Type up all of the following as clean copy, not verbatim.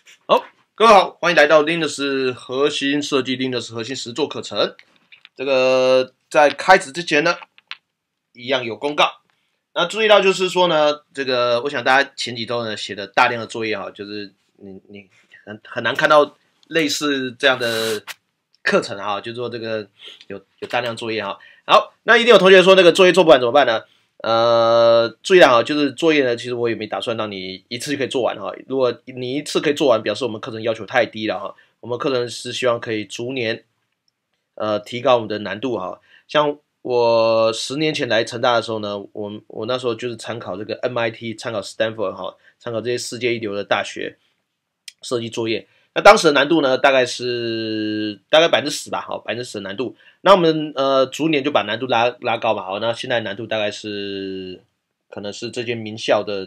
好，各位好，欢迎来到 Linux 核心设计 Linux 核心实作课程。这个在开始之前呢，一样有公告。那注意到就是说呢，这个我想大家前几周呢写的大量的作业哈，就是你很难看到类似这样的课程哈，就是说这个有大量作业哈。好，那一定有同学说那个作业做不完怎么办呢？注意啊，就是作业呢，其实我也没打算让你一次就可以做完哈。如果你一次可以做完，表示我们课程要求太低了哈。我们课程是希望可以逐年提高我们的难度哈。像我10年前来成大的时候呢，我那时候就是参考这个 MIT， 参考 Stanford 哈，参考这些世界一流的大学设计作业。那当时的难度呢，大概10%吧，好，10%的难度。那我们逐年就把难度拉高嘛，好，那现在难度大概是可能是这间名校的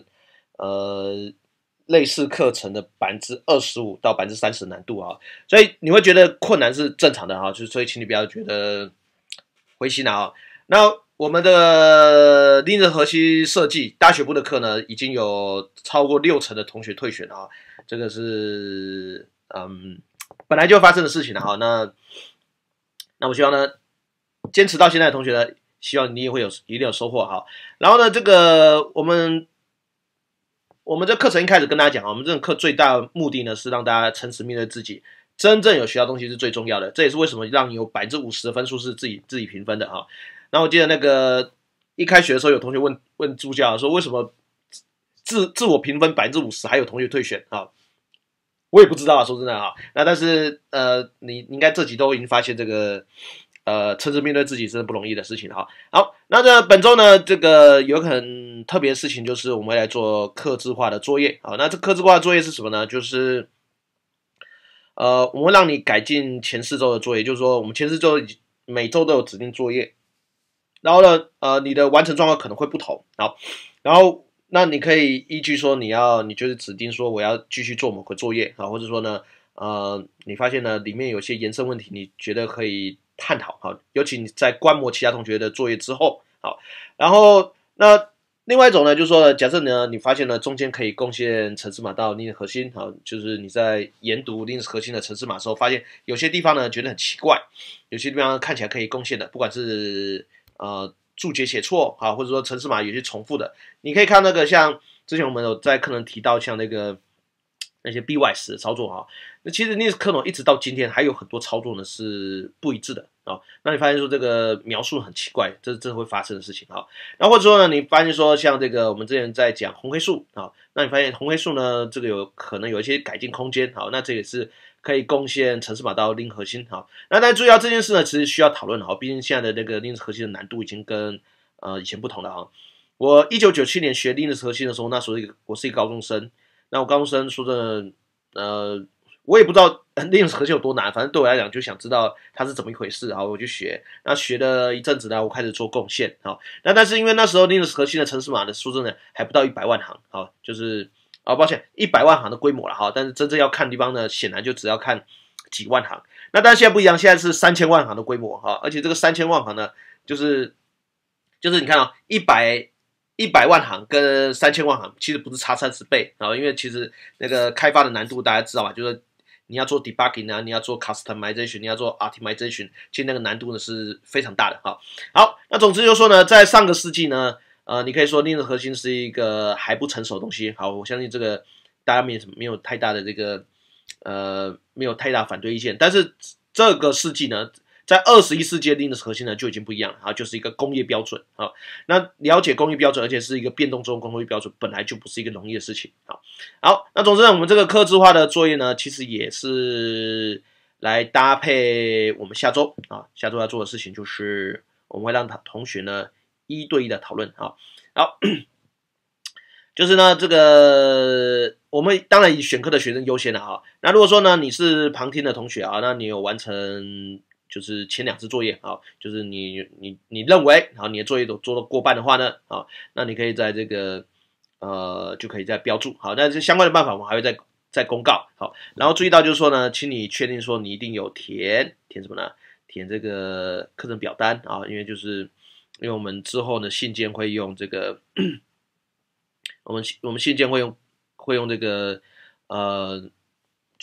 类似课程的25%到30%的难度啊，所以你会觉得困难是正常的哈，所以请你不要觉得灰心啊。那我们的Linux核心设计大学部的课呢，已经有超过60%的同学退选啊，这个是本来就发生的事情了哈。那我希望呢，坚持到现在的同学呢，希望你也会一定有收获哈。然后呢，这个我们这课程一开始跟大家讲，我们这个课最大的目的呢是让大家诚实面对自己，真正有学到东西是最重要的。这也是为什么让你有50%的分数是自己评分的哈。然后我记得那个一开学的时候，有同学问助教说，为什么自我评分50%还有同学退选啊？我也不知道啊，说真的啊。那但是你应该这几周已经发现这个诚实面对自己真的不容易的事情哈。好，那这本周呢，这个有个很特别的事情，就是我们会来做客制化的作业。好，那这客制化的作业是什么呢？就是我们会让你改进前4周的作业，就是说我们前4周每周都有指定作业，然后呢，你的完成状况可能会不同。好，然后那你可以依据说你就是指定说我要继续做某个作业啊，或者说呢，你发现呢里面有些延伸问题，你觉得可以探讨好，尤其你在观摩其他同学的作业之后，好，然后那另外一种呢，就是说，假设呢你发现呢中间可以贡献程式码到 Linux 核心，好，就是你在研读 Linux 核心的程式码的时候，发现有些地方呢觉得很奇怪，有些地方看起来可以贡献的，不管是注解写错啊，或者说程式码有些重复的，你可以看那个像之前我们有在课程提到像那些 BYS 的操作哈，那其实 Linux 课程一直到今天还有很多操作呢是不一致的啊。那你发现说这个描述很奇怪，这会发生的事情啊。然后或者说呢，你发现说像这个我们之前在讲红黑数啊，那你发现红黑数呢这个有可能有一些改进空间，好，那这也是可以贡献程式码到 Linux 核心好。那大家注意到这件事呢，其实需要讨论好，毕竟现在的那个 Linux 核心的难度已经跟以前不同了啊。我1997年学 Linux 核心的时候，那时候我是一个高中生。那我高中生说真的，我也不知道Linux 核心有多难，反正对我来讲就想知道它是怎么一回事，好，我就学。那学了一阵子呢，我开始做贡献，好，那但是因为那时候 Linux 核心的程式码的说真的还不到100万行，好，就是抱歉，100万行的规模了哈，但是真正要看的地方呢，显然就只要看几万行。那但是现在不一样，现在是3000万行的规模哈，而且这个3000万行呢，就是你看啊、100万行跟3000万行其实不是差30倍啊，因为其实那个开发的难度大家知道吧，就是你要做 debugging 啊，你要做 customization， 你要做 optimization， 其实那个难度呢是非常大的哈。好，那总之就是说呢，在上个世纪呢，你可以说 Linux 核心是一个还不成熟的东西。好，我相信这个大家没有太大的这个没有太大反对意见，但是这个世纪呢。在21世纪的 Linux 核心呢就已经不一样了啊，就是一个工业标准啊。那了解工业标准，而且是一个变动中工业标准，本来就不是一个容易的事情啊。好，那总之呢，我们这个客制化的作业呢，其实也是来搭配我们下周要做的事情，就是我们会让同学呢1对1的讨论啊。好，就是呢，这个我们当然以选课的学生优先了啊。那如果说呢你是旁听的同学啊，那你有完成。就是前2次作业啊，就是你认为，然后你的作业都做到过半的话呢，啊，那你可以在这个就可以再标注好，那这相关的办法我们还会再公告好，然后注意到就是说呢，请你确定说你一定有填什么呢？填这个课程表单啊，因为我们之后呢信件会用这个，我们信件会用这个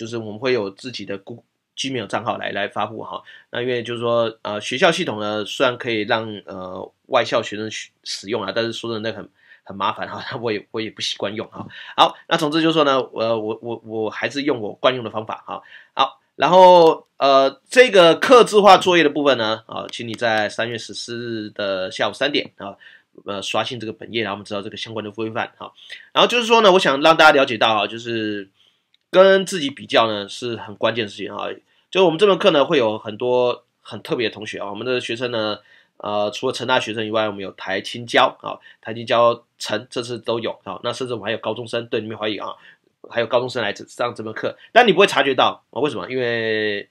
就是我们会有自己的Gmail 账号来发布哈。那因为就是说学校系统呢虽然可以让外校学生使用啊，但是说真的那很麻烦哈，我也不习惯用哈。好，那总之就是说呢，我还是用我惯用的方法哈。好，然后这个客制化作业的部分呢，请你在3月14日的下午3点啊。刷新这个本页，然后我们知道这个相关的规范哈。然后就是说呢，我想让大家了解到就是跟自己比较呢是很关键的事情哈。就我们这门课呢会有很多很特别的同学啊，我们的学生呢，除了成大学生以外，我们有台清交啊，台清交成这次都有啊。那甚至我们还有高中生，对，你没怀疑啊，还有高中生来上这门课，但你不会察觉到啊，为什么？因为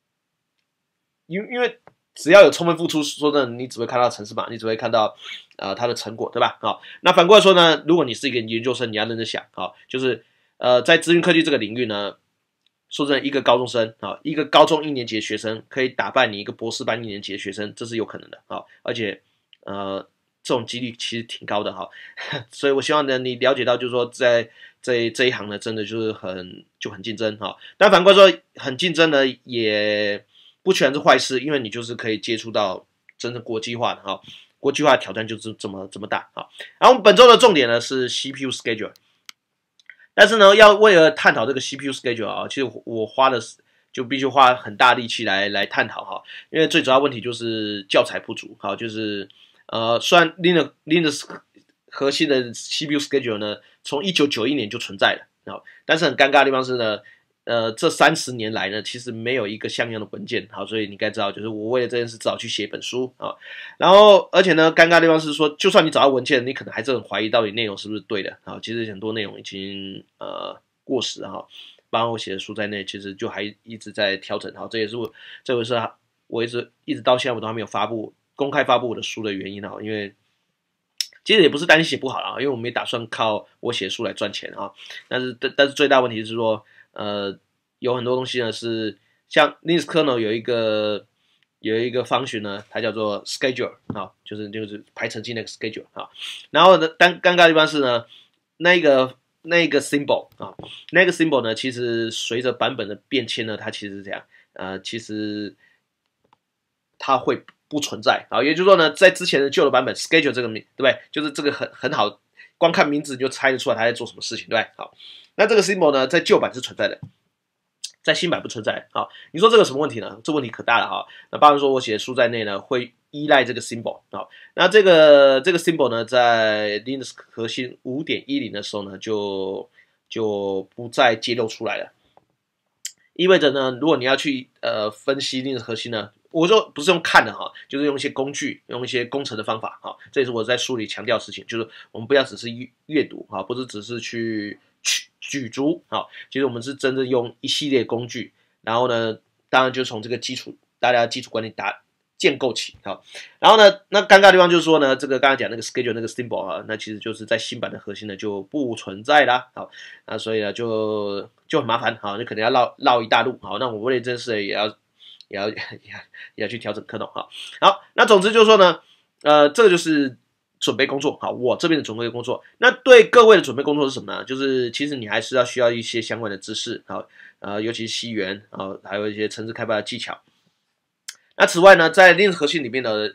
只要有充分付出，说真的，你只会看到程式码，你只会看到它的成果，对吧？那反过来说呢，如果你是一个研究生，你要认真想就是在资讯科技这个领域呢，说真的，一个高中生一个高中1年级的学生可以打败你一个博士班1年级的学生，这是有可能的而且这种几率其实挺高的所以我希望呢你了解到，就是说在这一行呢，真的就是很竞争但反过来说，很竞争呢也不全是坏事，因为你就是可以接触到真正国际化的国际化的挑战就是这么大然后我们本周的重点呢是 CPU schedule， 但是呢，要为了探讨这个 CPU schedule 其实我就必须花很大力气来探讨因为最主要问题就是教材不足就是虽然 Linux 核心的 CPU schedule 呢从1991年就存在了但是很尴尬的地方是呢这30年来呢，其实没有一个像样的文件所以你该知道，就是我为了这件事只好去写一本书然后而且呢，尴尬的地方是说，就算你找到文件，你可能还是很怀疑到底内容是不是对的其实很多内容已经过时包括我写的书在内，其实就还一直在调整这也是我一直到现在我都还没有公开发布我的书的原因因为其实也不是担心写不好因为我没打算靠我写书来赚钱但是最大问题是说有很多东西呢是像 Linux kernel 有一个function呢，它叫做 schedule 就是排程器那个 schedule 然后呢，尴尬的地方是呢，那个 symbol 那个 symbol 呢，其实随着版本的变迁呢，它其实是这样其实它会不存在也就是说呢，在之前的旧的版本 schedule 这个名，对不对？就是这个很好，光看名字就猜得出来它在做什么事情，对不对？那这个 symbol 呢，在旧版是存在的，在新版不存在你说这个什么问题呢？这问题可大了那包含说我写的书在内呢，会依赖这个 symbol 那这个 symbol 呢，在 Linux 核心 5.10 的时候呢，就不再揭露出来了。意味着呢，如果你要去分析 Linux 核心呢，我说不是用看的就是用一些工具，用一些工程的方法这也是我在书里强调的事情，就是我们不要只是阅读不是只是去举足其实我们是真正用一系列工具，然后呢，当然就从这个大家基础观念建构起然后呢，那尴尬的地方就是说呢，这个刚才讲那个 schedule 那个 symbol 那其实就是在新版的核心呢就不存在啦那所以呢就很麻烦你可能要绕一大路那我为了这件事也要去调整kernel好，那总之就是说呢，这个就是准备工作我这边的准备工作。那对各位的准备工作是什么呢？就是其实你还是需要一些相关的知识尤其是西元还有一些程式开发的技巧。那此外呢，在 Linux 核心里面的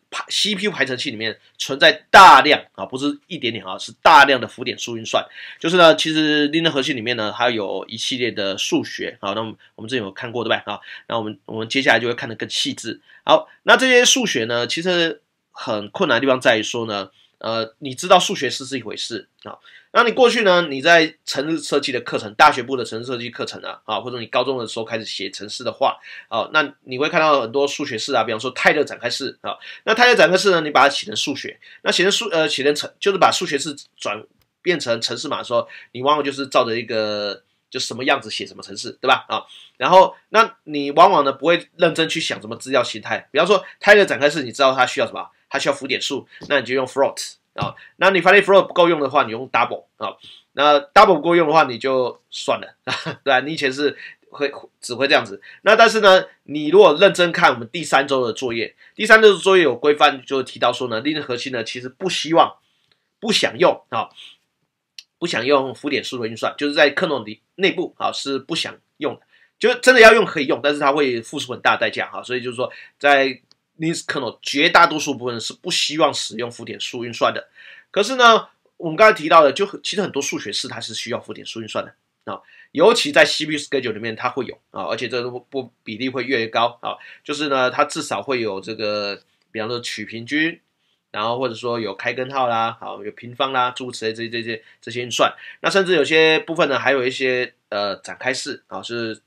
CPU 排程器里面存在大量不是一点点是大量的浮点数运算。就是呢，其实 Linux 核心里面呢，还有一系列的数学那我们之前有看过对吧那我们接下来就会看得更细致。好，那这些数学呢，其实很困难的地方在于说呢，你知道数学是一回事那你过去呢，你在程式设计的课程，大学部的程式设计课程或者你高中的时候开始写程式的话那你会看到很多数学式比方说泰勒展开式那泰勒展开式呢，你把它写成数学，那写成就是把数学式转变成程式码的时候，你往往就是照着一个就什么样子写什么程式，对吧然后那你往往呢不会认真去想什么资料形态，比方说泰勒展开式，你知道它需要什么？它需要浮点数，那你就用 float那你发现 float 不够用的话，你用 double 那 double 不够用的话，你就算了对吧？你以前是只会这样子。那但是呢，你如果认真看我们第3周的作业，第3周的作业有规范，就提到说呢，Linux 核心呢其实不想用浮点数的运算，就是在 kernel 内部是不想用的，就真的要用可以用，但是它会付出很大代价哈，所以就是说在 Linux kernel 绝大多数部分是不希望使用浮点数运算的。可是呢，我们刚才提到的，其实很多数学式它是需要浮点数运算的啊，尤其在 CPU schedule 里面它会有啊，而且这个比例会越来越高啊，就是呢，它至少会有这个，比方说取平均。然后或者说有开根号啦，好有平方啦，诸如此类这些运算，那甚至有些部分呢，还有一些展开式啊，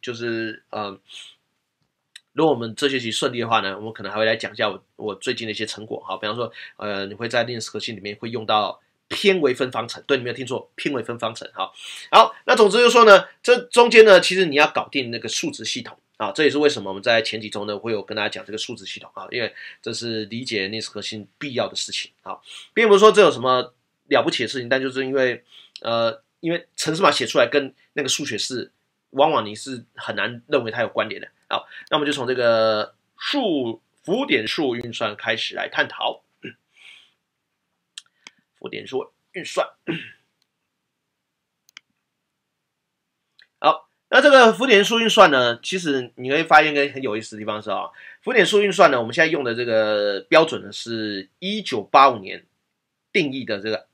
如果我们这学期顺利的话呢，我们可能还会来讲一下我最近的一些成果，好，比方说你会在 Linux 核心里面会用到偏微分方程，对，你没有听错，偏微分方程，好，那总之就是说呢，这中间呢，其实你要搞定那个数值系统。啊，这也是为什么我们在前几周呢会有跟大家讲这个数值系统啊，因为这是理解 Linux 核心必要的事情啊，并不是说这有什么了不起的事情，但就是因为程式码写出来跟那个数学式，往往你是很难认为它有关联的。好，那我们就从这个浮点数运算开始来探讨。浮点数运算，好。那这个浮点数运算呢，其实你会发现一个很有意思的地方是啊，浮点数运算呢，我们现在用的这个标准呢是1985年定义的这个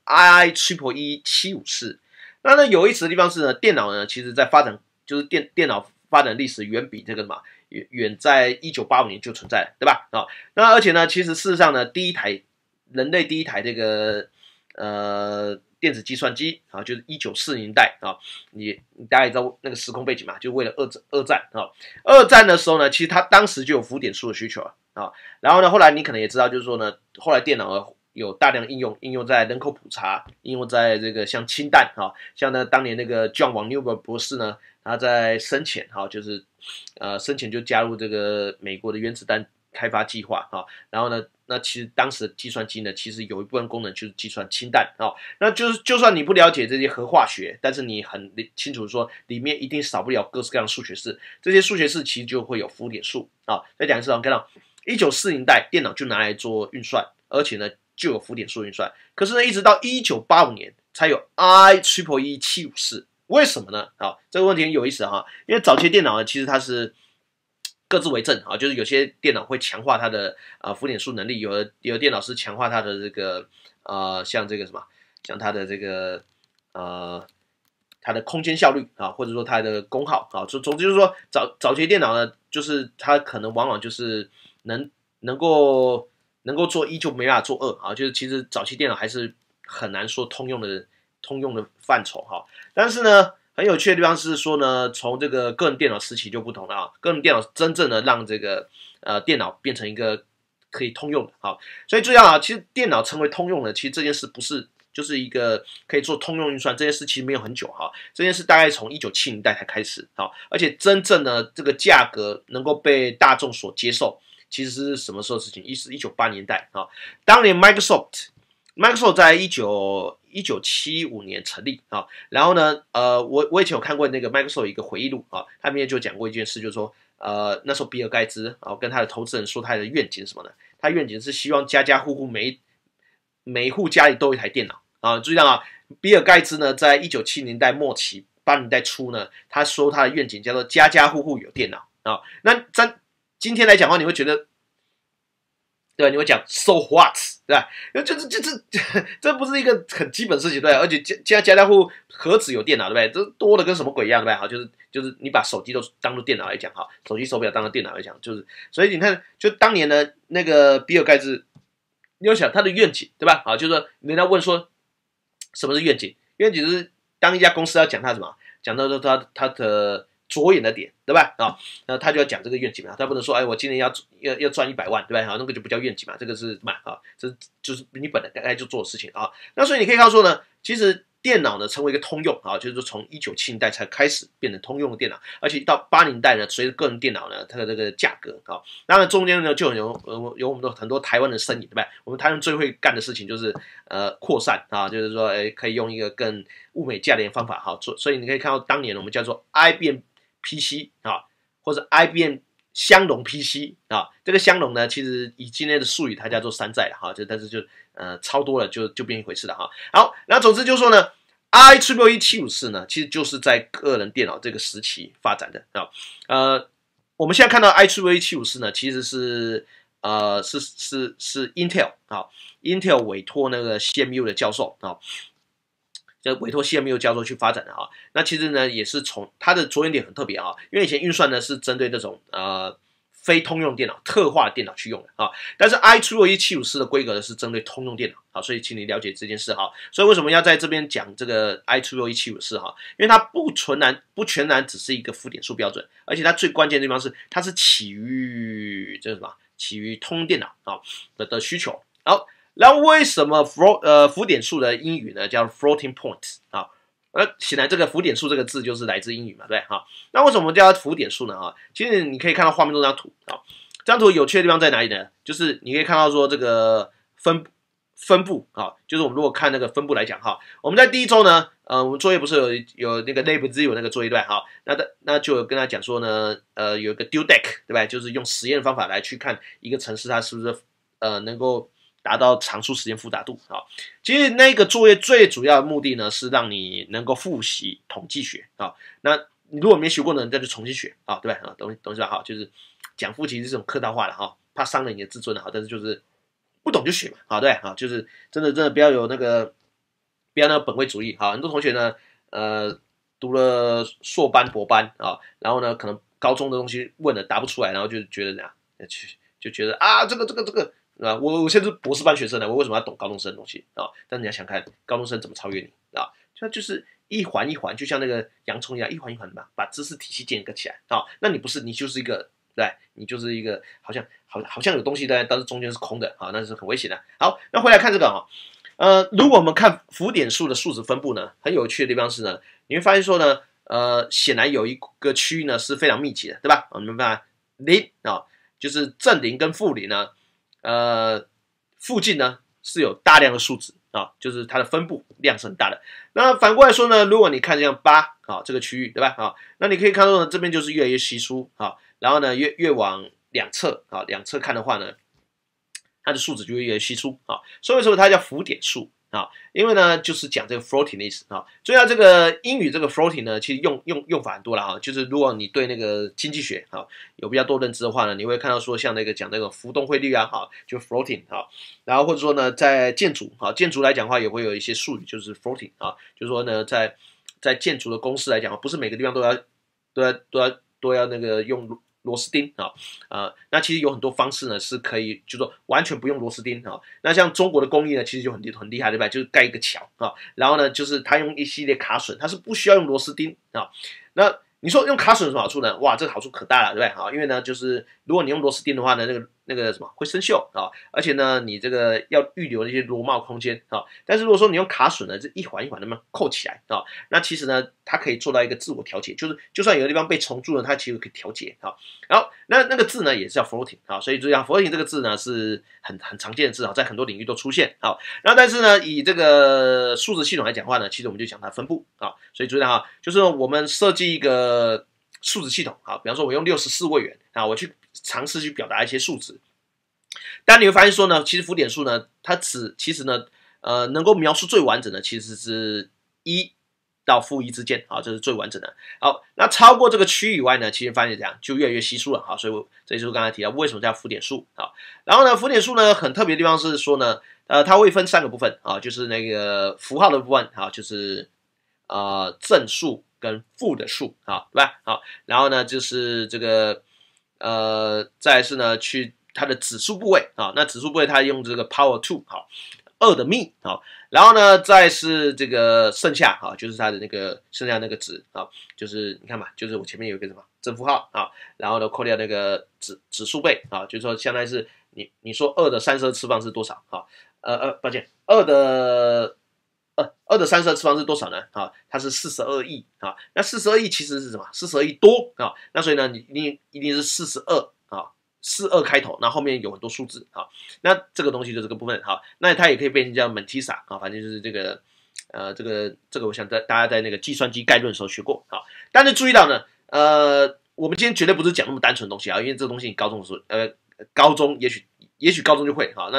IEEE 754。那呢有意思的地方是呢，电脑呢其实在发展就是电脑发展历史远比这个远在1985年就存在了，对吧？啊，那而且呢，其实事实上呢，人类第一台这个电子计算机啊，就是1940年代啊，你大家也知道那个时空背景嘛，就为了二战啊，二战的时候呢，其实它当时就有浮点数的需求啊，然后呢，后来你可能也知道，就是说呢，后来电脑有大量应用在人口普查，应用在这个像氢弹啊，像呢当年那个 John von Neuberg 博士呢，他在生前哈，就是生前就加入这个美国的原子弹开发计划啊，然后呢，那其实当时的计算机呢，其实有一部分功能就是计算氢弹啊，那就是就算你不了解这些核化学，但是你很清楚说里面一定少不了各式各样的数学式，这些数学式其实就会有浮点数啊。再讲一次，我们看到1940年代电脑就拿来做运算，而且呢就有浮点数运算，可是呢一直到1985年才有 IEEE 754，为什么呢？啊，这个问题很有意思哈，因为早期电脑呢其实它是各自为政啊，就是有些电脑会强化它的浮点数能力，有的电脑是强化它的这个像这个什么，像它的这个它的空间效率啊，或者说它的功耗啊，总之就是说早期电脑呢，就是它可能往往就是能够做一就没办法做二啊，就是其实早期电脑还是很难说通用的范畴哈，但是呢。很有趣的地方是说呢，从这个个人电脑时期就不同了啊，个人电脑真正的让这个电脑变成一个可以通用的啊，所以注意啊，其实电脑成为通用的，其实这件事不是就是一个可以做通用运算这件事，其实没有很久哈，这件事大概从1970年代才开始啊，而且真正的这个价格能够被大众所接受，其实是什么时候的事情？是1980年代啊，当年 Microsoft 在1975年成立啊，然后呢，我以前有看过那个 Microsoft 一个回忆录啊，他里面就讲过一件事，就是说，那时候比尔盖茨啊跟他的投资人说他的愿景是什么呢？他愿景是希望家家户户每一户家里都有一台电脑啊。注意到啊，比尔盖茨呢，在1970年代末期、80年代初呢，他说他的愿景叫做家家户户有电脑啊。那今天来讲的话，你会觉得。对吧？你会讲 so what， 对吧？这不是一个很基本事情，对吧？而且家家户何止有电脑，对不对？这多的跟什么鬼一样，对吧？好，就是你把手机都当做电脑来讲，哈，手机手表当做电脑来讲，就是所以你看，就当年呢，那个比尔盖茨，你要想他的愿景，对吧？好，就是说人家问说什么是愿景？愿景就是当一家公司要讲他什么，讲到他的。着眼的点，对吧？啊，那他就要讲这个愿景嘛，他不能说，哎，我今年要赚100万，对吧？好，那个就不叫愿景嘛，这个是什么啊？这就是你本来该就做的事情啊。那所以你可以看到说呢，其实电脑呢成为一个通用啊，就是说从1970年代才开始变成通用的电脑，而且到80年代呢，随着个人电脑呢它的这个价格啊，当然中间呢就有我们的很多台湾的身影，对吧？我们台湾最会干的事情就是扩散啊，就是说可以用一个更物美价廉的方法哈，所以你可以看到当年我们叫做 IBM PC 啊，或者 IBM 香农 PC 啊，这个香农呢，其实以今天的术语它叫做山寨了哈，但是就超多了就变一回事了哈。好，那总之就是说呢 IEEE 754呢，其实就是在个人电脑这个时期发展的啊。我们现在看到 IEEE 754呢，其实是是 Intel 啊，Intel 委托那个 CMU 的教授啊，就委托 CMU 教授去发展的啊。那其实呢，也是从它的着眼点很特别啊，因为以前运算呢是针对那种非通用电脑、特化电脑去用的啊，但是 IEEE 754的规格呢是针对通用电脑啊，所以请你了解这件事哈。所以为什么要在这边讲这个 IEEE 754哈？因为它不全然只是一个浮点数标准，而且它最关键的地方是它是起于这个什么？起于通用电脑啊的需求。好，然后为什么浮点数的英语呢叫 floating point 啊？显然这个浮点数这个字就是来自英语嘛，对哈。那为什么叫它浮点数呢？哈，其实你可以看到画面中这张图啊，这张图有趣的地方在哪里呢？就是你可以看到说这个分布啊，就是我们如果看那个分布来讲哈，我们在第一周呢，我们作业不是有那个 Lab 自有那个作业对吧？哈，那就有跟他讲说呢，有一个 due deck 对吧？就是用实验方法来去看一个程式它是不是能够达到常数时间复杂度啊。其实那个作业最主要的目的呢，是让你能够复习统计学啊。那你如果没学过呢，那就重新学啊，对吧？啊，懂是吧？哈，就是讲复其实是这种客套话了哈，怕伤了你的自尊哈，但是就是不懂就学嘛，啊，对啊，就是真的不要有那个本位主义哈。很多同学呢，读了硕班、博班啊，然后呢，可能高中的东西问了答不出来，然后就觉得怎样，就觉得啊，这个啊，我现在是博士班学生呢，我为什么要懂高中生的东西啊？但你要想看高中生怎么超越你啊？就是一环一环，就像那个洋葱一样，一环一环的嘛，把知识体系建构起来啊。那你不是，你就是一个，对，你就是一个好像有东西在，但是中间是空的啊，那是很危险的。好，那回来看这个啊，如果我们看浮点数的数值分布呢，很有趣的地方是呢，你会发现说呢，显然有一个区域呢是非常密集的，对吧？我们看零啊，就是正零跟负零呢。附近呢是有大量的数值啊，就是它的分布量是很大的。那反过来说呢，如果你看像8啊这个区域，对吧？啊，那你可以看到呢，这边就是越来越稀疏啊，然后呢越往两侧啊看的话呢，它的数值就会越来越稀疏啊，所以说它叫浮点数。啊，因为呢，就是讲这个 floating 的意思啊。所以它这个英语这个 floating 呢，其实用法很多了哈。就是如果你对那个经济学啊有比较多认知的话呢，你会看到说像那个讲那个浮动汇率啊，哈，就 floating 啊。然后或者说呢，在建筑来讲的话，也会有一些术语就是 floating 啊，就是说呢，在建筑的公式来讲，不是每个地方都要那个用螺丝钉啊，那其实有很多方式呢，是可以，就说完全不用螺丝钉啊。那像中国的工艺呢，其实就很厉害，对吧？就是盖一个桥啊，然后呢，就是它用一系列卡榫，它是不需要用螺丝钉啊。那你说用卡榫有什么好处呢？哇，这个好处可大了，对不对？因为呢，就是如果你用螺丝钉的话呢，那个什么会生锈啊，而且呢，你这个要预留一些螺帽空间啊。但是如果说你用卡榫呢，这一环一环那么扣起来啊，那其实呢，它可以做到一个自我调节，就是就算有的地方被虫蛀了，它其实可以调节啊。然后那个字呢，也是叫 floating 啊，所以注意啊 ，floating 这个字呢是很常见的字啊，在很多领域都出现啊。然后但是呢，以这个数值系统来讲话呢，其实我们就讲它分布啊，所以注意啊，就是我们设计一个数值系统啊，比方说我用64位元啊，我去尝试去表达一些数值，但你会发现说呢，其实浮点数呢，它其实呢，能够描述最完整的其实是1到-1之间啊，这是最完整的。好，那超过这个区域以外呢，其实发现这样就越来越稀疏了啊，所以这就是刚才提到为什么叫浮点数啊。然后呢，浮点数呢很特别的地方是说呢，它会分3个部分啊，就是那个符号的部分啊，就是正数跟负的数啊，对吧？好，然后呢就是这个再来是呢去它的指数部位啊，那指数部位它用这个 power 2好，2的幂好，然后呢再是这个剩下啊，就是它的那个剩下那个值啊，就是你看嘛，就是我前面有一个什么正负号啊，然后呢扣掉那个指数倍啊，就是说相当于是你说2的32次方是多少啊？抱歉，2的32次方是多少呢？啊，它是42亿啊。那42亿其实是什么？42亿多啊。那所以呢，你一定是42啊，42开头，那后面有很多数字啊。那这个东西就这个部分好，那它也可以变成叫 Mantissa 啊，反正就是这个这个我想大家在那个计算机概论的时候学过啊。但是注意到呢，我们今天绝对不是讲那么单纯的东西啊，因为这个东西你高中的时候，高中也许高中就会好，那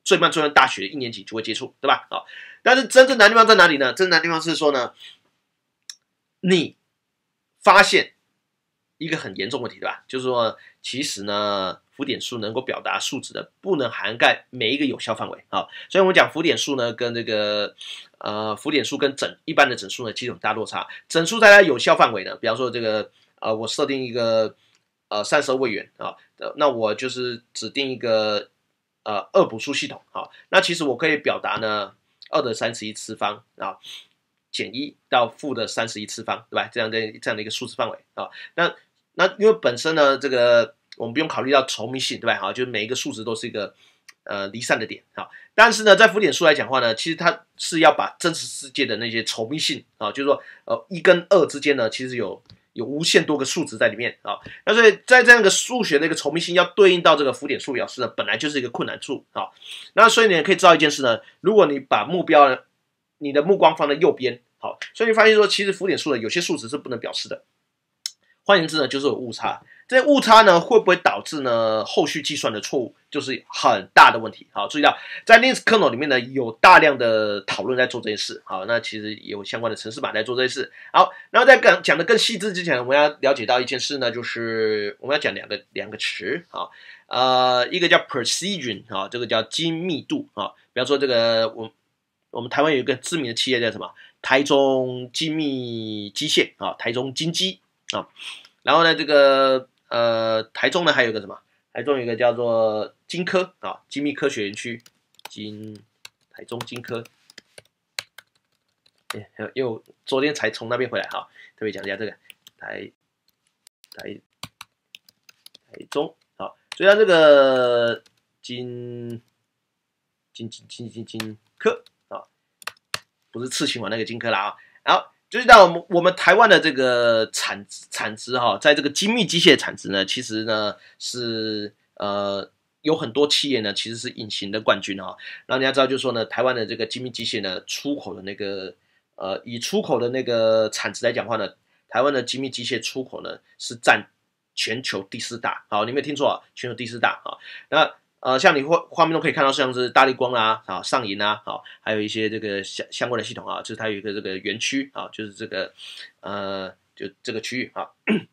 最慢大学的1年级就会接触，对吧？好，但是真正难的地方在哪里呢？真正难的地方是说呢，你发现一个很严重问题，对吧？就是说，其实呢，浮点数能够表达数值的，不能涵盖每一个有效范围啊。所以我们讲浮点数呢，跟这个浮点数跟一般的整数呢，其实有大落差。整数在它有效范围呢，比方说这个我设定一个32位元啊，那我就是指定一个二补数系统啊，那其实我可以表达呢2的31次方啊。减1到负的31次方，对吧？这样的一个数字范围啊。那因为本身呢，这个我们不用考虑到稠密性，对吧？好，就是每一个数值都是一个离散的点啊。但是呢，在浮点数来讲的话呢，其实它是要把真实世界的那些稠密性啊，就是说1跟2之间呢，其实有无限多个数值在里面啊。那所以在这样一个数学的一个稠密性要对应到这个浮点数表示呢，本来就是一个困难处啊。那所以你也可以知道一件事呢，如果你把你的目光放在右边，好，所以你发现说，其实浮点数呢，有些数值是不能表示的。换言之呢，就是有误差。这误差呢，会不会导致呢后续计算的错误，就是很大的问题。好，注意到在 Linux kernel 里面呢，有大量的讨论在做这件事。好，那其实有相关的程式码在做这件事。好，然后在讲的更细致之前，我们要了解到一件事呢，就是我们要讲两个词啊，一个叫 precision 啊，这个叫精密度啊。比方说这个我们台湾有一个知名的企业叫什么？台中精密机械啊，台中精机啊。然后呢，这个台中呢还有一个什么？台中有一个叫做精科啊，精密科学园区，台中精科。因为我昨天才从那边回来哈，特别讲一下这个台中好，所以它这个精科啊，不是刺青网那个金科啦啊。然后就是到我们台湾的这个产值哈，在这个精密机械产值呢，其实呢是有很多企业呢其实是隐形的冠军哈。然后你要知道，就是说呢，台湾的这个精密机械呢，出口的那个以出口的那个产值来讲话呢，台湾的精密机械出口呢是占全球第4大。好，你没有听错啊，全球第4大啊。那像你画面中可以看到，像是大立光啊、上银啊，还有一些这个相关的系统啊，就是它有一个这个园区啊，就是这个就这个区域啊。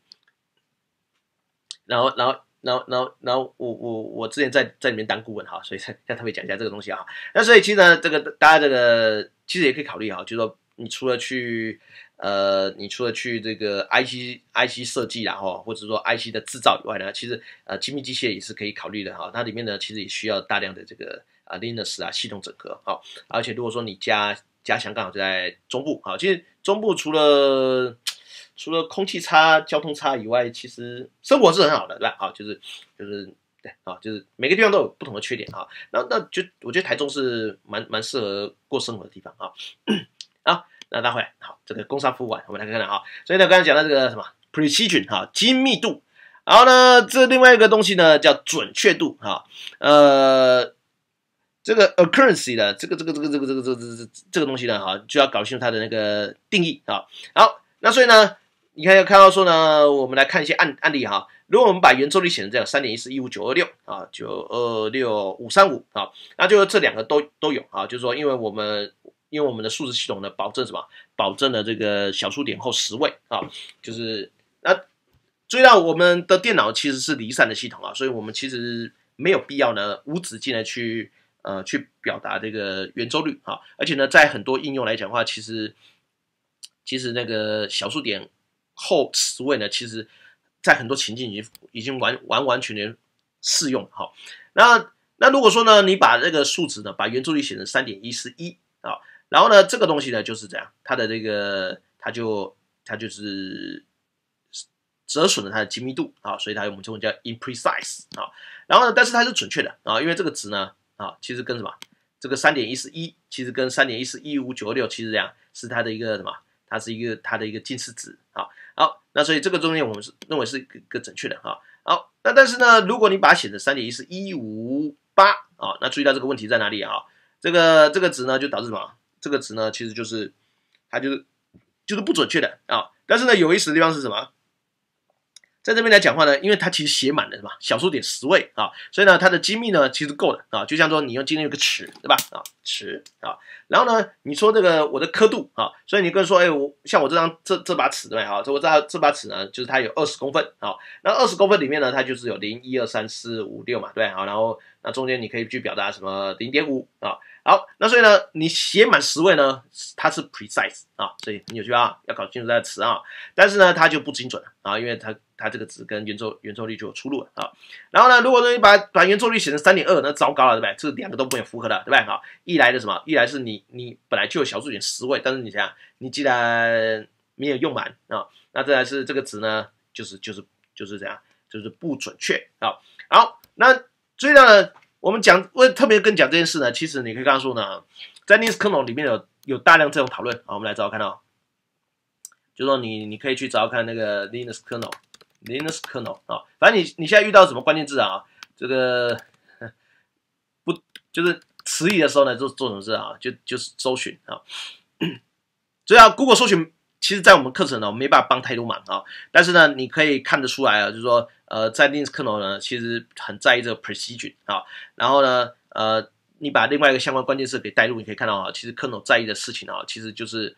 然后我之前在里面当顾问哈，所以要特别讲一下这个东西啊。那所以其实呢，这个大家这个其实也可以考虑哈，就是说你除了去这个 IC 设计啦哈，或者说 IC 的制造以外呢，其实精密机械也是可以考虑的哈。它里面呢其实也需要大量的这个Linux 系统整合好，而且如果说你家乡刚好就在中部好，其实中部除了空气差、交通差以外，其实生活是很好的，对吧？好，就是对啊，就是每个地方都有不同的缺点啊。那我觉得台中是蛮适合过生活的地方啊。好，那拉回来，好，这个工商服务完，我们来看看啊。所以呢，刚才讲到这个什么 precision 哈，精密度。然后呢，这另外一个东西呢叫准确度哈。这个 accuracy 的这个东西呢，哈，就要搞清楚它的那个定义啊。好，那所以呢，你看到说呢，我们来看一些案例哈。如果我们把圆周率写成这样3.1415926啊，926535啊，那就这两个都有啊，就是说，因为我们的数值系统呢，保证什么？保证了这个小数点后10位啊，就是那注意到我们的电脑其实是离散的系统啊，所以我们其实没有必要呢无止境的去表达这个圆周率啊，而且呢，在很多应用来讲的话，其实那个小数点后10位呢，其实在很多情境已经完全适用哈。那如果说呢，你把这个数值呢，把圆周率写成3.141啊，然后呢，这个东西呢就是这样，它的这个它就是折损了它的精密度啊，所以我们就叫 imprecise 啊。然后呢，但是它是准确的啊，因为这个值呢其实跟什么？这个3.141其实跟3.1415926其实这样是它的一个什么？它的一个近似值啊。好，那所以这个中间我们是认为是一个准确的啊。好，那但是呢，如果你把它写成3.14158啊，那注意到这个问题在哪里啊？这个值呢就导致什么？这个值呢其实就是它就是不准确的啊。但是呢有意思的地方是什么？ 在这边来讲话呢，因为它其实写满了什么小数点10位啊，所以呢它的精密呢其实够的啊，就像说你用今天有个尺对吧啊尺啊，然后呢你说这个我的刻度啊，所以你跟说我像我这把尺对吧啊，我这把尺呢就是它有20公分啊，那20公分里面呢它就是有0、1、2、3、4、5、6嘛对好，然后那中间你可以去表达什么0.5啊。好，那所以呢，你写满10位呢，它是 precise 啊，所以你有句啊，要搞清楚它的词啊。但是呢，它就不精准了啊，因为它这个值跟圆周率就有出入了啊。然后呢，如果说你把圆周率写成3.2，那糟糕了，对不对？这两个都不能符合的，对不对？好，一来的什么？一来是你本来就有小数点10位，但是你想想，你既然没有用满啊，那再来是这个值呢，就是这样，就是不准确啊。好，那所以呢。我们特别跟你讲这件事呢，其实你可以告诉呢，在 Linux kernel 里面有大量这种讨论啊，我们来找找看哦，就说你可以去找找看那个 Linux kernel 啊，反正你现在遇到什么关键字啊，这个不就是迟疑的时候呢，做什么事啊，就是搜寻啊，所以啊 ，Google 搜寻。其实，在我们课程呢，我们没办法帮太多忙啊。但是呢，你可以看得出来啊，就是说，在 Linux kernel 呢，其实很在意这个 precision 啊。然后呢，你把另外一个相关关键字给带入，你可以看到啊，其实 kernel 在意的事情啊，其实就是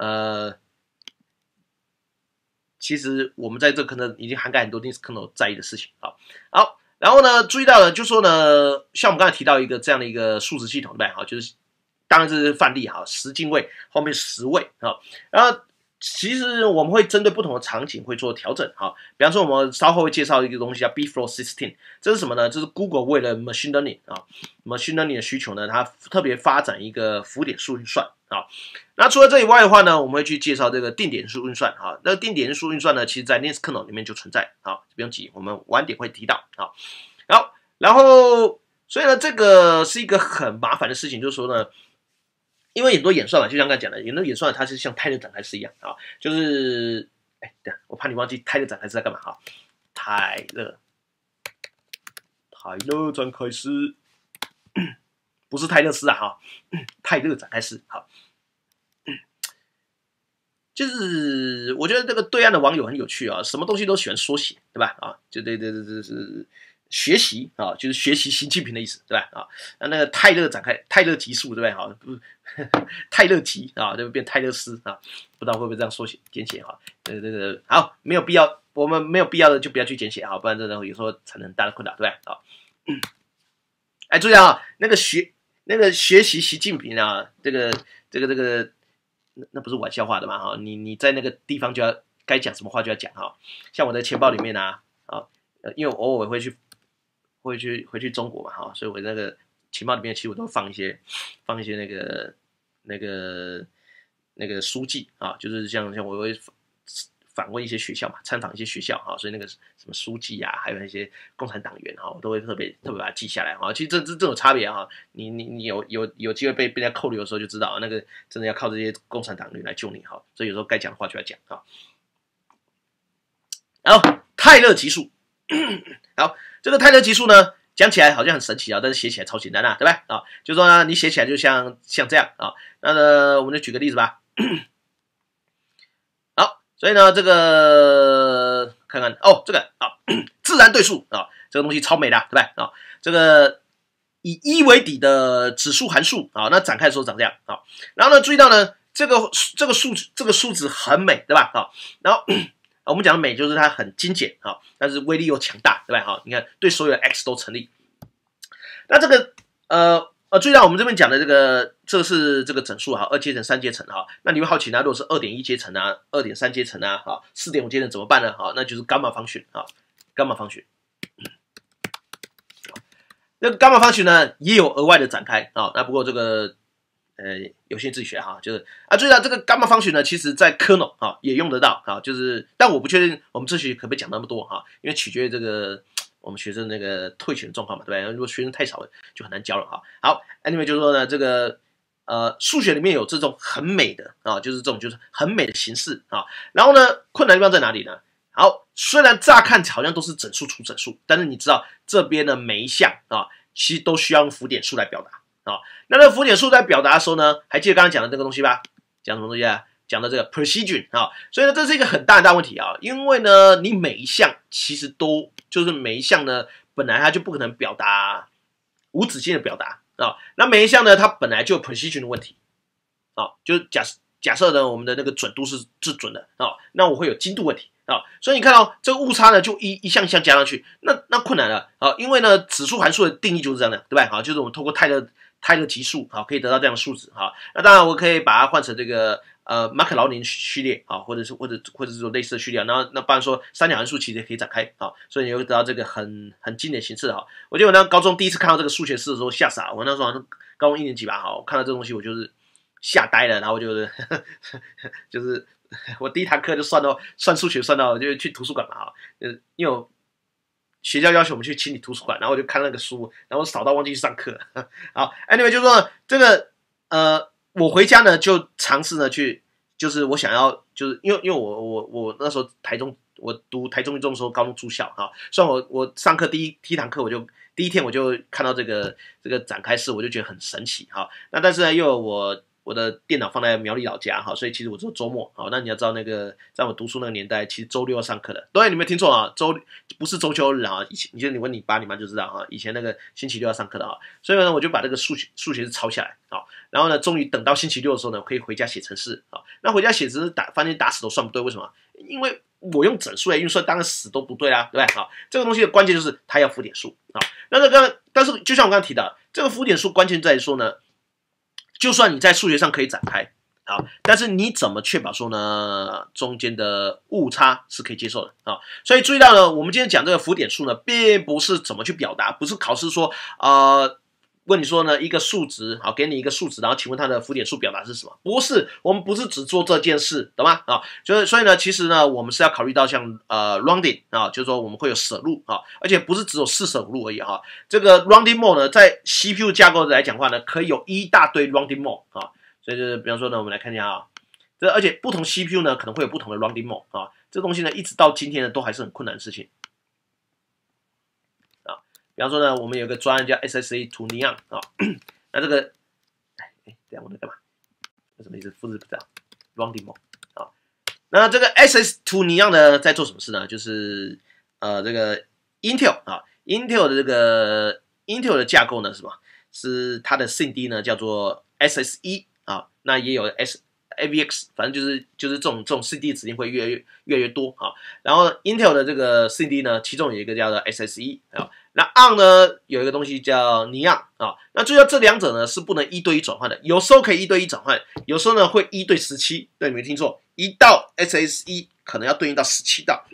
其实我们在这个 kernel 已经涵盖很多 Linux kernel 在意的事情啊。好，然后呢，注意到了，就说呢，像我们刚才提到一个这样的一个数值系统，对吧？好，就是当然这是范例哈，10进位后面10位啊，然后。其实我们会针对不同的场景会做调整哈，比方说我们稍后会介绍一个东西叫 bflow16，这是什么呢？这是 Google 为了 machine learning 啊 ，machine learning 的需求呢，它特别发展一个浮点数运算啊。那除了这以外的话呢，我们会去介绍这个定点数运算啊。那定点数运算呢，其实在 Linux kernel 里面就存在啊，不用急，我们晚点会提到啊。好，然后所以呢，这个是一个很麻烦的事情，就是说呢。因为很多演算法，就像刚才讲的，很多演算法它是像泰勒展开式一样啊，就是，等下我怕你忘记泰勒展开式在干嘛哈？泰勒展开式，不是泰勒斯啊哈，泰勒展开式好，就是我觉得这个对岸的网友很有趣啊，什么东西都喜欢缩写，对吧？啊，就对，是。学习啊，就是学习习近平的意思，对吧？啊，那个泰勒展开，泰勒级数，对不对？好，不，泰勒级啊，就变泰勒斯啊，不知道会不会这样缩写简写哈？这个好，没有必要，我们没有必要的就不要去简写哈，不然这种有时候产生很大的困扰，对不对？啊，哎，注意啊，那个学习习近平啊，这个，那不是玩笑话的嘛？哈，你在那个地方就要该讲什么话就要讲哈，像我的钱包里面啊，因为我偶尔会去中国嘛，哈，所以我那个情报里面其实我都放一些那个书记啊，就是像我会访问一些学校嘛，参访一些学校哈，所以那个什么书记啊，还有那些共产党员哈，我都会特别把它记下来哈。其实这种差别哈，你有机会被人家扣留的时候就知道，那个真的要靠这些共产党员来救你哈。所以有时候该讲的话就要讲啊。然后泰勒级数。好，这个泰勒级数呢，讲起来好像很神奇啊，但是写起来超简单啊，对吧？啊，就说呢，你写起来就像这样啊。那呢，我们就举个例子吧。好，所以呢，这个看看哦，这个啊，自然对数啊，这个东西超美的，对吧？啊，这个以1为底的指数函数啊，那展开的时候长这样啊。然后呢，注意到呢，这个数值很美，对吧？啊，然后。我们讲的美就是它很精简啊，但是威力又强大，对吧？好，你看对所有的 x 都成立。那这个注意到我们这边讲的这是这个整数哈，2阶乘3阶乘哈。那你会好奇呢，如果是2.1阶乘啊，2.3阶乘啊，好，4.5阶乘怎么办呢？好，那就是伽马方程啊，伽马方程。那个伽马方程呢也有额外的展开啊，那不过这个。有些自己学哈，就是注意到这个伽马方程呢，其实在 kernel 啊也用得到啊，就是但我不确定我们这学可不可以讲那么多哈，因为取决于这个我们学生那个退群的状况嘛，对不对？如果学生太少了，就很难教了哈。好 ，anyway 就是说呢，这个数学里面有这种很美的啊，就是这种就是很美的形式啊，然后呢，困难地方在哪里呢？好，虽然乍看好像都是整数除整数，但是你知道这边的每一项啊，其实都需要用浮点数来表达。那浮点数在表达的时候呢，还记得刚刚讲的那个东西吧？讲什么东西啊？ 讲的这个 precision 啊，所以呢，这是一个很大问题啊，因为呢，你每一项其实都就是每一项呢，本来它就不可能表达无止境的表达啊，那每一项呢，它本来就有 precision 的问题啊，就是假设呢，我们的那个准度是准的啊，那我会有精度问题啊，所以你看到这个误差呢，就一项一项加上去，那困难了啊，因为呢，指数函数的定义就是这样的，对吧？好，就是我们通过泰勒级数好，可以得到这样的数值哈。那当然我可以把它换成这个马可劳林序列啊，或者是这种类似的序列，然后那不然说三角函数其实也可以展开啊，所以你会得到这个很经典形式哈。我记得我那高中第一次看到这个数学式的时候吓傻了，我那时候好像高中1年级吧，哈，我看到这个东西我就是吓呆了，然后就是我第一堂课就算数学算到就去图书馆嘛哈，因为我学校要求我们去清理图书馆，然后我就看那个书，然后扫到忘记去上课。好 ，anyway 就是说这个我回家呢就尝试呢去，就是我想要就是因为我那时候我读台中一中的时候，高中住校哈，虽然我上课第一堂课第一天我就看到这个展开式，我就觉得很神奇哈。那但是呢，又有我的电脑放在苗栗老家哈，所以其实我只有周末好。那你要知道那个在我读书那个年代，其实周六要上课的。对，你没听错啊，不是周休日啊。以前你问你爸你妈就知道哈，以前那个星期六要上课的啊。所以呢，我就把这个数学是抄下来啊。然后呢，终于等到星期六的时候呢，可以回家写程式啊。那回家写程式发现打死都算不对，为什么？因为我用整数来运算，当然死都不对啦，对不对？好，这个东西的关键就是它要浮点数啊。那但是就像我刚刚提到，这个浮点数关键在于说呢，就算你在数学上可以展开，好，但是你怎么确保说呢，中间的误差是可以接受的啊？所以注意到呢，我们今天讲这个浮点数呢，并不是怎么去表达，不是考试说问你说呢一个数值，好，给你一个数值，然后请问它的浮点数表达是什么？不是，我们不是只做这件事，懂吗？啊，所以呢，其实呢，我们是要考虑到像rounding 啊，就是说我们会有舍入啊，而且不是只有4舍5入而已哈。这个 rounding mode 呢，在 CPU 架构来讲话呢，可以有一大堆 rounding mode 啊，所以就是比方说呢，我们来看一下啊，而且不同 CPU 呢可能会有不同的 rounding mode 啊，这东西呢一直到今天呢都还是很困难的事情。比方说呢，我们有个专案叫 SSA to Neon 啊，那这个，等一下我在干嘛？为什么一直复制不到 rounding mode 啊？那这个 SS to Neon 呢，在做什么事呢？就是这个 Intel 啊 ，Intel 的这个 Intel 的架构呢，是什么？是它的 CD 呢叫做 SSE 啊，那也有 AVX， 反正就是这种 CD 指令会越来越多啊。然后 Intel 的这个 CD 呢，其中有一个叫做 SSE 啊。那 ARM 呢有一个东西叫 Neon 啊，那注意到这两者呢是不能1对1转换的，有时候可以1对1转换，有时候呢会1对17，对，你没听错，一道 SSE 可能要对应到17道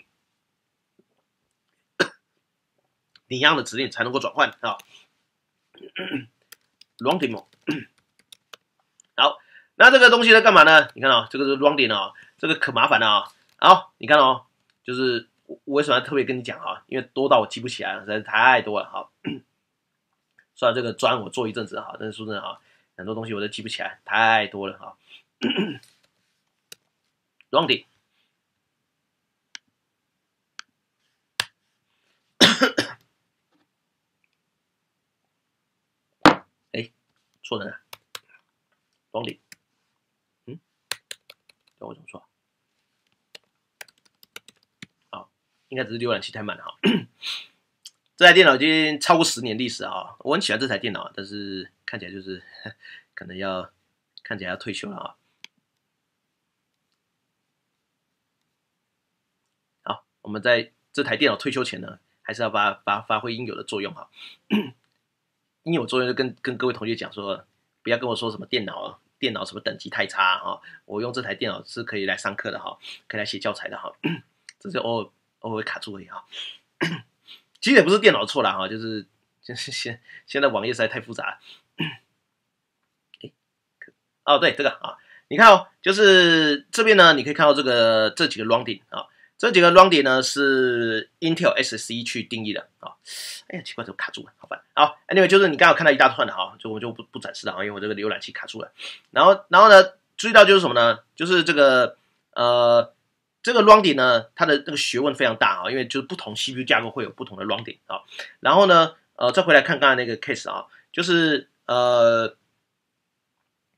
Neon 的指令才能够转换啊。rounding mode 好，那这个东西在干嘛呢？你看哦，这个是 rounding 哦，这个可麻烦了啊。好，你看哦，就是我为什么要特别跟你讲啊？因为多到我记不起来了，实在是太多了哈。算了，这个专我做一阵子哈，但是说真的哈，很多东西我都记不起来，太多了哈。rounding 哎，错了呢 ，rounding， 这我怎么说？好，应该只是浏览器太慢了哈。这台电脑已经超过10年历史啊，我很喜欢这台电脑，但是看起来就是可能看起来要退休了啊。好，我们在这台电脑退休前呢，还是要发挥应有的作用哈。应有作用就跟各位同学讲说，不要跟我说什么电脑什么等级太差哈，我用这台电脑是可以来上课的哈，可以来写教材的哈，只是偶尔会卡住而已哈。其实也不是电脑的错啦哈，就是现在网页实在太复杂了。哦，对这个啊，你看哦，就是这边呢，你可以看到这几个 rounding 啊，这几个 rounding 呢是 Intel SSE 去定义的啊。哎呀，奇怪，怎么卡住了？好烦。好 ，anyway 就是你刚好看到一大串的哈，我就不展示了啊，因为我这个浏览器卡住了。然后呢，注意到就是什么呢？就是这个rounding 呢，它的那个学问非常大啊，因为就是不同 CPU 架构会有不同的 rounding 啊。然后呢，再回来看刚才那个 case 啊，就是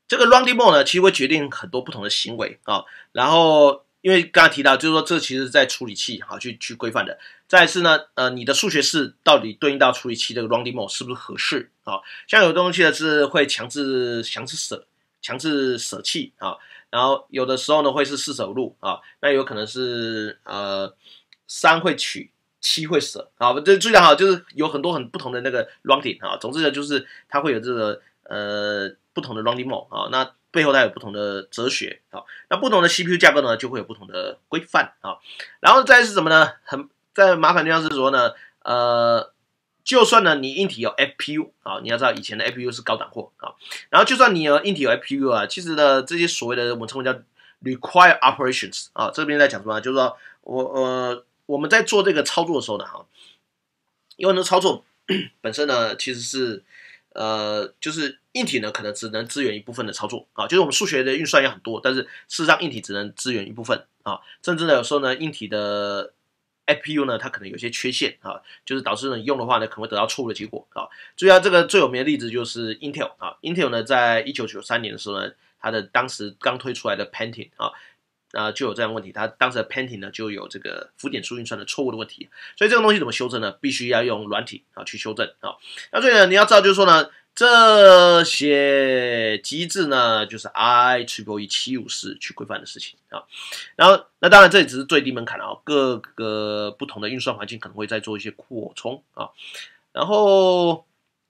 这个 running mode 呢，其实会决定很多不同的行为啊。然后因为刚才提到，就是说这其实是在处理器好去规范的。再来是呢，你的数学式到底对应到处理器这个 running mode 是不是合适啊？像有东西呢是会强制舍弃啊，然后有的时候呢会是四舍五入啊，那有可能是3会取。7会舍啊，这注意好，就是有很多很不同的那个 running 啊，总之呢就是它会有这个不同的 running mode 啊，那背后它有不同的哲学啊，那不同的 CPU 架构呢就会有不同的规范啊，然后再是什么呢？在麻烦的地方是说呢，就算呢你硬体有 FPU 啊，你要知道以前的 FPU 是高档货啊，然后就算你有硬体有 FPU 啊，其实呢这些所谓的我们称为叫 require operations 啊，这边在讲什么？就是说我们在做这个操作的时候呢，哈，因为呢操作本身呢其实是就是硬体呢可能只能支援一部分的操作啊，就是我们数学的运算也很多，但是事实上硬体只能支援一部分啊，甚至呢有时候呢硬体的 FPU 呢它可能有些缺陷啊，就是导致呢你用的话呢可能会得到错误的结果啊。注意到这个最有名的例子就是 Intel 啊 ，Intel 呢在1993年的时候呢，它的当时刚推出来的 Pentium 啊，就有这样的问题，它当时的 Pentium 呢就有这个浮点数运算的错误的问题，所以这个东西怎么修正呢？必须要用软体啊去修正啊。那所以呢，你要知道就是说呢，这些机制呢就是 IEEE 754去规范的事情啊。然后那当然这里只是最低门槛啊，各个不同的运算环境可能会再做一些扩充啊。然后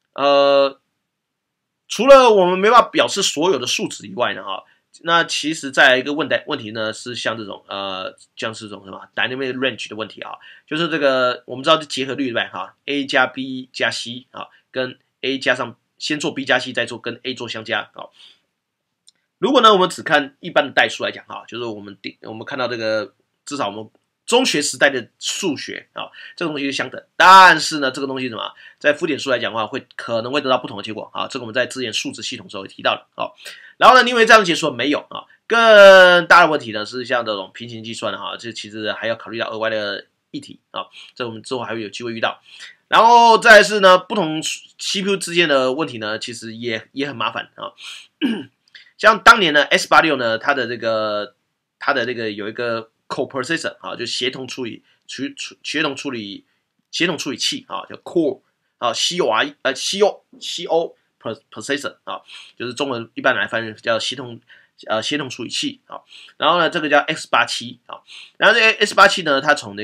除了我们没办法表示所有的数值以外呢，哈。那其实再来一个问题呢，是像这种像是这种什么 dynamic range 的问题啊，就是这个我们知道是结合律对吧？哈 ，A 加 B 加 C 啊，跟 A 加上先做 B 加 C， 再做跟 A 做相加啊。如果呢我们只看一般的代数来讲哈，就是我们看到这个至少我们中学时代的数学啊，这个东西是相等，但是呢，这个东西什么，在浮点数来讲的话，可能会得到不同的结果啊。这个我们在之前数值系统的时候会提到的啊。然后呢，你以为这样结束没有啊？更大的问题呢是像这种平行计算哈，这其实还要考虑到额外的议题啊。这我们之后还会有机会遇到。然后再来是呢，不同 CPU 之间的问题呢，其实也很麻烦啊。像当年呢 S86 呢，它的这个有一个 coprocessor 啊，就协同处理器啊，叫 core 啊 CO processor 啊，就是中文一般来翻译叫协同处理器啊。然后呢，这个叫 X87 啊。然后这个 X87 呢，它从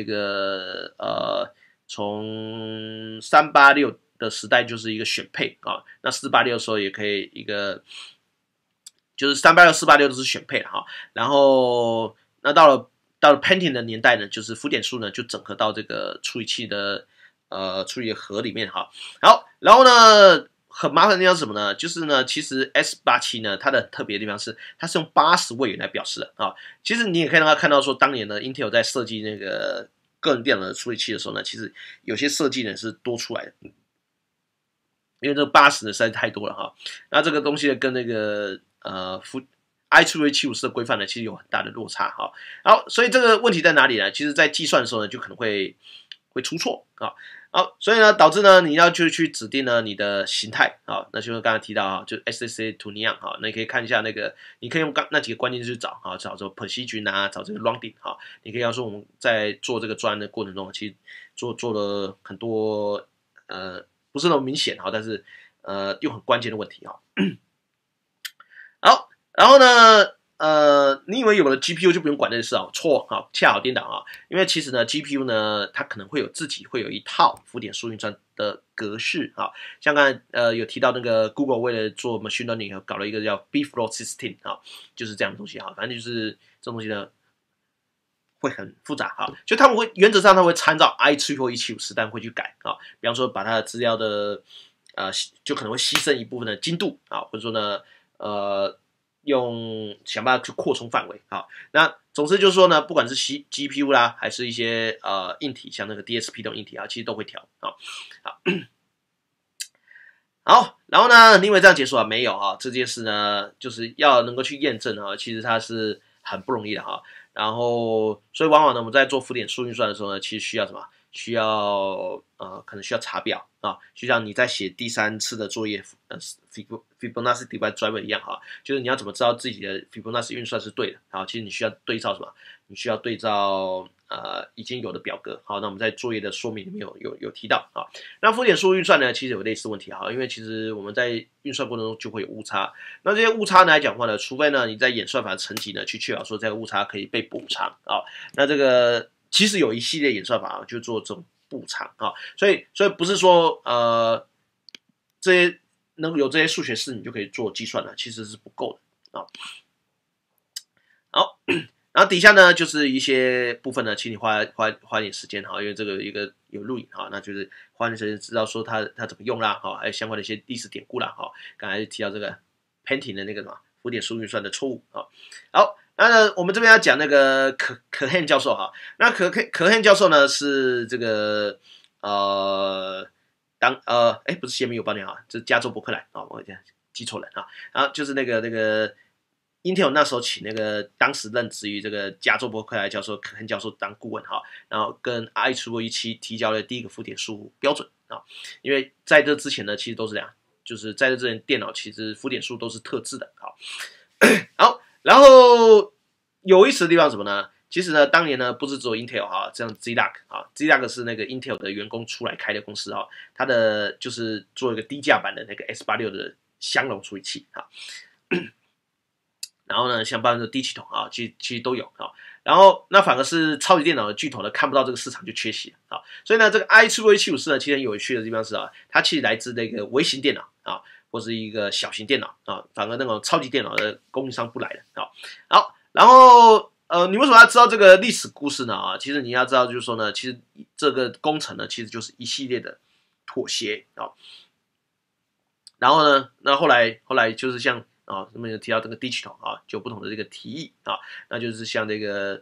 从386的时代就是一个选配啊，那486的时候也可以一个。就是386、486都是选配的哈，然后那到了 Pentium 的年代呢，就是浮点数呢就整合到这个处理器的处理盒里面哈。好，然后呢很麻烦的地方是什么呢？就是呢其实 S87 呢它的特别的地方是它是用80位元来表示的啊。其实你也可以让它看到说，当年呢 Intel 在设计那个个人电脑的处理器的时候呢，其实有些设计呢是多出来的。因为这个80呢实在太多了哈，那这个东西跟那个IEEE 754的规范呢，其实有很大的落差哈。好，所以这个问题在哪里呢？其实在计算的时候呢，就可能会出错啊。好，所以呢，导致呢，你要去指定呢你的形态啊，那就是刚才提到啊，就 SSA to Neon 哈，那你可以看一下那个，你可以用那几个关键字去找啊，找这个 precision 啊，找这个 rounding 哈，你可以要说我们在做这个专案的过程中，其实做了很多不是那么明显哈，但是又很关键的问题哈。好，然后呢，你以为有了 GPU 就不用管这事啊？错啊，恰好颠倒啊！因为其实呢，GPU 呢，它可能会有有一套浮点数运算的格式啊。像刚才有提到那个 Google 为了做 machine learning 搞了一个叫 Bflow System 啊，就是这样的东西哈。反正就是这种东西呢，会很复杂哈。就他们会原则上他会参照 IEEE 754，但会去改啊。比方说把它的资料的就可能会牺牲一部分的精度啊，或者说呢用想办法去扩充范围啊。那总之就是说呢，不管是 GPU 啦，还是一些硬体，像那个 DSP 这种硬体啊，其实都会调啊。好，然后呢，你以为这样结束啊？没有啊，这件事呢，就是要能够去验证啊，其实它是很不容易的哈。然后，所以往往呢，我们在做浮点数运算的时候呢，其实需要什么？ 需要可能需要查表啊，就像你在写第3次的作业Fibonacci Divide Driver 一样哈，就是你要怎么知道自己的 Fibonacci 运算是对的啊？其实你需要对照什么？你需要对照已经有的表格。好，那我们在作业的说明里面有提到啊。那浮点数运算呢，其实有类似问题哈，因为其实我们在运算过程中就会有误差。那这些误差来讲的话呢，除非呢你在演算法的层级呢去确保说这个误差可以被补偿啊。那这个其实有一系列演算法啊，就做这种补偿啊。所以不是说这些能有这些数学式你就可以做计算了，其实是不够的啊。好。然后底下呢就是一些部分呢，请你花点时间哈，因为这个一个有录影哈，那就是花点时间知道说它怎么用啦，哈，还有相关的一些历史典故啦，哈。刚才提到这个 Penting 的那个什么浮点数运算的错误啊。好，那呢我们这边要讲那个可汉教授哈，那可汉教授呢是这个不是谢米有8年啊，这是加州伯克莱啊，我记错了啊，然后就是那个。Intel 那时候请那个当时任职于这个加州伯克莱教授可汉教授当顾问哈，然后跟 IEEE 提交了第一个浮点数标准啊。因为在这之前呢，其实都是这样，就是在这之前电脑其实浮点数都是特制的。好，好，然后有意思的地方是什么呢？其实呢，当年呢不是只有 Intel 哈，这样 Zilog 啊 ，Zilog 是那个 Intel 的员工出来开的公司哈，它的就是做一个低价版的那个 S86的香浓处理器哈。然后呢，像包括低系统啊，其实都有啊。然后那反而是超级电脑的巨头呢，看不到这个市场就缺席啊。所以呢，这个 IEEE 呢，其实很有趣的地方是啊，它其实来自那个微型电脑啊，或是一个小型电脑啊，反而那种超级电脑的供应商不来的啊。好，然后你为什么要知道这个历史故事呢？啊，其实你要知道就是说呢，其实这个工程呢，其实就是一系列的妥协啊。然后呢，那后来就是像。这边有提到这个 digital 啊，就有不同的这个提议啊，那就是像这个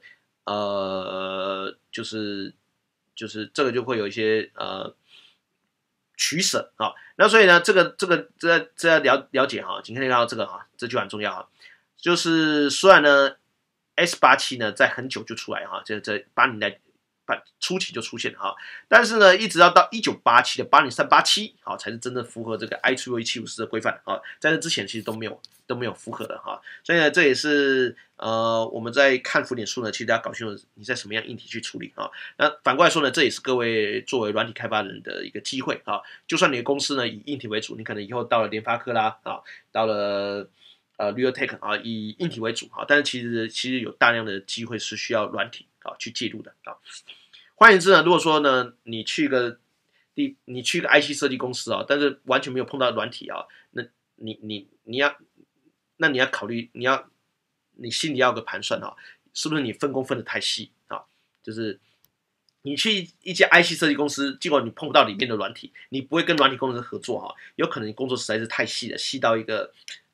就是这个就会有一些取舍啊。那所以呢，这要了解哈，请看到这个哈，这句很重要哈，就是虽然呢 S87呢在很久就出来哈，这80年代初期就出现了哈，但是呢，一直要到1987的80387好才是真正符合这个 IEEE 754的规范啊，在这之前其实都没有符合的哈，所以呢，这也是我们在看浮点数呢，其实大家搞清楚你在什么样硬体去处理啊。那反过来说呢，这也是各位作为软体开发人的一个机会啊。就算你的公司呢以硬体为主，你可能以后到了联发科啦啊，到了Realtek 啊，以硬体为主啊，但是其实有大量的机会是需要软体啊去介入的啊。换言之呢，如果说呢，你去一个 IC 设计公司啊，但是完全没有碰到软体啊，那你要考虑，你心里要有个盘算啊，是不是你分工分得太细啊？就是你去一家 IC 设计公司，结果你碰不到里面的软体，你不会跟软体工程师合作哈，有可能你工作实在是太细了，细到一个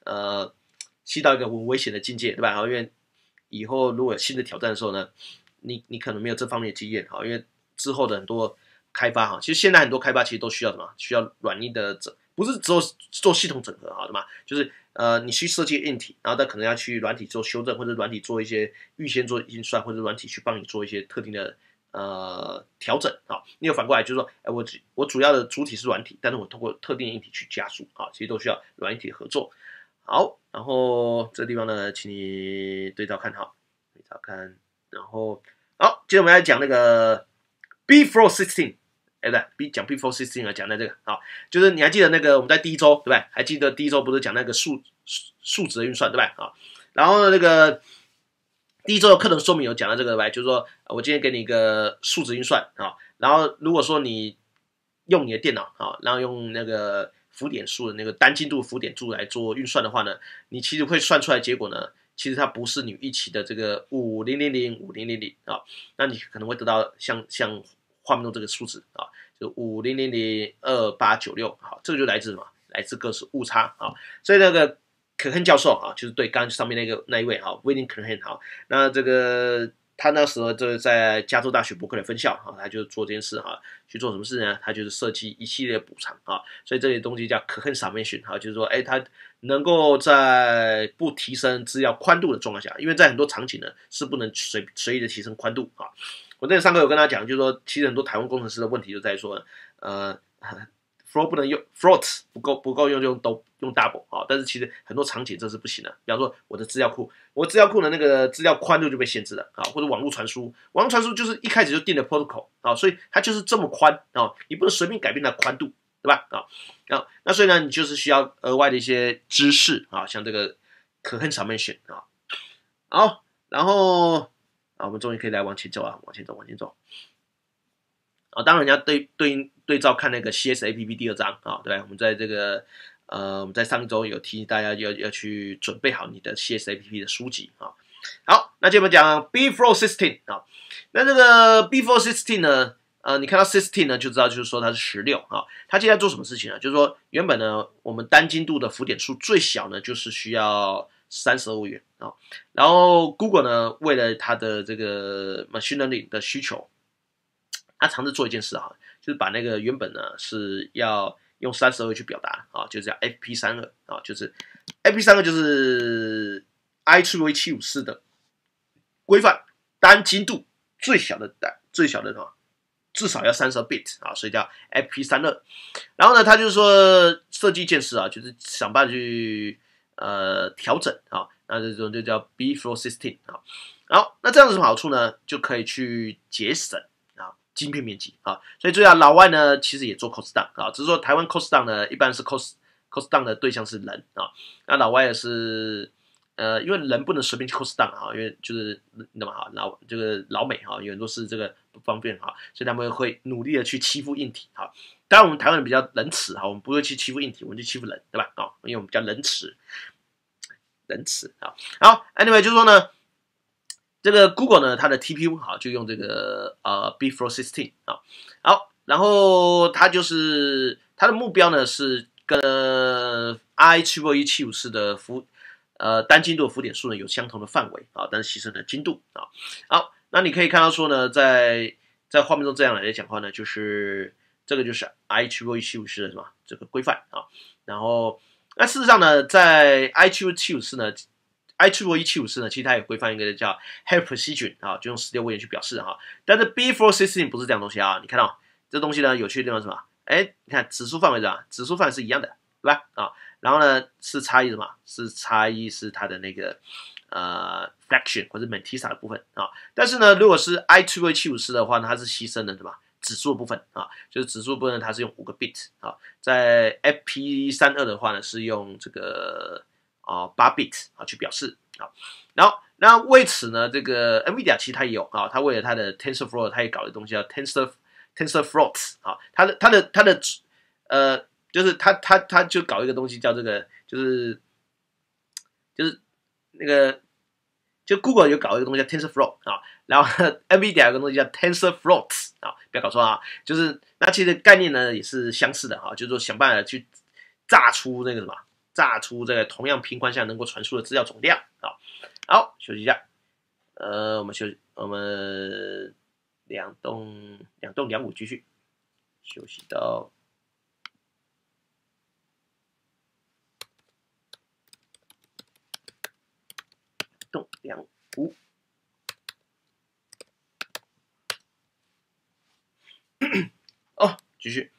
很危险的境界，对吧？因为以后如果有新的挑战的时候呢，你可能没有这方面的经验哈，因为之后的很多开发哈，其实现在很多开发其实都需要什么？需要软硬的不是只有做系统整合哈，对吗？就是你去设计硬体，然后但可能要去软体做修正，或者软体做一些预先做运算，或者软体去帮你做一些特定的调整啊。你有反过来就是说，我主要的主体是软体，但是我通过特定的硬体去加速啊，其实都需要软硬体合作。好，然后这个地方呢，请你对照看哈，对照看，然后好，接着我们来讲那个 B416。讲 B416 啊，讲的这个啊，就是你还记得那个我们在第一周对不对？还记得第一周不是讲那个数值的运算对吧？啊，然后那个第一周的课程说明有讲到这个对吧？就是说我今天给你一个数值运算啊，然后如果说你用你的电脑啊，然后用那个浮点数的那个单精度浮点数来做运算的话呢，你其实会算出来结果呢，其实它不是你预期的这个50005000啊，那你可能会得到像画面中这个数字啊，就50002896，好，这个就来自什么？来自个数误差啊。所以那个可亨教授啊，就是对刚上面那一位哈 ，William 可亨哈，那这个他那时候就是在加州大学伯克利分校啊，他就做这件事哈，去做什么事呢？他就是设计一系列的补偿啊，所以这些东西叫可亨 summation 哈，就是说，他能够在不提升资料宽度的状况下，因为在很多场景呢是不能随意的提升宽度啊。 我那上课有跟他讲，就是说，其实很多台湾工程师的问题就在于说，float 不能用 float 不够用就用 double 啊、但是其实很多场景这是不行的。比方说我的资料库，我资料库的那个资料宽度就被限制了啊，或者网络传输就是一开始就定了 protocol 啊，所以它就是这么宽啊，你不能随便改变它的宽度，对吧？那所以呢，你就是需要额外的一些知识啊，像这个可恨场面选啊，好，然后啊，我们终于可以来往前走啊，往前走。啊，当然你要对照看那个 CSAPP 第2章啊，对，我们在这个我们在上周有提醒大家要去准备好你的 CSAPP 的书籍啊。好，那接着我们讲 B4 16啊，那这个 B4 16呢，你看到16呢就知道就是说它是16啊，它接下来做什么事情呢？就是说原本呢我们单精度的浮点数最小呢就是需要32元啊，然后 Google 呢为了它的这个 machine learning 的需求。他尝试做一件事啊，就是把那个原本呢是要用32去表达啊，就叫 FP32啊，就是 FP32就是 IEEE 754的规范单精度最小的什么，至少要32 bit 啊，所以叫 FP32。然后呢，他就是说设计一件事啊，就是想办法去调整啊，那这种就叫 B4 16啊。好，那这样有什么好处呢？就可以去节省晶片面积啊，所以注意啊，老外呢其实也做 cost down 啊，只是说台湾 cost down 呢一般是 cost down 的对象是人啊，那老外也是因为人不能随便去 cost down 啊，因为就是那么好这个老美哈，有很多是这个不方便哈，所以他们会努力的去欺负硬体哈。当然我们台湾人比较仁慈哈，我们不会去欺负硬体，我们就欺负人，对吧？啊，因为我们比较仁慈啊。好 ，anyway 就是说呢。这个 Google 呢，它的 TPU 好就用这个B4 16啊，好，然后它就是它的目标呢是跟 IEEE 754的单精度的浮点数呢有相同的范围啊，但是牺牲了精度啊。好，那你可以看到说呢，在画面中这样来讲话呢，就是这个就是 IEEE 754的什么这个规范啊，然后那事实上呢，在 IEEE 754呢。IEEE 754呢，其实它有规范一个叫 Health Precision 啊，就用16位元去表示哈。但是 B4 16不是这样东西啊，你看到这东西呢，有趣的地方是什么？哎，你看指数范围是吧？指数范围是一样的，对吧？啊，然后呢是差异什么？是差异是它的那个fraction 或者 Mantissa 的部分啊。但是呢，如果是 IEEE 754的话呢，它是牺牲了什么？指数的部分啊，就是指数部分它是用5个 bit 啊，在 FP32的话呢是用这个。8 bit 啊去表示啊，然后那为此呢，这个 NVIDIA 其实它也有啊，它为了它的 TensorFlow， 它也搞的东西叫 TensorFloat 啊，它的就是它就搞一个东西叫这个就是那个就 Google 有搞一个东西叫 TensorFlow 啊，然后 NVIDIA 有个东西叫 TensorFloat 啊，不要搞错啊，就是那其实概念呢也是相似的哈，就是说想办法去炸出那个什么。炸出这个同样频宽下能够传输的资料总量啊。好，休息一下。我们两动25继续休息到动25。哦，继续。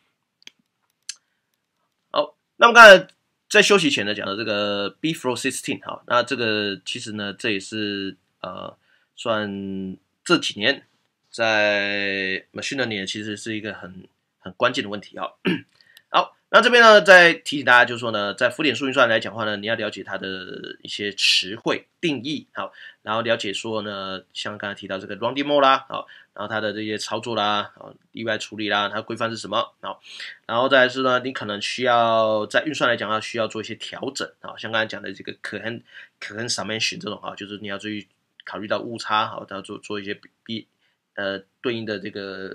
好，那么刚才。在休息前呢，讲的这个 B4 16哈，那这个其实呢，这也是算这几年在 machine learning 其实是一个很关键的问题哈。好，那这边呢，再提醒大家，就是说呢，在浮点数运算来讲的话呢，你要了解它的一些词汇定义，好，然后了解说呢，像刚才提到这个 rounding mode 啦，好，然后它的这些操作啦，例外处理啦，它规范是什么，好，然后再来是呢，你可能需要在运算来讲要需要做一些调整，啊，像刚才讲的这个可恨 summation 这种啊，就是你要注意考虑到误差，好，要做一些对应的这个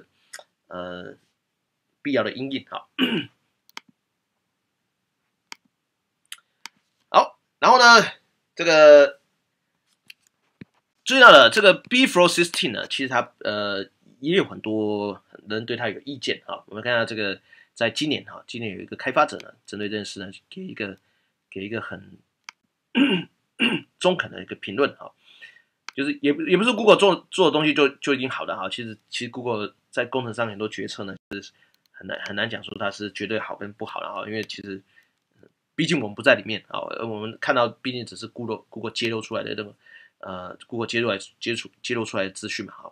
必要的因应，好。好，然后呢，这个注意到了这个 B4 16呢，其实它也有很多人对它有意见啊。我们看到这个，在今年有一个开发者呢，针对这件事呢，给一个很中肯的一个评论啊。 就是也不是 Google 做的东西就已经好的哈，其实 Google 在工程上很多决策呢是很难讲说它是绝对好跟不好的哈，因为其实毕竟我们不在里面啊，我们看到毕竟只是 Google 揭露出来的那个Google 揭露出来的资讯嘛哈，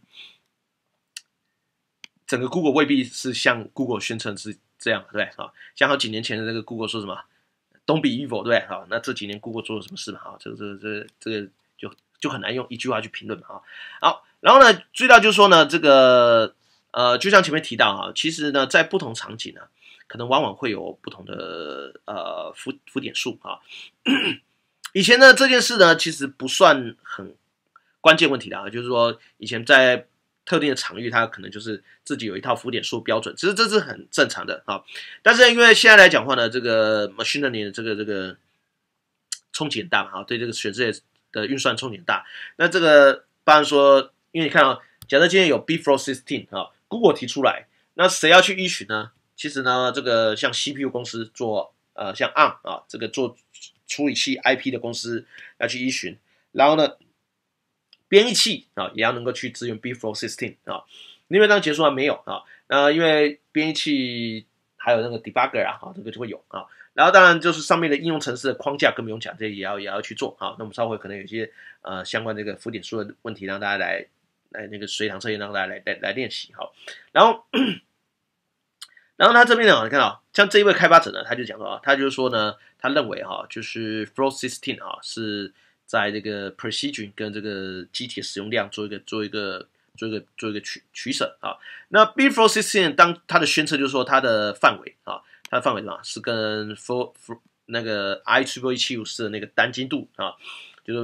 整个 Google 未必是像 Google 宣称是这样，对不对啊？像好几年前的那个 Google 说什么 "Don't be evil"， 对不对啊？那这几年 Google 做了什么事嘛？啊，这个就很难用一句话去评论嘛啊。好，然后呢，注意到就是说呢，这个就像前面提到啊，其实呢，在不同场景呢，可能往往会有不同的浮点数啊。以前呢这件事呢，其实不算很关键问题的啊，就是说以前在特定的场域，它可能就是自己有一套浮点数标准，其实这是很正常的啊。但是因为现在来讲话呢，这个 machine learning 的这个冲击很大嘛，啊，对这个全世界的运算冲击很大。那这个当然说，因为你看啊，假设今天有 Bflow16 啊 ，Google 提出来，那谁要去依循呢？其实呢，这个像 CPU 公司做像 ARM 啊，这个做处理器 IP 的公司要去依循，然后呢，编译器啊也要能够去支援 Bflow16 啊。因为当结束还没有啊，因为编译器还有那个 debugger 啊，这个就会有啊。然后当然就是上面的应用程式的框架更不用讲，这也要去做啊。那我们稍后可能有一些相关这个浮点数的问题，让大家来那个随堂测验，让大家来练习好。然后他这边呢，你看啊，像这一位开发者呢，他就讲说啊，他就是说呢，他认为哈，就是 Flow16 啊是在这个 precision 跟这个机体的使用量做一个取舍啊。那 Bflow16 当它的宣称就是说它的范围啊，它的范围是跟 那个 IEEE 754的那个单精度啊，就是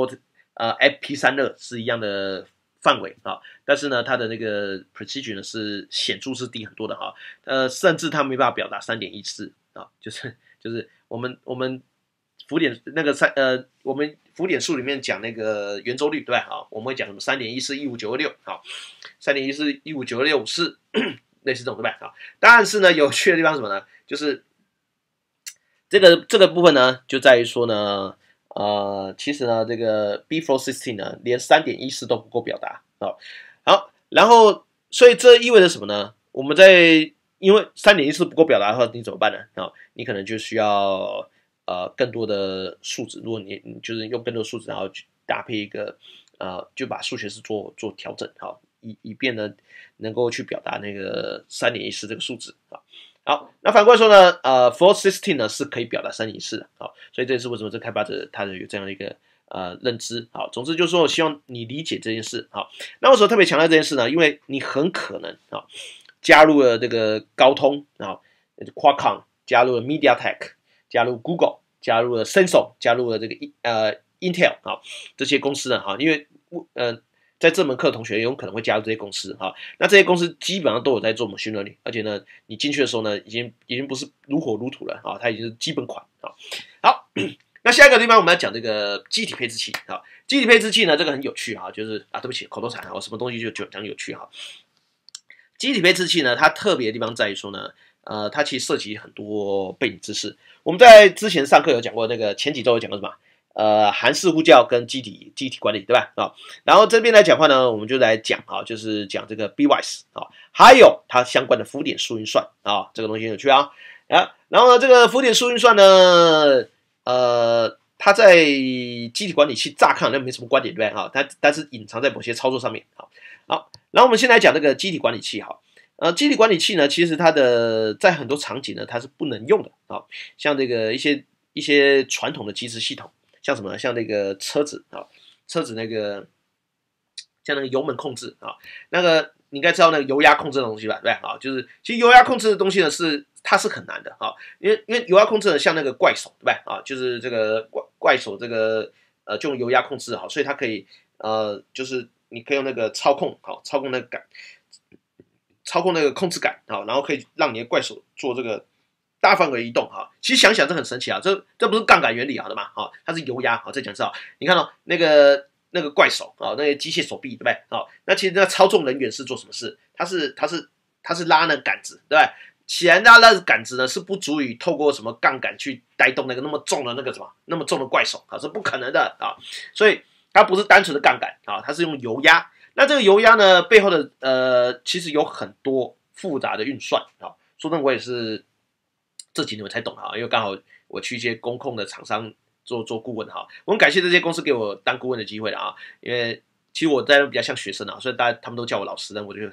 FP32 是一样的范围啊，但是呢，它的那个 precision 呢是显著是低很多的哈，甚至它没办法表达3.14啊，就是我们浮点那个我们浮点数里面讲那个圆周率对吧？好，我们会讲什么3.141596好，3.14159654类似这种对吧？好，但是呢，有趣的地方是什么呢？就是这个部分呢，就在于说呢，其实呢，这个 Bflow16 呢，连3.14都不够表达啊。好，然后所以这意味着什么呢？我们因为3.14不够表达的话，你怎么办呢？啊，你可能就需要更多的数值，如果你就是用更多的数值，然后去搭配一个就把数学式做调整，好，以便呢能够去表达那个3.14这个数值啊。好，那反过来说呢，Flow16 呢是可以表达3.14的，好，所以这也是为什么这开发者他有这样的一个认知，好，总之就是说，我希望你理解这件事，好，那为什么特别强调这件事呢？因为你很可能加入了这个高通啊，Qualcomm 加入了 MediaTek 加入 Google 加入了 Samsung 加入了这个Intel 啊这些公司呢，因为在这门课的同学有可能会加入这些公司哈，那这些公司基本上都有在做machine learning，而且呢，你进去的时候呢，已经不是如火如荼了啊，它已经是基本款啊。好，那下一个地方我们要讲这个机体配置器啊，机体配置器呢，这个很有趣哈，就是对不起，口头禅啊，我什么东西就讲有趣哈。机体配置器呢，它特别的地方在于说呢，它其实涉及很多背景知识。我们在之前上课有讲过，那个前几周有讲过什么？函式呼叫跟机体管理，对吧？然后这边来讲话呢，我们就来讲就是讲这个 BWise 还有它相关的浮点数运算这个东西很有趣啊。然后呢，这个浮点数运算呢，它在机体管理器乍看好像没什么观点，对吧？但是隐藏在某些操作上面。好，然后我们先来讲这个机体管理器哈。机体管理器呢，其实它在很多场景呢，它是不能用的像这个一些传统的即时系统。像什么？像那个车子车子那个像那个油门控制那个你应该知道那个油压控制的东西吧？对吧？就是其实油压控制的东西呢它是很难的因为油压控制呢像那个怪手对吧？就是这个怪手这个就用油压控制所以它可以就是你可以用那个操控那个杆，操控那个控制杆然后可以让你的怪手做这个大范围移动其实想想这很神奇这不是杠杆原理好的吗？它是油压再讲一次你看那个怪手那个机械手臂对不对？那其实那操纵人员是做什么事？他是拉那个杆子对不对？显然那个杆子呢是不足以透过什么杠杆去带动那个那么重的那个什么那么重的怪手是不可能的所以它不是单纯的杠杆啊，它是用油压。那这个油压呢，背后的其实有很多复杂的运算啊。说真的，我也是这几年我才懂哈，因为刚好我去一些工控的厂商做顾问哈，我很感谢这些公司给我当顾问的机会的啊，因为其实我在那比较像学生啊，所以他们都叫我老师，但我就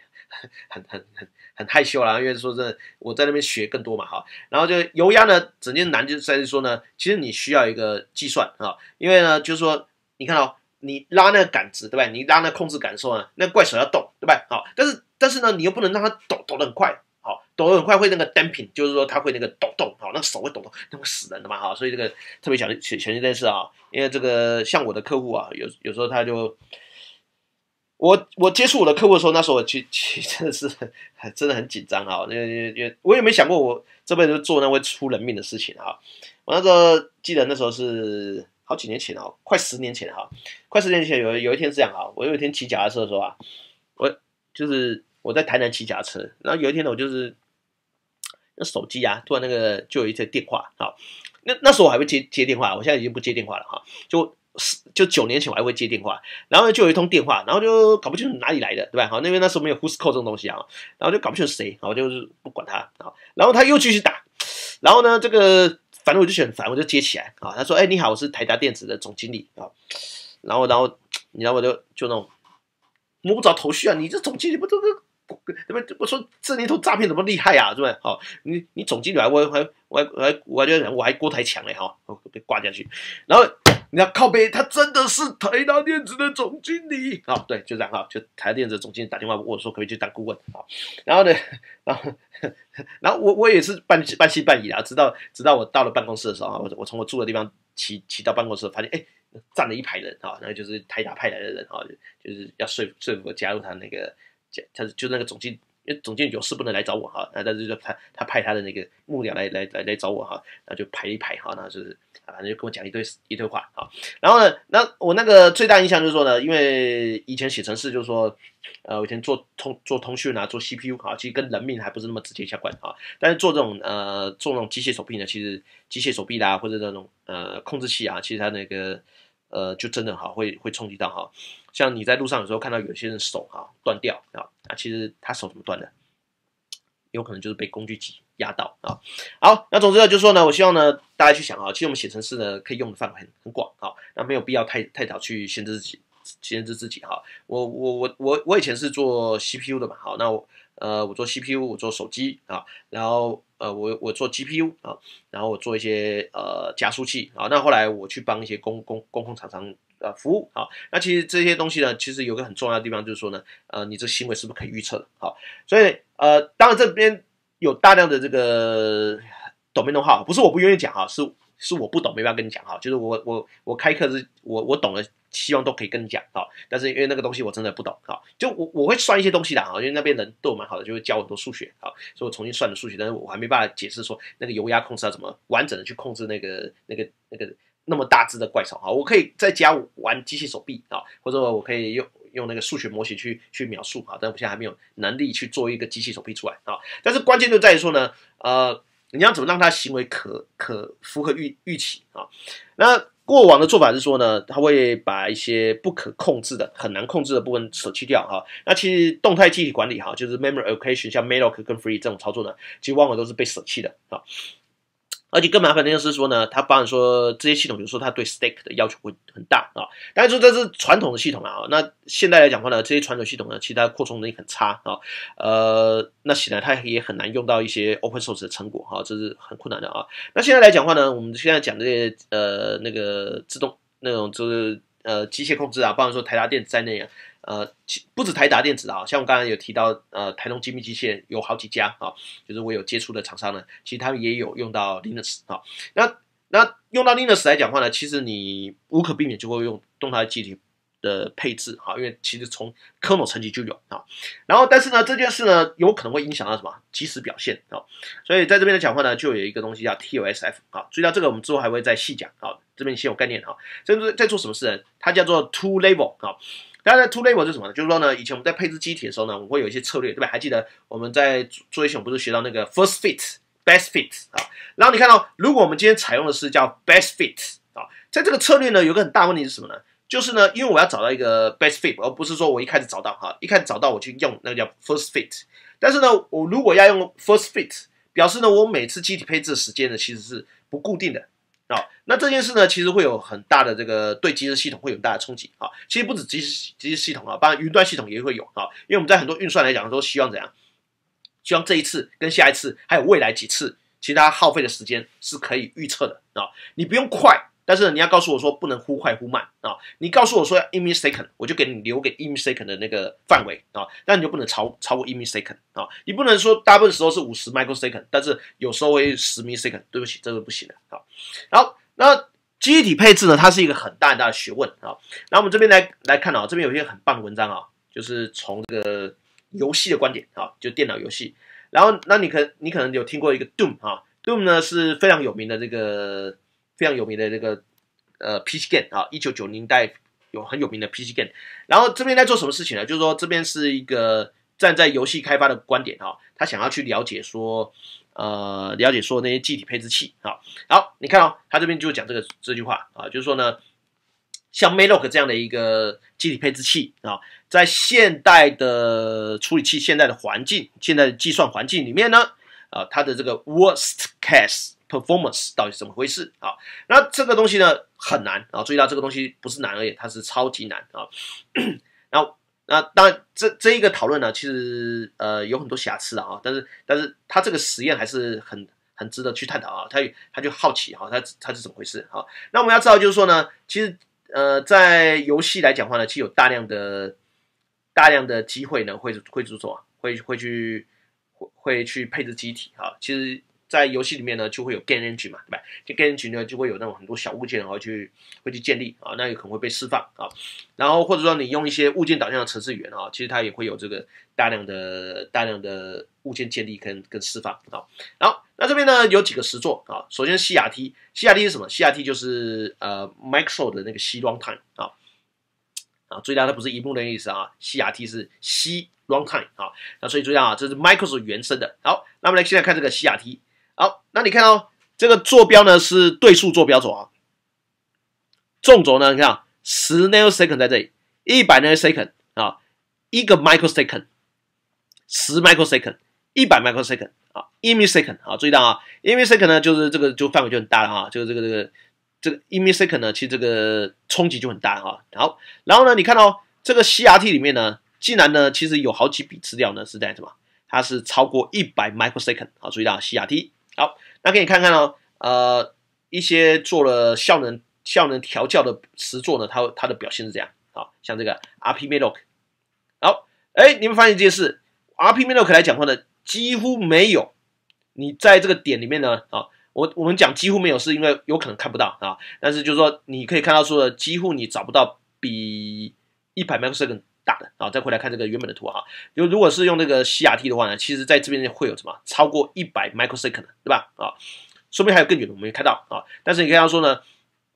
很害羞啦，因为说真的，我在那边学更多嘛哈。然后就油压呢，整件难就在于说呢，其实你需要一个计算啊，因为呢，就是说你看哦，你拉那个杆子对吧？你拉那个控制杆的时候呢，那个怪手要动对吧？好，但是呢，你又不能让它抖得很快。好，抖得很快会那个 damping， 就是说它会那个抖，好，那个手会抖，那会死人的嘛，哈，所以这个特别小心这件事啊，因为这个像我的客户啊，有时候他就，我接触我的客户的时候，那时候我其实真的很紧张啊，因为我也没想过我这辈子做那会出人命的事情啊，我那时候记得那时候是好几年前啊，快10年前哈，快10年前有一天是这样啊，我有一天骑脚踏车的时候啊，我在台南骑脚踏车，然后有一天呢，我就是那手机啊，突然就有一些电话，好，那时候我还会接电话，我现在已经不接电话了哈，就9年前我还会接电话，然后就有一通电话，然后就搞不清楚哪里来的，对吧？好，那时候没有 Who's Call 这种东西啊，然后就搞不清楚谁，然后就是不管他，然后他又继续打，然后呢，反正我就很烦，我就接起来啊，他说：“哎，你好，我是台达电子的总经理啊。”然后你知道我就那种摸不着头绪啊，你这总经理不都是？对不对？我说这年头诈骗怎么厉害啊？对不对？好，你总经理我觉得我还郭台强嘞哈，被挂下去。然后你要靠背，他真的是台达电子的总经理啊，对，就这样哈，就台达电子的总经理打电话问我说可不可以去当顾问啊？然后呢，然后我也是半信半疑啊，直到我到了办公室的时候啊，我从我住的地方骑到办公室，发现站了一排人啊，那个就是台达派来的人啊，就是要说服我加入他那个。他就那个总经，因为总经理有事不能来找我哈，但是就他派他的那个幕僚来找我哈，然后就排一排哈，然后就是反正就跟我讲一堆话哈，然后呢，我那个最大印象就是说呢，因为以前写程式就是说，我以前做通讯啊，做 CPU 哈，其实跟人命还不是那么直接相关哈，但是做这种机械手臂呢，其实机械手臂啦或者那种控制器啊，其实它那个就真的哈会冲击到哈。像你在路上有时候看到有些人手断掉啊，其实他手怎么断的？有可能就是被工具机压到啊。好，那总之呢，就是说呢，我希望呢大家去想啊，其实我们写程式呢可以用的范围很广啊，那没有必要太早去限制自己哈。我以前是做 CPU 的嘛，好，那我做 CPU， 我做手机啊，然后我做 GPU 啊，然后我做一些加速器啊，那后来我去帮一些公控厂商服务啊，那其实这些东西呢，其实有个很重要的地方就是说呢，你这行为是不是可以预测的？好，所以当然这边有大量的这个domain know-how，不是我不愿意讲哈，是我不懂没办法跟你讲哈，就是我开课是我懂了，希望都可以跟你讲哈，但是因为那个东西我真的不懂哈，就我会算一些东西的哈，因为那边人对我蛮好的，就会教我很多数学啊，所以我重新算了数学，但是我还没办法解释说那个油压控制要怎么完整的去控制那个那么大只的怪兽啊，我可以在家玩机械手臂啊，或者我可以用那个数学模型去描述啊，但我现在还没有能力去做一个机器手臂出来啊。但是关键就在于说呢，你要怎么让它行为可符合预期啊？那过往的做法是说呢，它会把一些不可控制的、很难控制的部分舍弃掉哈。那其实动态记忆管理哈，就是 memory allocation， 像 malloc 跟 free 这种操作呢，其实往往都是被舍弃的啊。而且更麻烦的就是说呢，它包含说这些系统，比如说它对 stake 的要求会很大啊。但是说这是传统的系统啊，那现在来讲的话呢，这些传统系统呢，其实它扩充能力很差啊。那显然它也很难用到一些 open source 的成果哈，这是很困难的啊。那现在来讲的话呢，我们现在讲这些那个自动那种就是机械控制啊，包含说台达电子在内啊。不止台达电子啊，像我刚才有提到，台东精密机械有好几家啊，就是我有接触的厂商呢，其实他们也有用到 Linux 啊。那用到 Linux 来讲的话呢，其实你无可避免就会用动态记忆体的配置啊，因为其实从 kernel 层级就有啊。然后但是呢，这件事呢有可能会影响到什么即时表现啊，所以在这边的讲话呢，就有一个东西叫 TOSF 啊，注意到这个我们之后还会再细讲啊，这边先有概念啊。在做什么事呢？它叫做 two level 啊。当然 ，two level 是什么呢？就是说呢，以前我们在配置机体的时候呢，我们会有一些策略，对吧？还记得我们在做一些，我们不是学到那个 first fit、best fit 啊？然后你看到，如果我们今天采用的是叫 best fit 啊，在这个策略呢，有个很大问题是什么呢？ 就是呢，因为我要找到一个 best fit， 而不是说我一开始找到哈，一开始找到我去用那个叫 first fit。但是呢，我如果要用 first fit， 表示呢，我每次机体配置的时间呢其实是不固定的。那这件事呢，其实会有很大的这个对机制系统会有很大的冲击啊。其实不止机制系统啊，包括云端系统也会有啊。因为我们在很多运算来讲，都希望怎样？希望这一次跟下一次还有未来几次，其实它耗费的时间是可以预测的啊。你不用快，但是你要告诉我说不能忽快忽慢啊。你告诉我说要1 millisecond， 我就给你留给1 millisecond 的那个范围啊，但你就不能超过1 millisecond 啊。你不能说大部分时候是50 microsecond， 但是有时候会10 millisecond， 对不起，这个不行的啊。好，那记忆体配置呢，它是一个很大很大的学问啊。然后我们这边来看啊，这边有一些很棒的文章啊，就是从这个游戏的观点啊，就电脑游戏。然后，那你可能有听过一个 Doom 啊 ，Doom 呢是非常有名的这个PC game 啊，1990年代有很有名的 PC game。然后这边在做什么事情呢？就是说这边是一个站在游戏开发的观点啊，他想要去了解说那些记忆体配置器啊。好，你看哦，他这边就讲这句话啊，就是说呢，像 Maloc 这样的一个记忆体配置器啊，在现代的处理器、现代的环境、现代的计算环境里面呢，它的这个 worst case performance 到底是怎么回事啊？那这个东西呢很难啊，注意到这个东西不是难而已，它是超级难啊。然后那当然这一个讨论呢，其实有很多瑕疵啊，但是它这个实验还是很值得去探讨啊。他就好奇哈，它是怎么回事啊？那我们要知道就是说呢，其实在游戏来讲的话呢，其实有大量的机会呢会做什么？会去配置机体啊。其实，在游戏里面呢，就会有 game engine 嘛，对吧？就 game engine 呢，就会有那种很多小物件，然后会去建立啊，那有可能会被释放啊。然后或者说你用一些物件导向的程式语言啊，其实它也会有这个大量的物件建立跟释放啊。好，那这边呢有几个实作啊。首先 CRT 是什么 ？CRT 就是Microsoft 的那个 C runtime 啊。注意到它不是萤幕的意思啊 ，CRT 是 C runtime 啊，那所以注意到啊，这是 Microsoft 原生的。好，那我们现在看这个 CRT。好，那你看哦，这个坐标呢是对数坐标轴啊，纵轴呢你看啊，10 nanosecond 在这里，100 nanosecond 啊，1个 microsecond， 10 microsecond， 100 microsecond 啊，1 millisecond 啊，注意到啊，1 millisecond 呢就是这个就范围就很大了哈，就是这个 1 millisecond 呢，其实这个冲击就很大哈。好，然后呢，你看到这个 CRT 里面呢，竟然呢，其实有好几笔资料呢是在什么？它是超过100 microsecond。好，注意到 CRT。好，那可以看看哦，一些做了效能调教的实作呢，它的表现是这样。好，像这个 RP-Maloc。好，你们发现这件事 ，RP-Maloc 来讲的话呢，几乎没有你在这个点里面呢，我们讲几乎没有，是因为有可能看不到啊。但是就是说，你可以看到说，几乎你找不到比100 microsecond 大的啊。再回来看这个原本的图哈，如果是用这个 CRT 的话呢，其实在这边会有什么超过100 microsecond， 对吧？啊，说不定还有更远的我们没看到啊。但是你看到说呢，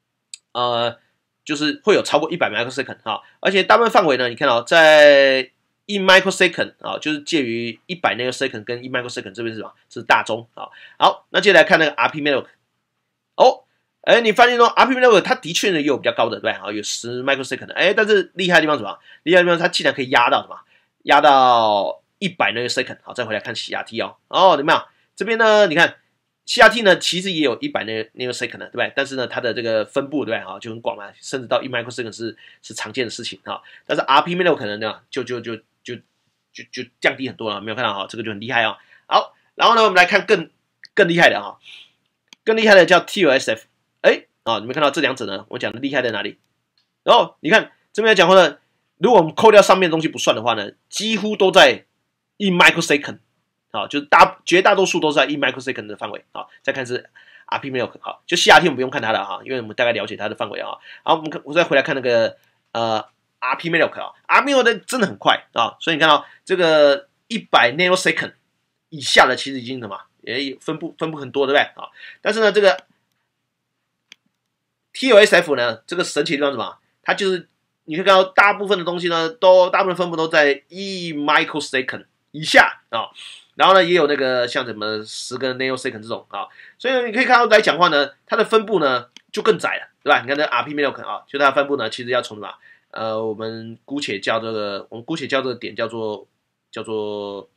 就是会有超过100 microsecond 啊，而且大部分范围呢，你看到在1 microsecond 啊，就是介于100 nanosecond 跟1 microsecond 这边是什么？是大中啊。好，那接下来看那个 RP-Maloc。哦，你发现说 RP-Maloc 它的确呢也有比较高的，对吧？有10 microsecond。但是厉害的地方是什么？厉害的地方它竟然可以压到什么？压到100 nanosecond。好，再回来看 CRT 哦。有没有？这边呢，你看 CRT 呢其实也有100 nanosecond 对不对？但是呢它的这个分布对不对？就很广嘛，甚至到1 microsecond 是常见的事情啊。但是 RP-Maloc 可能呢就降低很多了，没有看到哈，这个就很厉害哦。好，然后呢，我们来看更厉害的哈，更厉害的叫 TLSF。你们看到这两者呢，我讲的厉害在哪里？然后你看这边来讲话呢，如果我们扣掉上面的东西不算的话呢，几乎都在1 microsecond， 就是绝大多数都在1 microsecond 的范围啊。再看是 RP-Maloc， 好，就 CRT 我们不用看它的哈，因为我们大概了解它的范围啊。好，我再回来看那个RP-Maloc 啊 ，RP-Maloc 真的很快啊，所以你看到这个100 nanosecond 以下的其实已经什么，也分布很多，对不对啊？但是呢，这个 TLSF 呢，这个神奇的地方是什么？它就是你可以看到大部分的东西呢，大部分分布都在1 microsecond 以下啊。然后呢，也有那个像什么10个 nanosecond 这种啊，所以呢，你可以看到来讲话呢，它的分布呢就更窄了，对吧？你看这 RP Milk 啊，就它的分布呢，其实要从什么？我们姑且叫这个点叫做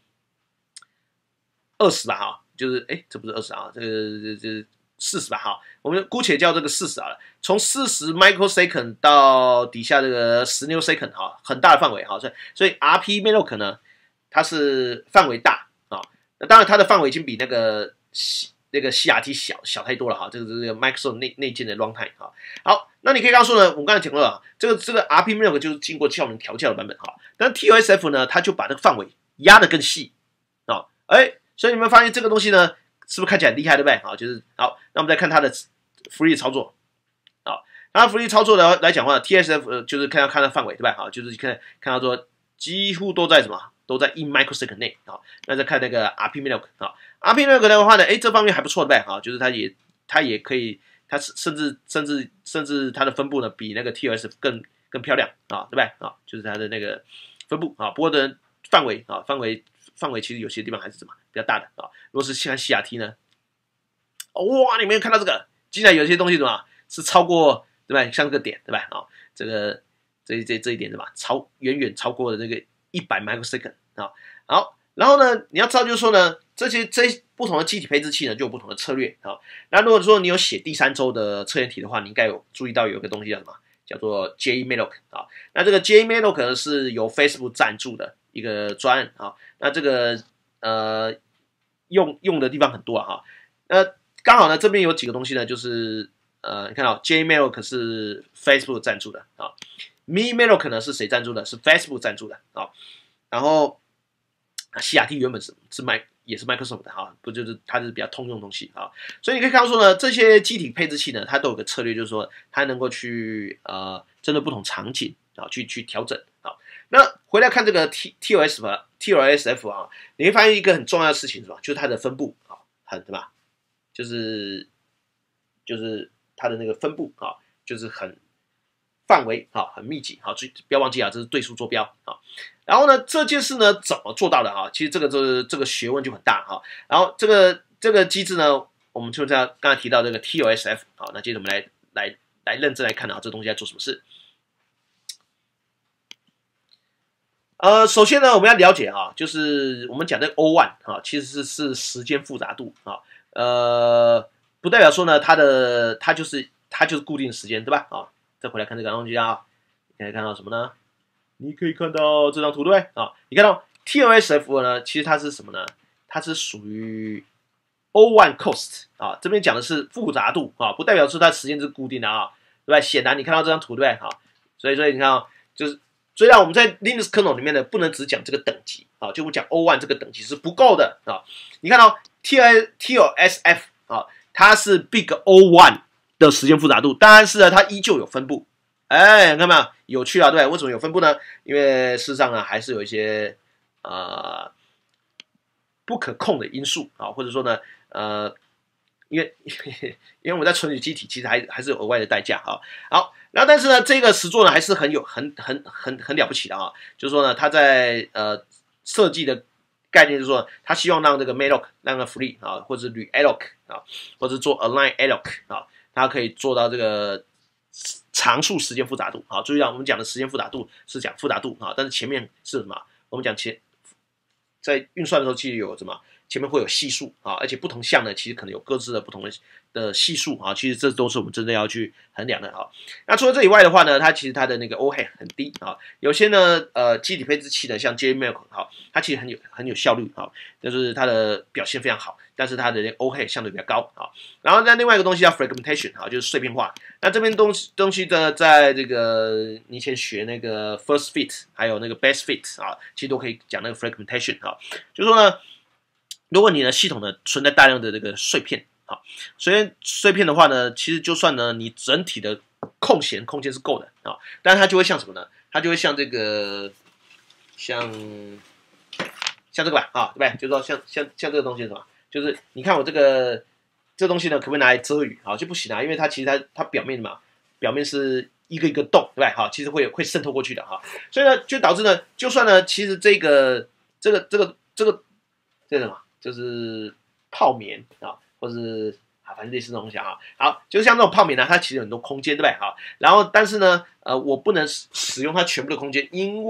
20吧，哈，就是这不是20啊，这40吧，哈，我们姑且叫这个40好了。从40 microsecond 到底下这个10 nanosecond 哈，很大的范围哈，所以 RP Milk 呢，它是范围大啊，那当然它的范围已经比那个CRT 小太多了哈，这个 Microsoft 内建的 runtime 哈。好，那你可以告诉呢，我们刚才讲过了，这个 RP Milk 就是经过效能调教的版本哈，但 TOSF 呢，它就把这个范围压得更细啊，所以你们发现这个东西呢，是不是看起来很厉害，对不对？好，就是好，那我们再看它的 free 操作，好，那 free 操作来讲的话 ，TSF 就是看它的范围，对吧？好，就是看到说几乎都在什么，都在1 microsecond 内，好，那再看那个 RP Milk 啊，RP Milk 的话呢，这方面还不错，对不对？好，就是它也可以，它甚至它的分布呢比那个 TOSF 更漂亮啊，对不对？啊，就是它的那个分布啊，不过的范围其实有些地方还是什么比较大的啊。如果是像 CRT 呢，哇，你没有看到这个，竟然有些东西什么是超过，对吧？像这个点，对吧？啊，这一点对吧？远远超过了那个100 microsecond 啊。好，然后呢，你要知道就是说呢，这不同的机体配置器呢就有不同的策略啊。那如果说你有写第三周的测验题的话，你应该有注意到有一个东西叫什么？叫做 JE Milk 啊。那这个 JE Milk 呢是由 Facebook 赞助的一个专案啊。那这个用的地方很多啊哈。那刚好呢这边有几个东西呢，就是你看到 JE Milk 是 Facebook 赞助的啊。Me Milk 呢是谁赞助的？是 Facebook 赞助的啊。然后CRT 原本也是 Microsoft 的哈，不就是它是比较通用的东西啊。所以你可以看到说呢，这些机体配置器呢，它都有个策略，就是说它能够去针对不同场景啊去调整啊。那回来看这个 TOSF 啊，你会发现一个很重要的事情是吧？就是它的分布啊，对吧？就是它的那个分布啊，就是很范围啊，很密集啊，不要忘记啊，这是对数坐标啊。然后呢，这件事呢怎么做到的啊？其实这个学问就很大哈。然后这个机制呢，我们就在刚才提到这个 TOSF 好，那接着我们来认真来看啊，这东西在做什么事。首先呢，我们要了解哈，就是我们讲的 O1 啊，其实是时间复杂度啊，不代表说呢，它就是固定时间，对吧？啊，再回来看这个东西啊，你可以看到什么呢？你可以看到这张图，对不对？啊，你看到 TOSF 呢，其实它是什么呢？它是属于 O1 cost 啊，这边讲的是复杂度啊，不代表说它时间是固定的啊，对吧？显然你看到这张图，对不对？啊，所以你看啊，就是虽然我们在 Linux kernel 里面呢，不能只讲这个等级啊，就我讲 O1 这个等级是不够的啊。你看到 TOSF 啊，它是 Big O1 的时间复杂度，但是呢，它依旧有分布。看到没有？有趣啊，对，为什么有分布呢？因为事实上呢，还是有一些不可控的因素啊，或者说呢，因为我们在存取机体，其实还是有额外的代价啊。好，然后但是呢，这个实作呢还是很了不起的啊，就是说呢，它在设计的概念就是说，他希望让这个 malloc 让个 free 啊，或者 realloc 啊，或者做 align alloc 啊，它可以做到这个常数时间复杂度啊。注意到我们讲的时间复杂度是讲复杂度啊，但是前面是什么？我们讲在运算的时候，其实有什么？前面会有系数啊，而且不同项呢，其实可能有各自的不同的系数啊，其实这都是我们真正要去衡量的啊。那除了这以外的话呢，其实它的那个 overhead 很低啊。有些呢，机体配置器的像 JMilk 啊，它其实很有效率啊，就是它的表现非常好，但是它的overhead 相对比较高啊。然后在另外一个东西叫 fragmentation 啊，就是碎片化。那这边东西的在这个你以前学那个 first fit 还有那个 best fit 啊，其实都可以讲那个 fragmentation 啊，就是说呢。如果你的系统呢存在大量的这个碎片，好，碎片的话呢，其实就算呢你整体的空间是够的啊，但是它就会像什么呢？它就会像这个，像这个吧，啊，对不对？就是说像这个东西是什么？就是你看我这东西呢，可不可以拿来遮雨？好，就不行啊，因为它其实它表面嘛，表面是一个洞，对不对？好，其实会渗透过去的哈，所以呢，就导致呢，就算呢，其实这什么？就是泡棉啊，或是啊，反正类似这种东西啊。好，就像这种泡棉呢，它其实有很多空间，对不对？好，然后但是呢，我不能使用它全部的空间，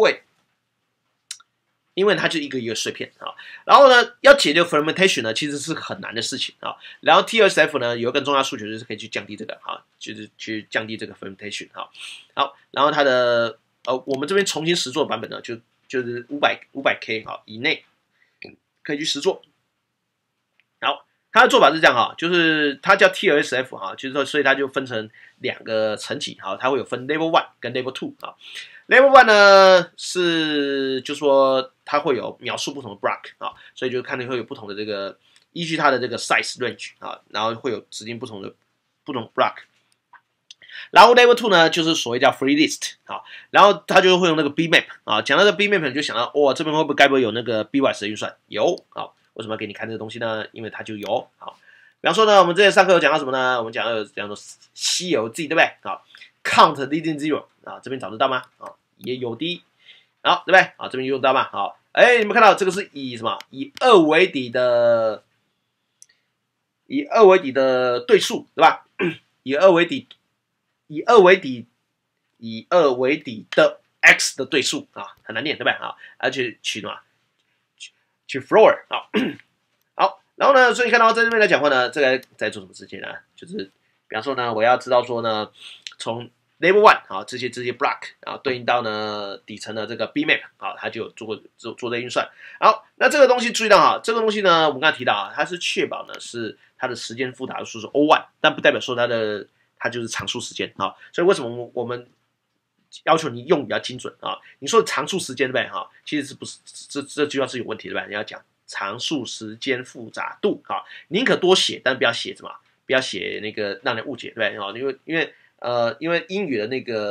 因为它就一个一个碎片啊，然后呢，要解决 fermentation 呢，其实是很难的事情啊。然后 TLSF 呢，有一个很重要诉求就是可以去降低这个啊，就是去降低这个 fermentation 啊。好，然后它的我们这边重新实做版本呢，就是500K 啊以内可以去实做。好，它的做法是这样哈，就是它叫 TLSF 哈，就是说，所以它就分成2个层级哈，它会有分 Level 1跟 Level 2啊。Level 1呢是就说它会有描述不同的 block 啊，所以就看你会有不同的这个依据它的这个 size range 啊，然后会有指定不同 block。然后 Level 2呢就是所谓叫 free list 啊，然后它就会用那个 B-map 啊，讲到这 B-map 你就想到哇，这边该不会有那个 BYS 的运算？有啊，为什么要给你看这个东西呢？因为它就有啊。比方说呢，我们之前上课有讲到什么呢？我们讲到稀有 Z 对不对？啊 ，count leading zero 啊，这边找得到吗？啊，也有的，好对不对？啊，这边用到吗？好，哎，你们看到这个是以什么？以2为底的对数对吧？以2为底的 x 的对数啊，很难念对不对？啊，而且取什么？取 floor 啊。好，然后呢，所以看到在这边来讲话呢，这个在做什么事情呢？就是比方说呢，我要知道说呢，从 Level 1啊这些 block 啊对应到呢底层的这个 B-map 啊，它就有做这运算。好，那这个东西注意到哈，这个东西呢，我们刚才提到啊，它是确保呢是它的时间复杂数是 O1，但不代表说它就是常数时间啊。所以为什么我们要求你用比较精准啊？你说常数时间对不对？哈，其实是不是这句话是有问题对吧？你要讲常数时间复杂度啊，宁可多写，但不要写什么，不要写那个让人误解对不对？因为英语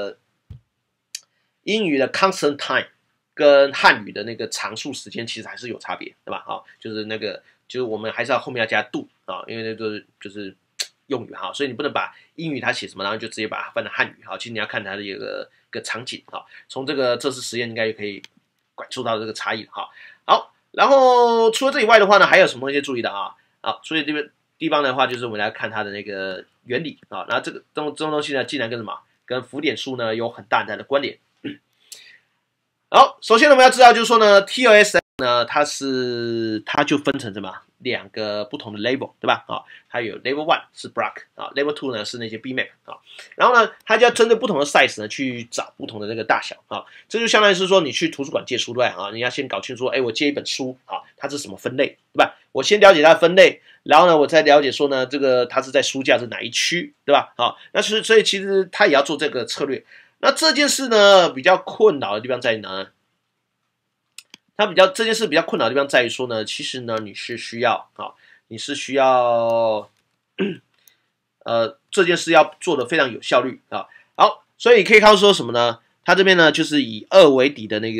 的 constant time 跟汉语的那个常数时间其实还是有差别对吧？好，就是我们还是要后面要加度啊，因为那个就是用语哈，所以你不能把英语它写什么，然后就直接把它翻成汉语哈。其实你要看它的一个场景哈，从这次实验应该就可以感受到这个差异哈。好，然后除了这以外的话呢，还有什么东西注意的啊？好，所以这边地方的话，就是我们来看它的那个原理啊。然后这种东西呢，竟然跟什么？跟浮点数呢有很大的关联。好，首先我们要知道就是说呢 ，TLSF 呢，它就分成什么2个不同的 label， 对吧？啊，它有 Level 1是 block 啊 ，Level 2呢是那些 B-map 啊，然后呢，它就要针对不同的 size 呢去找不同的那个大小啊，这就相当于是说你去图书馆借书对吧？啊，你要先搞清楚，哎，我借一本书啊，它是什么分类，对吧？我先了解它的分类，然后呢，我再了解说呢，这个它是在书架是哪一区，对吧？好，那所以其实它也要做这个策略。那这件事呢，比较困扰的地方在于呢，这件事比较困扰的地方在于说呢，其实呢，你是需要这件事要做的非常有效率啊。好，所以你可以看到说什么呢？它这边呢就是以2为底的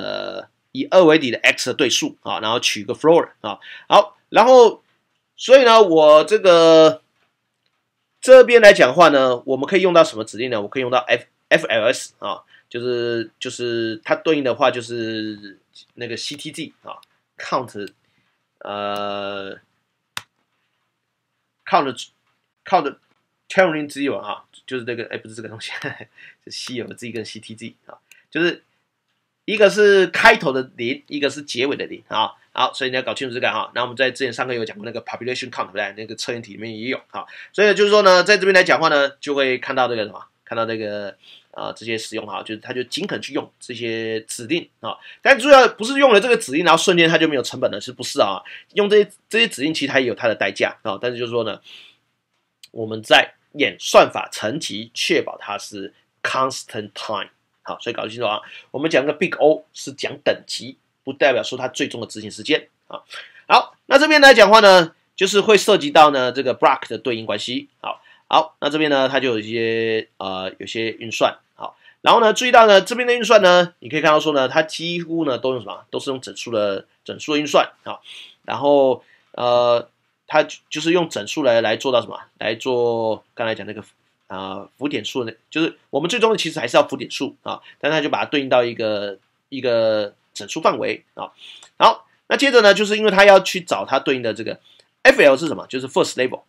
x 的对数啊，然后取一个 floor 啊。好，然后所以呢，我这边来讲话呢，我们可以用到什么指令呢？我可以用到 FLS 啊，就是它对应的话就是那个 CTZ 啊 ，count Turing zero 啊，就是这个不是这个东西，是稀有的 Z 跟 CTZ 啊，就是一个是开头的0，一个是结尾的0啊。好，所以你要搞清楚这个哈。那我们在之前上课有讲过那个 population count 对不对？那个测验题里面也有啊。所以就是说呢，在这边来讲话呢，就会看到这个什么，看到这个这些使用哈，就是他就尽可能去用这些指令啊。但主要不是用了这个指令，然后瞬间它就没有成本了，是不是啊？用这些指令其实它也有它的代价啊。但是就是说呢，我们在演算法层级，确保它是 constant time。好，所以搞清楚啊。我们讲个 big O 是讲等级，不代表说它最终的执行时间啊。好，那这边来讲话呢，就是会涉及到呢这个 block 的对应关系。好，那这边呢它就有有些运算。好，然后呢注意到呢这边的运算呢，你可以看到说呢，它几乎呢都用什么？都是用整数的运算啊。然后它就是用整数来做到什么？来做刚才讲那个浮点数呢，就是我们最终的其实还是要浮点数啊，但它就把它对应到一个整数范围啊。好，那接着呢，就是因为它要去找它对应的这个 FL 是什么？就是 first level 啊。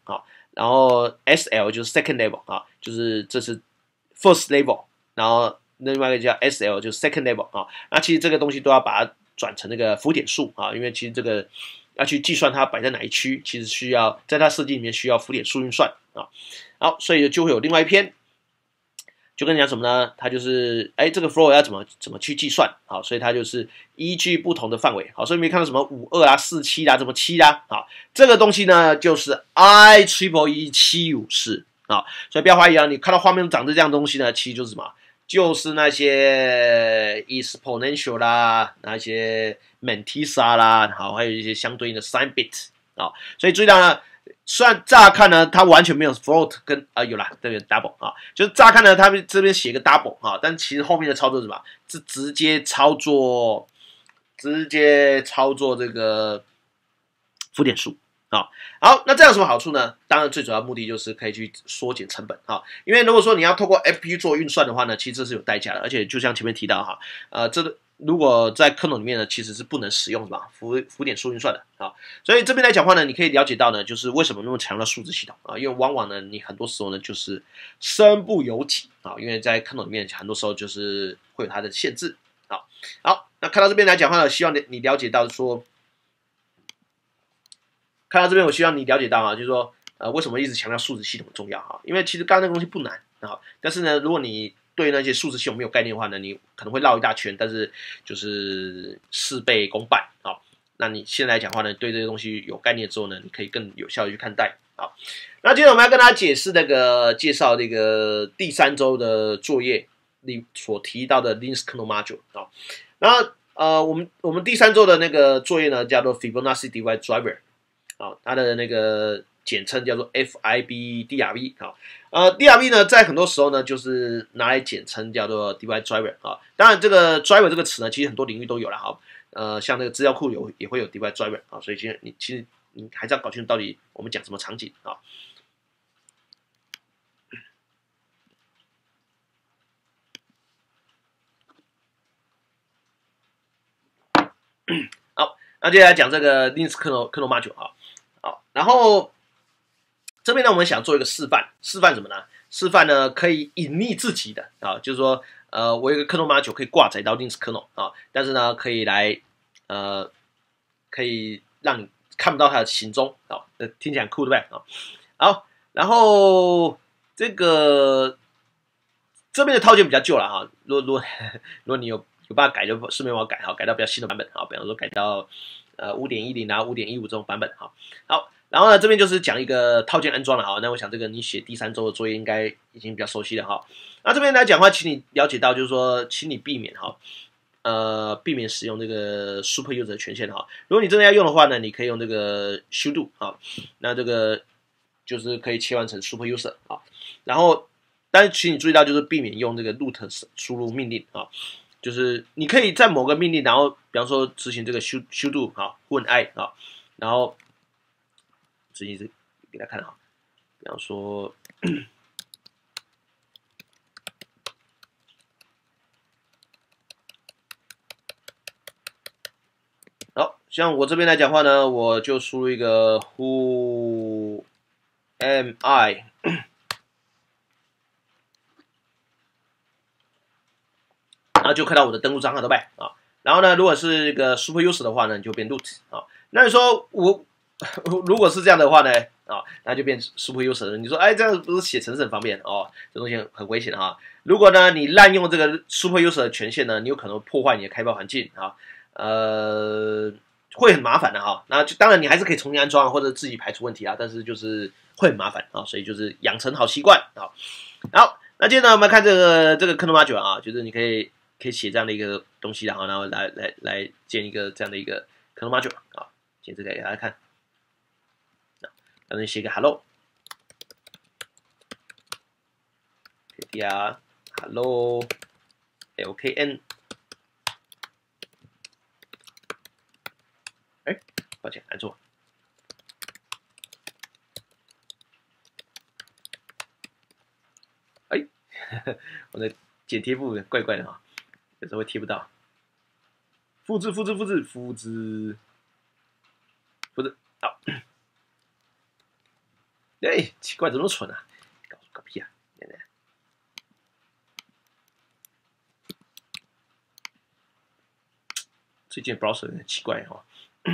然后 SL 就是 second level 啊，就是这是 first level， 然后另外一个叫 SL 就是 second level 啊，那其实这个东西都要把它转成那个浮点数啊，因为其实这个要去计算它摆在哪一区，其实需要在它设计里面需要浮点数运算啊，好，所以就会有另外一篇。就跟你讲什么呢？它就是这个 flow 要怎么去计算？好，所以它就是依据不同的范围，好，所以没看到什么52啦、47啦、怎么7啦，好，这个东西呢就是 IEEE 754啊，所以不要怀疑啊，你看到画面长这样东西呢，其实就是什么？就是那些 exponential 啦，那些 mantissa 啦，好，还有一些相对应的 sign bit 啊，所以注意到呢。虽然乍看呢，它完全没有 float 跟有啦，这个 double 啊，就是乍看呢，他们这边写个 double 啊，但其实后面的操作是什么？是直接操作这个浮点数啊。好，那这样有什么好处呢？当然最主要目的就是可以去缩减成本啊，因为如果说你要透过 FPU 做运算的话呢，其实这是有代价的，而且就像前面提到哈，这个。如果在 kernel 里面呢，其实是不能使用什么浮点数运算的啊，所以这边来讲话呢，你可以了解到呢，就是为什么那么强调数字系统啊，因为往往呢，你很多时候呢就是身不由己啊，因为在 kernel 里面很多时候就是会有它的限制啊。好，那看到这边来讲话呢，希望你了解到说，看到这边我希望你了解到啊，就是说为什么一直强调数字系统很重要啊？因为其实刚刚那个东西不难啊，但是呢，如果你对那些数字系统没有概念的话呢，你可能会绕一大圈，但是就是事倍功半啊。那你现在来讲的话呢，对这些东西有概念之后呢，你可以更有效的去看待啊。那接着我们要跟大家解释介绍那个第3周的作业里所提到的 Linux kernel module 啊。然后我们第3周的那个作业呢，叫做 Fibonacci Divide Driver 啊，它的那个简称叫做 FIB-DRV 啊。DRV 呢，在很多时候呢，就是拿来简称叫做 Divide Driver 啊。当然，这个 Driver 这个词呢，其实很多领域都有了哈。像那个资料库也会有 Divide Driver 啊，所以其实你还是要搞清楚到底我们讲什么场景啊。好，那接下来讲这个 Linux kernel module 啊。好，然后这边呢，我们想做一个示范，示范什么呢？示范呢可以隐匿自己的啊，就是说我有一个 kernel module 可以挂载到 Linux kernel 啊，但是呢可以来可以让你看不到它的行踪啊，听起来很酷对不对啊？好，然后这个这边的套件比较旧了哈，如果你有办法改，就顺便帮我改好，改到比较新的版本好，比方说改到5.10啊5.15这种版本哈。好，然后呢这边就是讲一个套件安装了哈，那我想这个你写第3周的作业应该已经比较熟悉了哈。那这边来讲的话，请你了解到就是说，请你避免避免使用这个 super user 的权限哈。如果你真的要用的话呢，你可以用这个 sudo 啊，那这个就是可以切换成 super user 啊。然后，但是请你注意到，就是避免用这个 root 输入命令啊，就是你可以在某个命令，然后比方说执行这个 sudo 啊混 i 啊，然后执行这给大家看哈，比方说。好，像我这边来讲话呢，我就输入一个 Who am I， 然后就看到我的登录账号对不对啊？然后呢，如果是一个 super user 的话呢，你就变 root 啊。那你说我如果是这样的话呢，那就变 super user 了。你说这样不是写程式很方便哦？这东西很危险啊。如果呢你滥用这个 super user 的权限呢，你有可能破坏你的开发环境啊。会很麻烦的哈。那就当然你还是可以重新安装或者自己排除问题啊，但是就是会很麻烦啊，所以就是养成好习惯啊。好，那接着呢，我们看这个 kernel module 啊，就是你可以写这样的一个东西，然后来建一个这样的一个 kernel module 啊，建这个给大家看。然后你写个 hello， ptr hello lkn。抱歉，按错。我的剪贴布怪怪的哈，有时候会贴不到。复制，好。 哎，奇怪，怎么那么蠢啊？搞屁啊！最近 browser 有点奇怪哈、哦。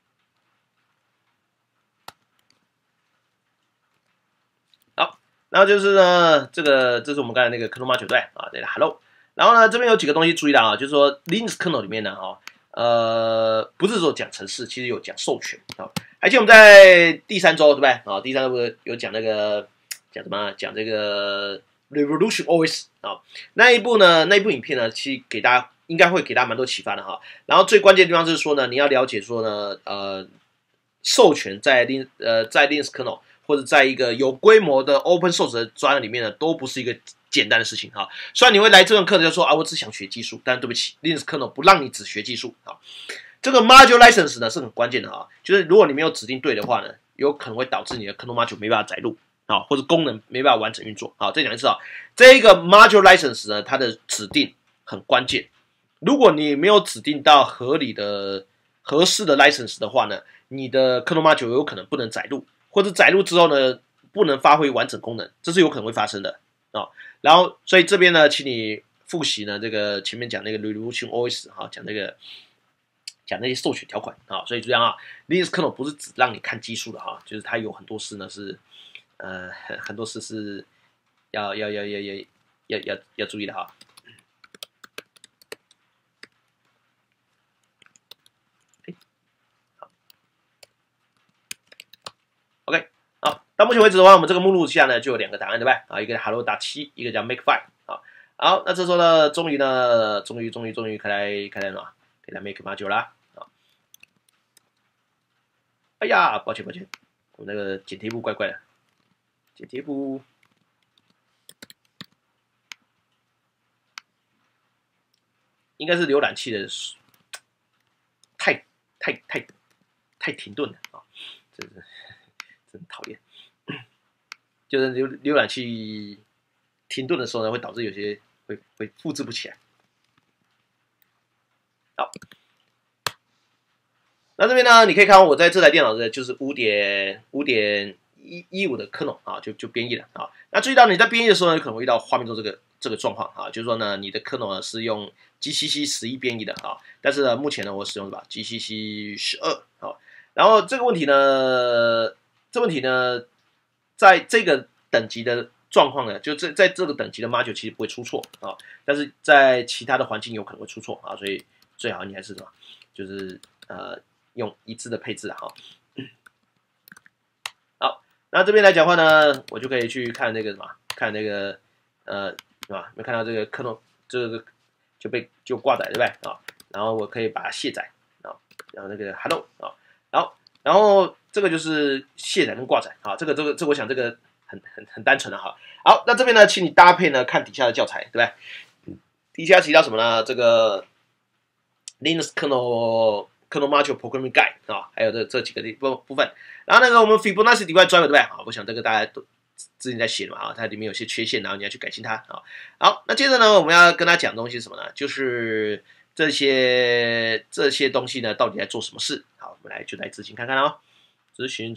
好，然后就是呢，这是我们刚才那个 kernel module 对啊，对 hello。然后呢，这边有几个东西注意到啊，就是说 Linux kernel 里面呢，不是说讲程式，其实有讲授权啊。而且我们在第3周对不对啊？第3周不是有讲那个讲什么？讲这个 Revolution OS 啊，那一部影片呢，其实给大家应该会给大家蛮多启发的哈。然后最关键的地方就是说呢，你要了解说呢，授权在 Linux kernel 或者在一个有规模的 open source 的专案里面呢，都不是一个简单的事情哈。虽然你会来这门课就说啊，我只想学技术，但对不起 ，Linux kernel 不让你只学技术啊。这个 module license 呢是很关键的哈，就是如果你没有指定对的话呢，有可能会导致你的 kernel module 没办法载入啊，或者功能没办法完整运作啊。再讲一次啊，这个 module license 呢，它的指定很关键。如果你没有指定到合适的 license 的话呢，你的 kernel module 有可能不能载入，或者载入之后呢，不能发挥完整功能，这是有可能会发生的啊。然后，所以这边呢，请你复习呢这个前面讲那个 Revolution OS 哈，讲那些授权条款啊。所以这样啊 ，Linux kernel 不是只让你看技术的哈，就是它有很多事呢是很多事是要注意的哈。OK， 好，到目前为止的话，我们这个目录下呢就有2个档案，对吧？啊，一个叫 hello.7，一个叫 makefile。好，那这时候呢，终于开来了，给它 make module 啦。哎呀，抱歉，我那个剪贴簿怪怪的，剪贴簿应该是浏览器的太停顿了啊，真讨厌。就是浏览器停顿的时候呢，会导致有些会复制不起来。好，那这边呢，你可以看到我在这台电脑的就是5.15的 kernel 啊，就编译了啊。那注意到你在编译的时候呢，可能会遇到画面中这个状况啊，就是说呢，你的 kernel 呢是用 GCC 11编译的啊，但是呢，目前呢我使用什么 GCC 12啊。然后这个问题呢，在这个等级的状况呢，就在这个等级的 module 其实不会出错啊，但是在其他的环境有可能会出错啊，所以最好你还是什么，就是用一致的配置哈。好，那这边来讲话呢，我就可以去看那个什么，看那个是吧？没看到这个 kernel 这个就挂载对不对啊？然后我可以把它卸载啊，然后那个 hello 啊，然后这个就是卸载跟挂载啊，这我想这个很单纯的哈。好，那这边呢，请你搭配呢看底下的教材，对不对？底下提到什么呢？这个 Linux kernel module programming guide 啊，还有这几个部分。然后那个我们 Fibonacci Divide Driver 对不对？好，我想这个大家都之前在写的嘛啊，它里面有些缺陷，然后你要去改进它啊。好，那接着呢，我们要跟他讲的东西是什么呢？就是这些东西呢，到底在做什么事？好，我们来执行看看哦。执行。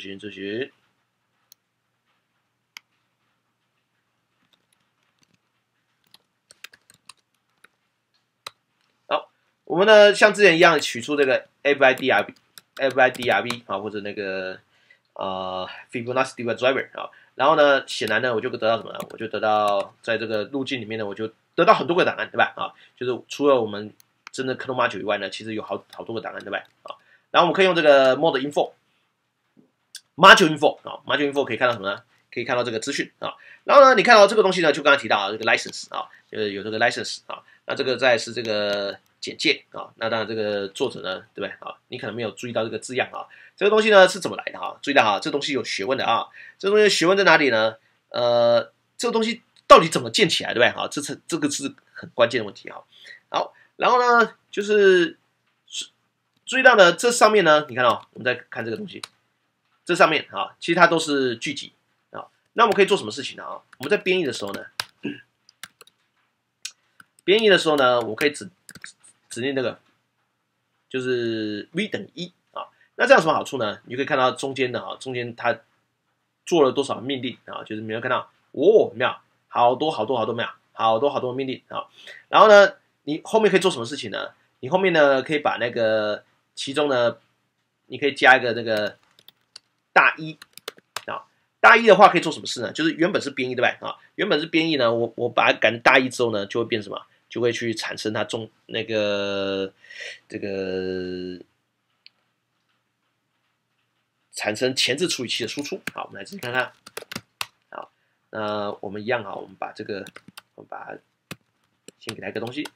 好，我们呢像之前一样取出这个 FIDRB 啊，或者那个Fibonacci Divide Driver 啊，然后呢，显然呢我就得到什么呢？我就得到在这个路径里面呢，我就得到很多个档案，对吧？啊，就是除了我们真的 kernel module 以外呢，其实有好多个档案，对吧？啊，然后我们可以用这个 mod info module info 啊，module info 可以看到什么呢？可以看到这个资讯啊，然后呢，你看到这个东西呢，就刚才提到这个 license 啊，有这个 license 啊，那这个再是这个简介啊，那当然这个作者呢，对不对啊？你可能没有注意到这个字样啊，这个东西呢是怎么来的哈？注意到哈，这东西有学问的啊，这东西学问在哪里呢？这个东西到底怎么建起来，对不对啊？这个是很关键的问题哈。好，然后呢，就是注意到呢，这上面呢，你看哦，我们再看这个东西，这上面啊，其实它都是聚集啊。那我们可以做什么事情呢？啊，我们在编译的时候呢，我可以指定那个就是 v 等于1啊。那这样有什么好处呢？你就可以看到中间的啊，中间它做了多少命令啊，就是你有看到哦，有没有好多没有，好多命令啊。然后呢，你后面可以做什么事情呢？你后面呢可以把那个其中呢，你可以加一个那个大一啊。大一的话可以做什么事呢？就是原本是编译对不对啊？原本是编译呢，我把它改成大一之后呢，就会变什么？就会去产生它那个这个产生前置处理器的输出。好，我们来自己看看。好，那我们一样我们把它先给它一个东西。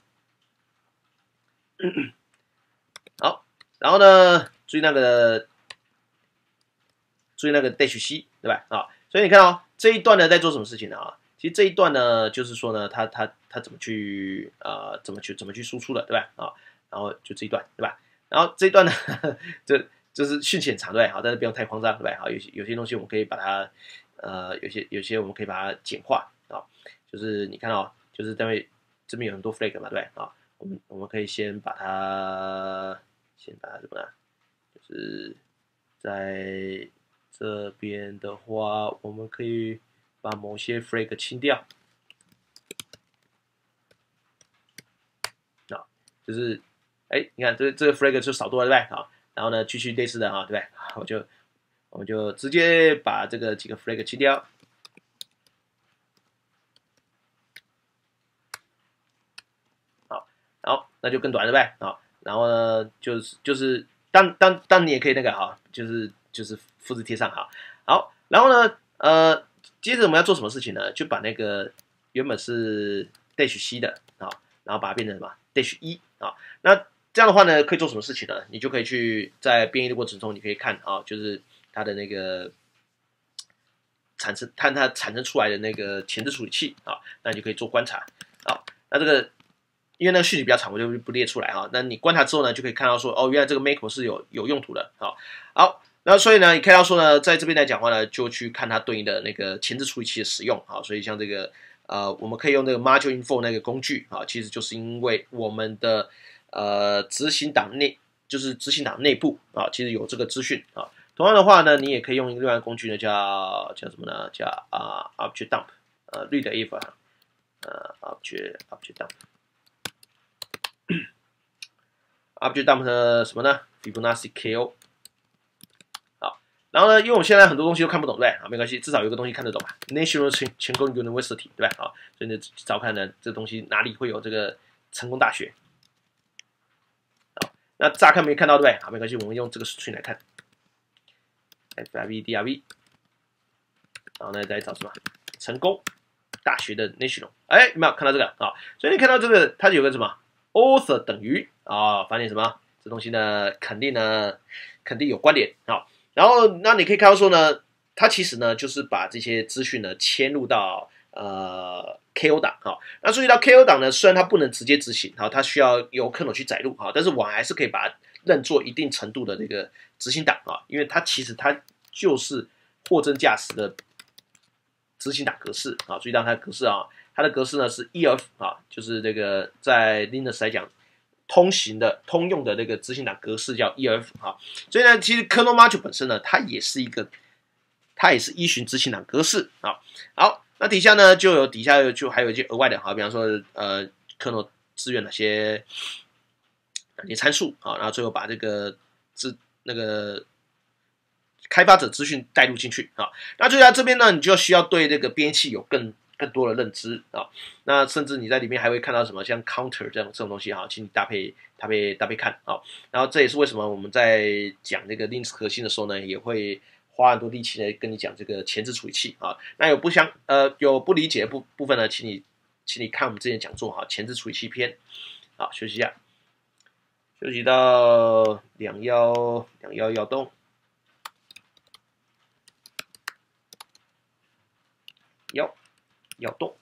好，然后呢，注意那个 dash c 对吧？啊，所以你看这一段呢在做什么事情呢？其实这一段呢，就是说呢，它怎么去输出的，对吧？然后就这一段，对吧？然后这一段呢，就是讯息很长，对吧？好，但是不用太慌张，对吧？好，有些东西我们可以把它有些我们可以把它简化就是你看就是这边有很多 flag 嘛，对吧？我们可以先把它怎么呢？就是在这边的话，我们可以把某些 flag 清掉。就是你看这个 flag 就少多了，对不对？然后呢，继续类似的对不对？我们就直接把这个几个 flag 清掉。好，那就更短，对不对？然后呢，就是当你也可以那个就是复制贴上好，然后呢接着我们要做什么事情呢？就把那个原本是 dash c 的然后把它变成什么 dash 1那这样的话呢，可以做什么事情呢？你就可以去在编译的过程中，你可以看就是它的那个看它产生出来的那个前置处理器那你就可以做观察那这个因为那个序曲比较长，我就不列出来那你观察之后呢，就可以看到说原来这个 make 是有用途的好，那所以呢，你看到说呢，在这边来讲的话呢，就去看它对应的那个前置处理器的使用所以像这个我们可以用这个 module info 那个工具其实就是因为我们的执行档内部其实有这个资讯同样的话呢，你也可以用另外一个工具呢，叫什么呢？叫object dump 绿的 if object dump object dump 的什么呢 ？Fibonacci KO 然后呢，因为我们现在很多东西都看不懂，对不对？没关系，至少有个东西看得懂吧 ？National 成功 University 对吧？所以你找看呢，这东西哪里会有这个成功大学？那乍看没看到对不对？没关系，我们用这个stream来看 ，FIVDRV， 然后呢再找什么成功大学的 National， 有没有看到这个所以你看到这个，它有个什么 author 等于发现什么？这东西呢，肯定有关联然后，那你可以看到说呢，它其实呢就是把这些资讯呢迁入到KO 档那注意到 KO 档呢，虽然它不能直接执行它需要由 kernel 去载入但是我还是可以把它认作一定程度的这个执行档因为它其实它就是货真价实的执行档格式注意到它的格式它的格式呢是 EF 就是这个在 Linux 来讲。通用的那个执行档格式叫 EF 所以呢，其实 kernel module 本身呢，它也是依循执行档格式好，那底下呢底下还有一些额外的比方说kernel 支援哪些参数然后最后把这个那个开发者资讯带入进去那就在这边呢，你就需要对这个编译器有更多的认知那甚至你在里面还会看到什么像 counter 这种东西请你搭配看然后这也是为什么我们在讲那个 Linux 核心的时候呢，也会花很多力气来跟你讲这个前置处理器那有不理解的部分呢，请你看我们之前讲座前置处理器篇休息一下，休息到211要动要动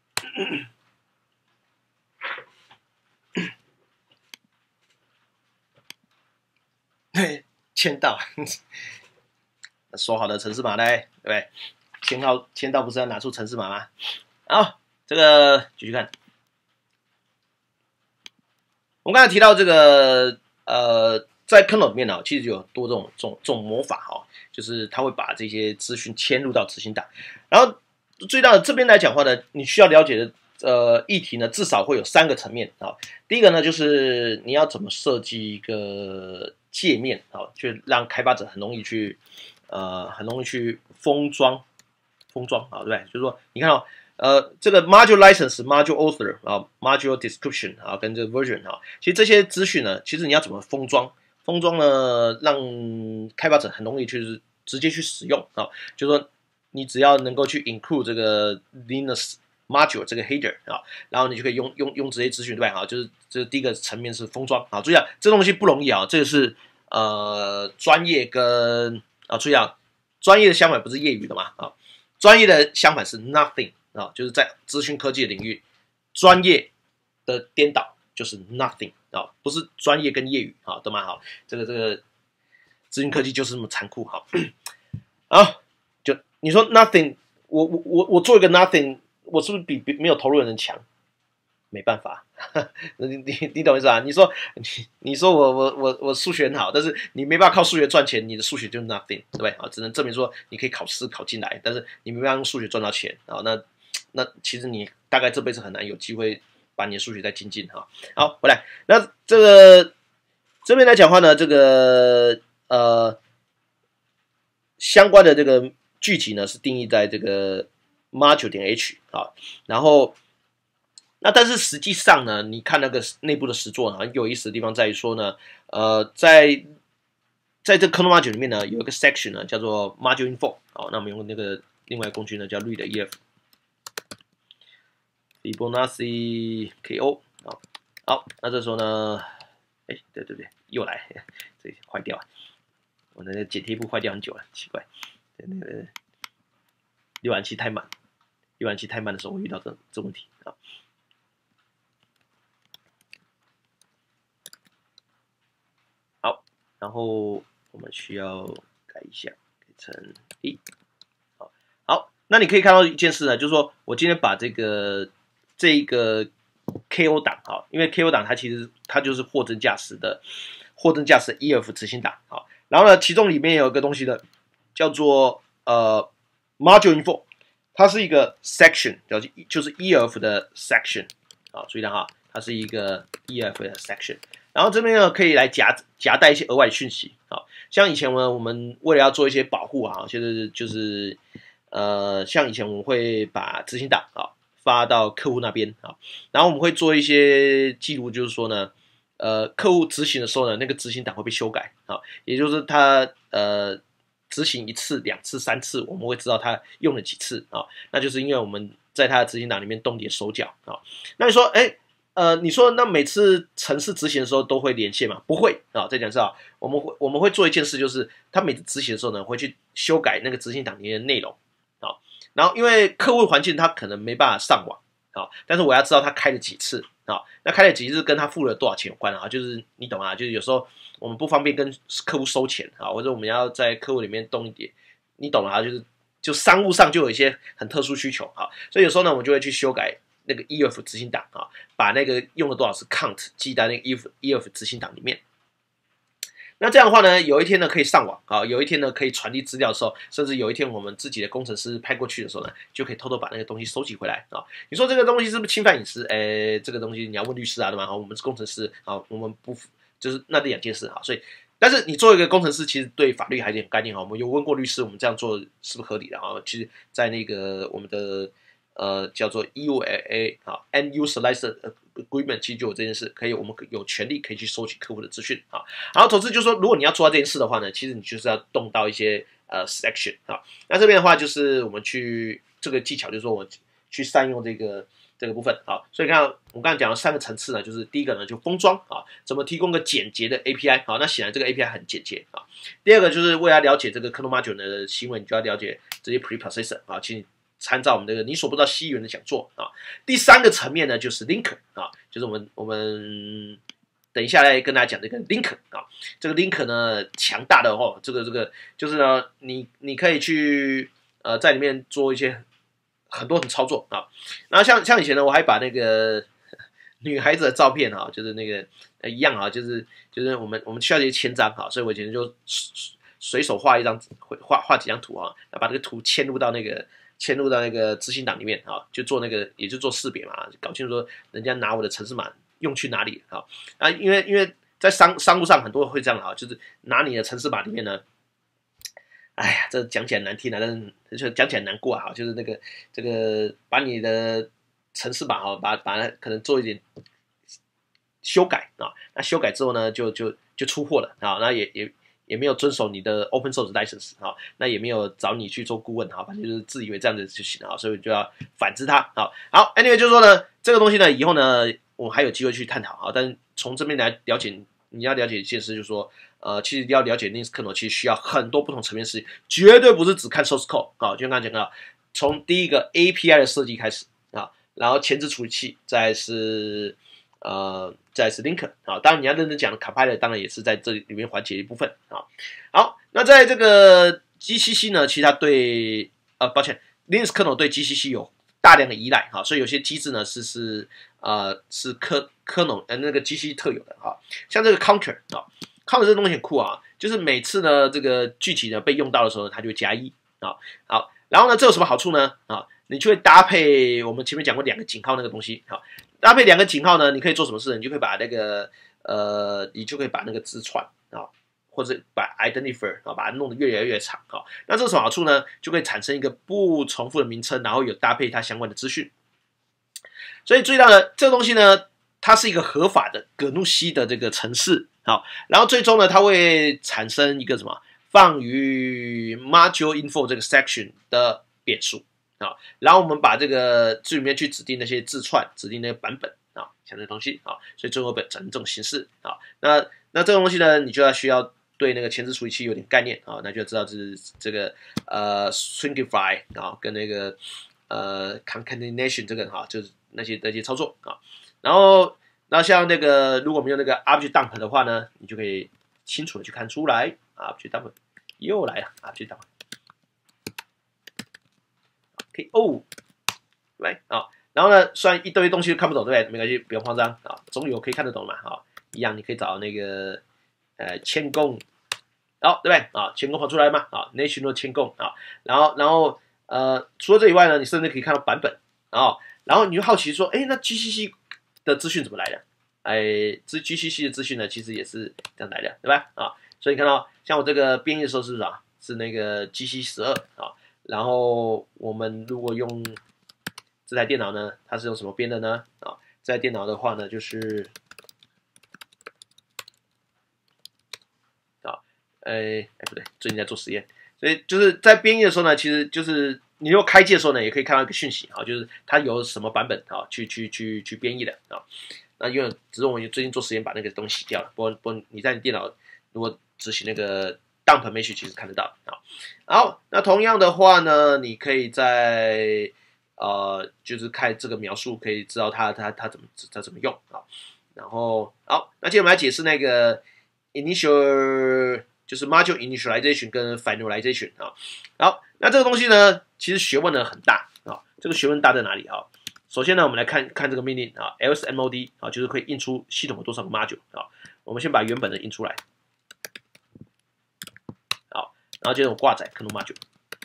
签到说好的程式码呢，对不对？签到不是要拿出程式码吗？好，这个继续看。我们刚才提到这个在 kernel 里面呢，其实有很多这种魔法哈，就是它会把这些资讯嵌入到执行档。然后最大的这边来讲的话呢，你需要了解的议题呢，至少会有3个层面啊。第一个呢，就是你要怎么设计一个界面啊，就让开发者很容易去封装啊，对不对？就是说，你看哦。这个 module license、module author 啊、module description 啊，跟这个 version 啊，其实这些资讯呢，其实你要怎么封装？封装呢，让开发者很容易去直接去使用啊。就是说，你只要能够去 include 这个 Linux module 这个 header 啊，然后你就可以用这些资讯，对吧？啊，就是这第一个层面是封装啊。注意啊，这东西不容易啊，这个是专业跟注意啊，专业的相反不是业余的嘛啊，专业的相反是 nothing。啊，就是在资讯科技的领域，专业的颠倒就是 nothing 啊，不是专业跟业余啊，懂吗？好，这个资讯科技就是这么残酷哈。好，就你说 nothing， 我做一个 nothing， 我是不是比没有投入的人强？没办法，你懂意思吧？你说我数学很好，但是你没办法靠数学赚钱，你的数学就是 nothing， 对不对？啊，只能证明说你可以考试考进来，但是你没办法用数学赚到钱啊。那其实你大概这辈子很难有机会把你的数学再精进哈。好，回来，那这边来讲话呢，这个相关的这个具体呢是定义在这个 module.h 啊，然后但是实际上呢，你看那个内部的实作呢，很有意思的地方在于说呢，在这个 kernel module 里面呢，有一个 section 呢叫做 module info， 好，那我们用那个另外一个工具呢叫 read.ef。Fibonacci KO 好，那这时候呢，对，又来，这坏掉了，我那个剪贴簿坏掉很久了，奇怪，那个浏览器太慢的时候会遇到这问题啊。好，然后我们需要改一下，改成1。好，那你可以看到一件事呢，就是说我今天把这个 KO 档啊，因为 KO 档它其实它就是货真价实的EF 执行档啊。然后呢，其中里面有一个东西呢，叫做module info， 它是一个 section， 就是 EF 的 section 啊，注意到哈，它是一个 EF 的 section。然后这边呢可以来夹带一些额外的讯息啊，像以前呢我们为了要做一些保护啊，就是像以前我们会把执行档啊发到客户那边啊，然后我们会做一些记录，就是说呢，客户执行的时候呢，那个执行档会被修改啊，也就是他执行1次、2次、3次，我们会知道他用了几次啊，那就是因为我们在他的执行档里面动点手脚啊。那你说，你说那每次程式执行的时候都会连线吗？不会啊，再讲一次啊，我们会做一件事，就是他每次执行的时候呢，会去修改那个执行档里面的内容啊。然后因为客户环境他可能没办法上网啊，但是我要知道他开了几次啊，那开了几次跟他付了多少钱有关啊，就是你懂啊，就是有时候我们不方便跟客户收钱啊，或者我们要在客户里面动一点，你懂啊，就商务上就有一些很特殊需求啊，所以有时候呢，我们就会去修改那个 EF 执行档啊，把那个用了多少次 count 记在那个 EF 执行档里面。那这样的话呢，有一天呢可以上网啊，有一天呢可以传递资料的时候，甚至有一天我们自己的工程师派过去的时候呢，就可以偷偷把那个东西收集回来啊。你说这个东西是不是侵犯隐私？这个东西你要问律师啊，对吗？好，我们是工程师啊，我们不就是那2件事啊。所以，但是你作为一个工程师，其实对法律还有点概念哈。我们有问过律师，我们这样做是不是合理的啊？其实，在那个我们的叫做 EULA 啊 End User License Agreement 其实就有这件事，我们有权利可以去收取客户的资讯啊。然后总之就是说，如果你要做到这件事的话呢，其实你就是要动到一些section 啊。那这边的话就是我们去这个技巧，就是说我去善用这个部分啊。所以看我们刚才讲了3个层次呢，就是第一个呢就封装啊，怎么提供个简洁的 API 啊。那显然这个 API 很简洁啊。第二个就是为了了解这个 kernel module 的行为，你就要了解这些 preprocessor 啊，其实参照我们这个你所不知道西元的讲座啊。第3个层面呢，就是 linker 啊，就是我们等一下来跟大家讲这个 linker 啊。这个 linker 呢，强大的哦，这个就是呢，你可以去在里面做一些很多操作啊。然后像以前呢，我还把那个女孩子的照片哈，就是那个一样啊，就是我们需要一些签章哈，所以我以前就随手画一张画几张图啊，把这个图嵌入到那个执行档里面啊，就做那个也就做识别嘛，搞清楚说人家拿我的程式码用去哪里啊，因为在商务上很多会这样啊，就是拿你的程式码里面呢。哎呀，这讲起来难听啊，但是讲起来难过啊，就是这个把你的程式码啊，把它可能做一点修改啊，那修改之后呢，就出货了啊，那也没有遵守你的 open source license 啊，那也没有找你去做顾问啊，反正就是自以为这样子就行了啊，所以就要反制它啊。好 ，anyway 就是说呢，这个东西呢，以后呢，我们还有机会去探讨啊，但是从这边来了解，你要了解一件事，就是说。其实要了解 Linux kernel，其实需要很多不同层面事情，绝对不是只看 source code 啊。就刚刚讲到，从第一个 API 的设计开始啊，然后前置处理器，再是 Linker 啊。当然你要认真讲 compiler， 当然也是在这里面环节一部分啊。好，那在这个 GCC 呢，其实它对抱歉 ，Linux kernel 对 GCC 有大量的依赖哈，所以有些机制呢是kernel 那个 GCC 特有的哈，像这个 counter 啊。counter 这东西很酷啊，就是每次呢这个具体呢被用到的时候，它就会加1啊。好，然后呢这有什么好处呢？啊，你就会搭配我们前面讲过2个井号那个东西，好，搭配2个井号呢，你可以做什么事？你就可以把那个你就可以把那个字串啊，或者把 identifier 啊，把它弄得越来越长啊。那这有什么好处呢？就可以产生一个不重复的名称，然后有搭配它相关的资讯。所以注意到了这个东西呢，它是一个合法的葛努西的这个程式。好，然后最终呢，它会产生一个什么放于 module info 这个 section 的变数啊，然后我们把这个字里面去指定那些字串，指定那个版本啊，像这东西啊，所以最后变成这种形式啊。那这个东西呢，你就要需要对那个前置处理器有点概念啊，那就知道这个stringify 啊，跟那个concatenation 这个哈，就是那些操作啊，然后。那像那个，如果我们用那个 object dump 的话呢，你就可以清楚的去看出来 object dump 又来了 object dump，OK 哦，来啊，然后呢，虽然一堆东西都看不懂，对不对？没关系，不用慌张啊，总有可以看得懂嘛啊，一样你可以找那个谦恭，好，对不对啊？谦恭跑出来嘛啊 ，national 谦恭啊，然后除了这以外呢，你甚至可以看到版本啊，然后你就好奇说，哎，那 GCC 的资讯怎么来的？GCC 的资讯呢，其实也是这样来的，对吧？啊，所以你看到像我这个编译的时候是不是啊？是那个 GC12啊。然后我们如果用这台电脑呢，它是用什么编的呢？啊，这台电脑的话呢，就是啊，不对，最近在做实验，所以就是在编译的时候呢，其实就是你如果开机的时候呢，也可以看到一个讯息啊，就是它有什么版本啊，去编译的啊。那因为只是我们最近做实验把那个东西洗掉了，不过你在你电脑如果执行那个 dump message 其实看得到啊。好，那同样的话呢，你可以在就是看这个描述，可以知道它怎么用啊。然后好，那接着我们来解释那个 initial 就是 module initialization 跟 finalization 啊。好，那这个东西呢，其实学问呢很大啊。这个学问大在哪里啊？首先呢，我们来看这个命令啊 ，lsmod 啊，就是可以印出系统有多少个 module 啊。我们先把原本的印出来，好，然后接着我挂载 kernel module，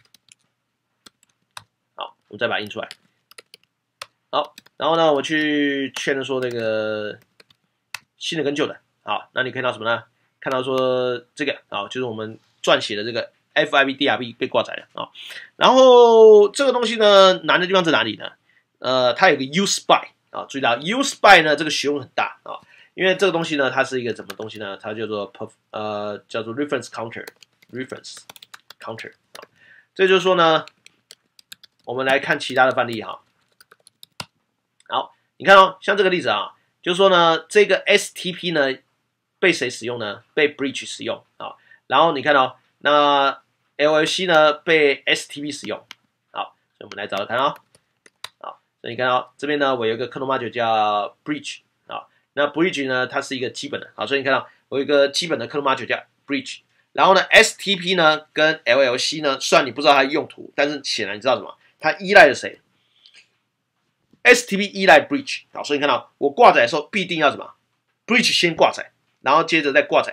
好，我们再把它印出来，好，然后呢，我去确认说那个新的跟旧的，好，那你看到什么呢？看到说这个啊，就是我们撰写的这个 FIB-DRB 被挂载了啊。然后这个东西呢，难的地方在哪里呢？它有个 useby 啊，注意到 useby 呢，这个学问很大啊，因为这个东西呢，它是一个什么东西呢？它叫做reference counter 啊，这就是说呢，我们来看其他的范例哈。好，你看哦，像这个例子啊，就是说呢，这个 STP 呢被谁使用呢？被 breach 使用啊。然后你看到那 LLC 呢被 STP 使用，好，所以我们来找找看啊。所以你看到这边呢，我有一个 kernel module 叫 bridge 啊，那 bridge 呢，它是一个基本的，好，所以你看到我有一个基本的 kernel module 叫 bridge， 然后呢 STP 呢跟 LLC 呢，虽然你不知道它的用途，但是显然你知道什么？它依赖了谁？ STP 依赖 bridge 好，所以你看到我挂载的时候必定要什么 bridge 先挂载，然后接着再挂载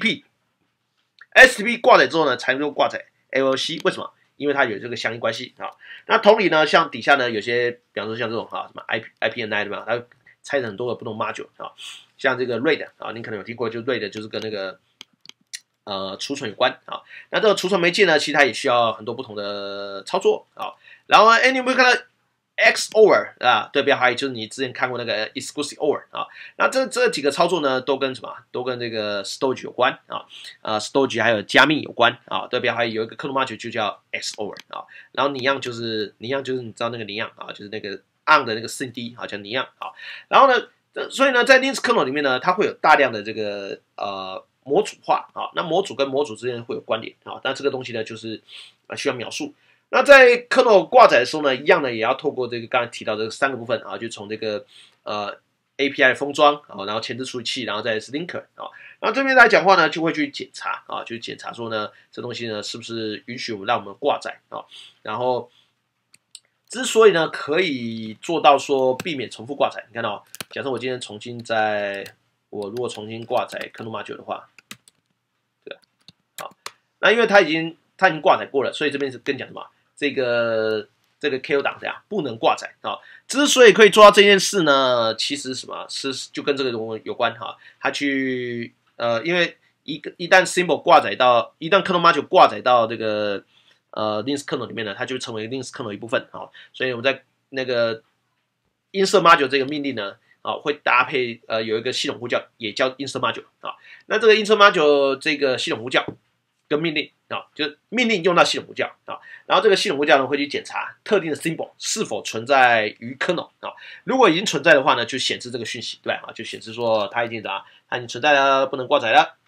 STP 挂载之后呢，才能够挂载 LLC， 为什么？因为它有这个相应关系啊。那同理呢，像底下呢有些，比方说像这种什么 IPNI 对吧？它拆成很多个不同 module 啊，像这个 RAID 啊，你可能有听过，就 RAID 就是跟那个储存有关啊。那这个储存媒介呢，其实它也需要很多不同的操作啊。然后你有没有看到 XOR 啊？对标还有就是你之前看过那个 exclusive OR 啊。那这几个操作呢，都跟什么？都跟这个 storage 有关啊。storage 还有加密有关啊。对标还有一个 kernel module 就叫 XOR 啊。然后拟样就是你知道那个拟样啊，就是那个 on 的那个 CD 啊，叫拟样啊。然后呢，所以呢，在 Linux kernel 里面呢，它会有大量的这个模组化啊。那模组跟模组之间会有关联啊。但这个东西呢，就是需要描述。那在 kernel 挂载的时候呢，一样呢，也要透过这个刚才提到这个3个部分啊，就从这个API 的封装啊，然后前置处理器，然后再是 linker 啊。那这边来讲话呢，就会去检查啊，就检查说呢，这东西呢是不是允许让我们挂载啊。然后之所以呢可以做到说避免重复挂载，你看到，假设我今天我如果重新挂载 kernel module 的话，对吧？好，那因为它已经挂载过了，所以这边是跟你讲什么？这个 KO 档不能挂载啊。之所以可以做到这件事呢，其实什么就跟这个有关哈。它去因为一旦 symbol 挂载到，一旦 kernel module 挂载到这个Linux kernel 里面呢，它就会成为 Linux kernel 一部分啊。所以我们在那个 insert module 这个命令呢，会搭配有一个系统呼叫，也叫 insert module 啊。那这个 insert module 这个系统呼叫跟命令就是命令用到系统呼叫啊。然后这个系统呼叫呢会去检查特定的 symbol 是否存在于 kernel 啊。如果已经存在的话呢，就显示这个讯息，对吧？就显示说它已经存在了，不能挂载了。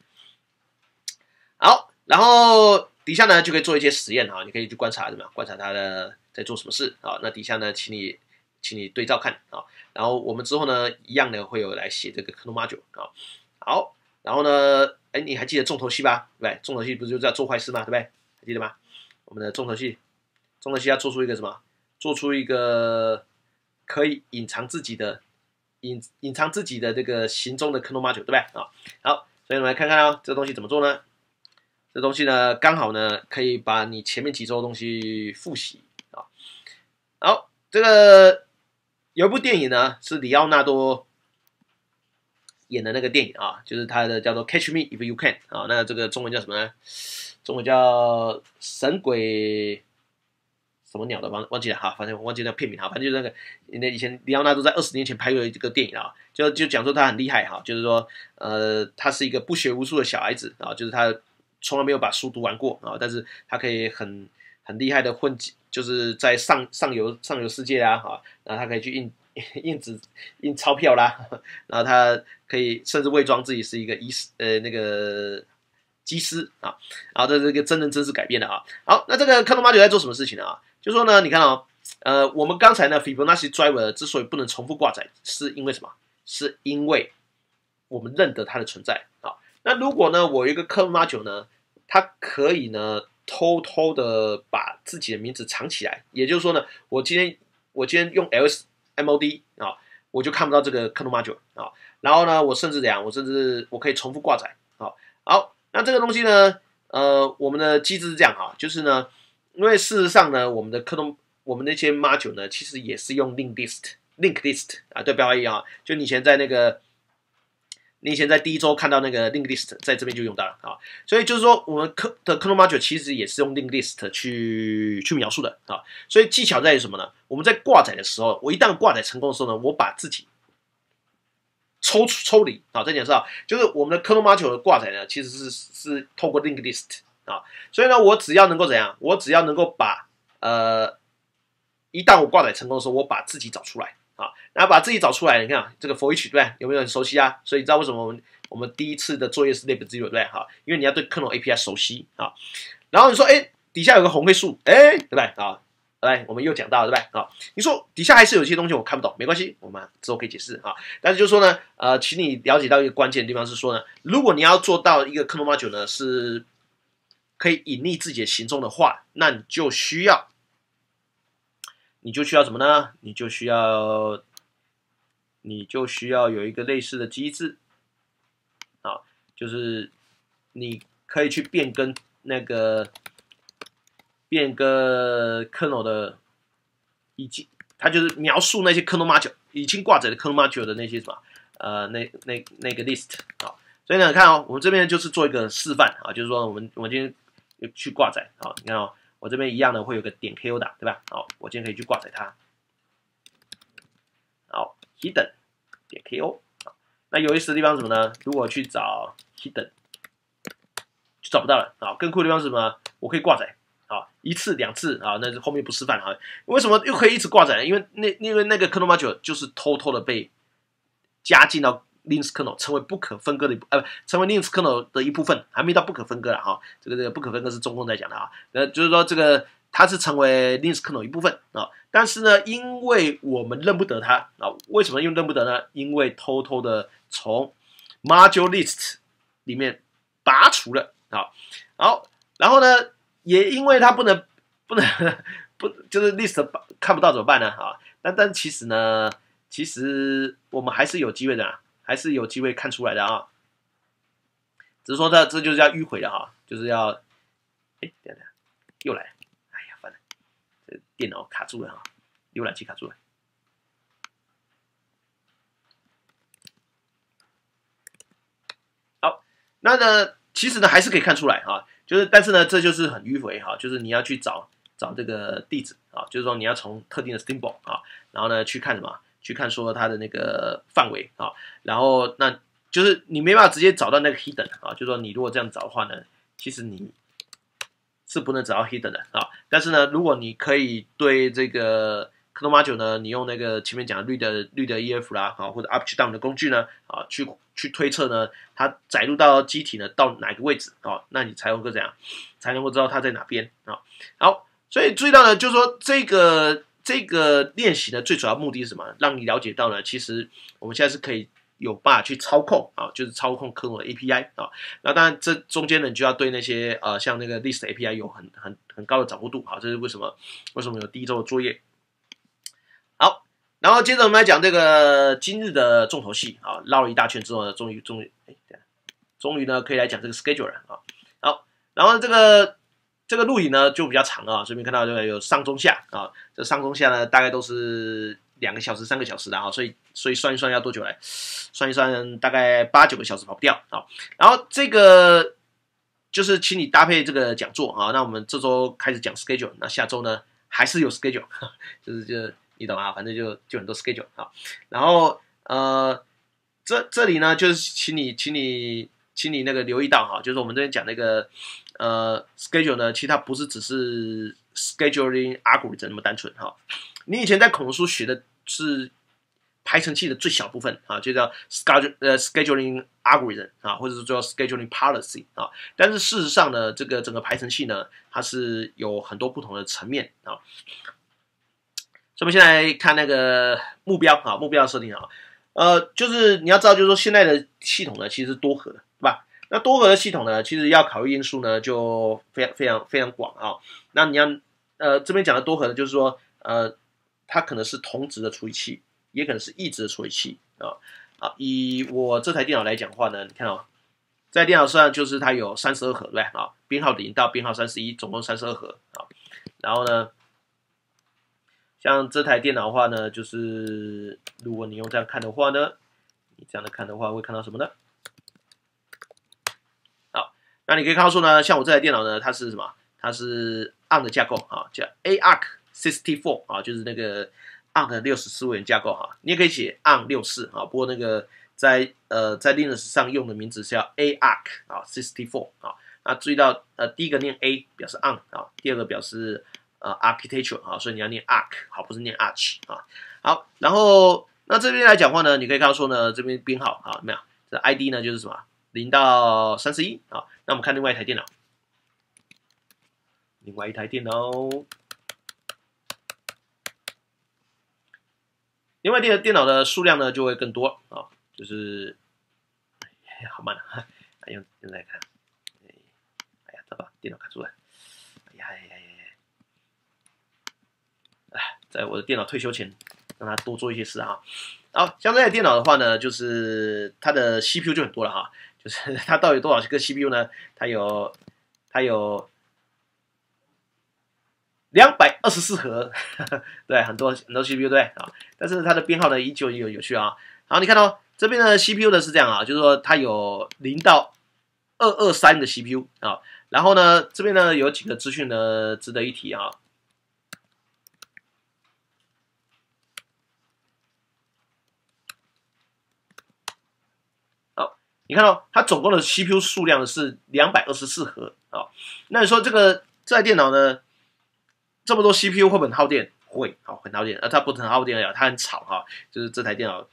好，然后底下呢就可以做一些实验啊，你可以去观察观察它的在做什么事啊。那底下呢，请你对照看啊。然后我们之后呢，一样呢会有来写这个 kernel module 啊。好，然后呢，你还记得重头戏吧？对不对？重头戏不是就是要做坏事吗？对不对？还记得吗？我们的重头戏要做出一个什么？做出一个可以隐藏自己的这个行踪的 kernel module， 对不对？好，所以我们来看看这东西怎么做呢？这东西呢，刚好呢可以把你前面几周的东西复习啊。好，这个有一部电影呢是里奥纳多演的那个电影啊，就是他的叫做 Catch Me If You Can 啊。那这个中文叫什么呢？中文叫神鬼什么鸟的忘记了哈，反正我忘记那片名哈，反正就是那个以前里奥纳多在20年前拍过一个电影啊，就讲说他很厉害哈，就是说他是一个不学无术的小孩子啊，就是他从来没有把书读完过啊，但是他可以很厉害的就是在上游世界啊，然后他可以去印钞票啦，然后他可以甚至伪装自己是一个那个机师啊，然后这是一个真人真事改编的啊。好，那这个 kernel module 在做什么事情呢啊？就说呢，你看我们刚才呢 Fibonacci driver 之所以不能重复挂载，是因为什么？是因为我们认得它的存在啊。那如果呢，我有一个 kernel module 呢，它可以呢偷偷的把自己的名字藏起来，也就是说呢，我今天用 lsmod 啊，我就看不到这个 kernel module 啊。然后呢，我甚至我可以重复挂载啊。好，那这个东西呢，我们的机制是这样哈，就是呢，因为事实上呢，我们那些 module 呢，其实也是用 linked list 啊，对标一样啊，就你以前在第一周看到那个 linked list， 在这边就用到了啊。所以就是说，我们的 kernel module 其实也是用 linked list 去描述的啊。所以技巧在于什么呢？我们在挂载的时候，我一旦挂载成功的时候呢，我把自己抽离啊，再讲是就是我们的 kernel module 的挂载呢，其实是透过 linked list 啊。所以呢，我只要能够怎样？我只要能够把一旦我挂载成功的时候，我把自己找出来啊。然后把自己找出来，你看这个 for each 对不对？有没有很熟悉啊？所以你知道为什么我们第一次的作业是 lab 0对不对？哈，因为你要对 kernel API 熟悉啊。然后你说，底下有个红黑数，对不对啊？来，我们又讲到了，对不对？你说底下还是有些东西我看不懂，没关系，我们之后可以解释啊。但是就是说呢，请你了解到一个关键的地方是说呢，如果你要做到一个 kernel module 呢是可以隐匿自己的行踪的话，那你就需要你就需要什么呢？你就需要有一个类似的机制啊，就是你可以去变更 kernel 的已经，它就是描述那些 kernel module 已经挂载的 kernel module 的那些什么那个 list 啊。所以呢，看哦，我们这边就是做一个示范啊，就是说我们今天去挂载啊，你看哦，我这边一样的会有个点 ko 档，对吧？好，我今天可以去挂载它。好 ，hidden 点 ko。那有意思的地方是什么呢？如果去找 hidden， 就找不到了啊。更酷的地方是什么呢？我可以挂载啊，一次两次啊，那后面不示范啊。为什么又可以一直挂载呢？因为那个 kernel module 就是偷偷的被加进到 Linux kernel， 成为不可分割的成为 Linux kernel 的一部分，还没到不可分割了哈。这个不可分割是中共在讲的啊。就是说这个它是成为 Linux kernel 一部分啊。但是呢，因为我们认不得它啊，为什么认不得呢？因为偷偷的从 module list 里面拔除了啊。好，然后呢，也因为它不能就是 list 看不到怎么办呢？啊，但其实呢。其实我们还是有机会的、啊，还是有机会看出来的啊。只是说这就是要迂回的哈、啊，就是要，哎，等等，又来，哎呀，烦了，这电脑卡住了哈、啊，浏览器卡住了。好，那呢，其实呢还是可以看出来哈、啊，就是但是呢，这就是很迂回哈、啊，就是你要去找这个地址啊，就是说你要从特定的 symbol 啊，然后呢去看什么？去看说它的那个范围啊，然后那就是你没办法直接找到那个 hidden 啊，就是说你如果这样找的话呢，其实你是不能找到 hidden 的啊。但是呢，如果你可以对这个 kernel module 呢，你用那个前面讲的绿的 EF 啦，啊或者 up to down 的工具呢，啊去推测呢，它载入到机体呢到哪个位置啊，那你才能够怎样，才能够知道它在哪边啊。好，所以注意到呢，就是说这个练习呢，最主要目的是什么？让你了解到呢，其实我们现在是可以有办法去操控啊，就是操控kernel的 API 啊。那当然，这中间呢，你就要对那些像那个 list API 有很高的掌握度啊。这是为什么有第一周的作业？好，然后接着我们来讲这个今日的重头戏啊，绕了一大圈之后呢，终于呢可以来讲这个 schedule 了啊。好，然后这个录影呢就比较长啊，这边看到这个有上中下啊，这上中下呢大概都是2个小时、3个小时的啊，所以算一算要多久来？算一算大概8、9个小时跑不掉啊。然后这个就是请你搭配这个讲座啊，那我们这周开始讲 schedule， 那下周呢还是有 schedule， 就是你懂啊，反正就很多 schedule 啊。然后这里呢就是请你那个留意到哈，就是我们这边讲那个schedule 呢，其实它不是只是 scheduling algorithm 那么单纯哈。你以前在孔书学的是排程器的最小部分啊，就叫 scheduling algorithm 啊，或者是叫 scheduling policy 啊。但是事实上呢，这个整个排程器呢，它是有很多不同的层面啊。所以我们先来看那个目标啊，目标设定啊。就是你要知道，就是说现在的系统呢，其实是多核的，对吧？那多核的系统呢，其实要考虑因素呢，就非常广啊。那你要这边讲的多核呢，就是说它可能是同值的处理器，也可能是异值的处理器啊。啊，以我这台电脑来讲的话呢，你看哦，在电脑上就是它有32核，对不对啊？编号0到编号31，总共32核啊。然后呢，像这台电脑的话呢，就是如果你用这样看的话呢，你这样的看的话会看到什么呢？好，那你可以看到说呢，像我这台电脑呢，它是什么？它是 ARM 的架构啊，叫 ARC64 啊，就是那个 ARM 的64位元架构哈。你也可以写 ARM64啊，不过那个在Linux 上用的名字是叫 ARC 啊64啊。那注意到第一个念 A 表示 ARM 啊，第二个表示architecture 啊，所以你要念 arc 好，不是念 arch 啊。好，然后那这边来讲话呢，你可以看到说呢，这边编号啊，有没有？这 ID 呢就是什么0到31啊。那我们看另外一台电脑，另外一台电脑，另外电脑的数量呢就会更多啊，就是好慢啊，用来看，哎呀，把电脑卡住了，哎呀。 在我的电脑退休前，让它多做一些事哈。好，像这台电脑的话呢，就是它的 CPU 就很多了哈，就是它到底有多少个 CPU 呢？它有224核，对，很多 CPU 对啊，但是它的编号呢依旧有趣啊。好，你看到这边的 CPU 呢是这样啊，就是说它有0到223的 CPU 啊，然后呢这边呢有几个资讯呢值得一提啊。好，你看到它总共的 CPU 数量是224核啊，那你说这台电脑呢？这么多 CPU 会不会很耗电？会，好，很耗电。它不很耗电了，它很吵哈。就是这台电脑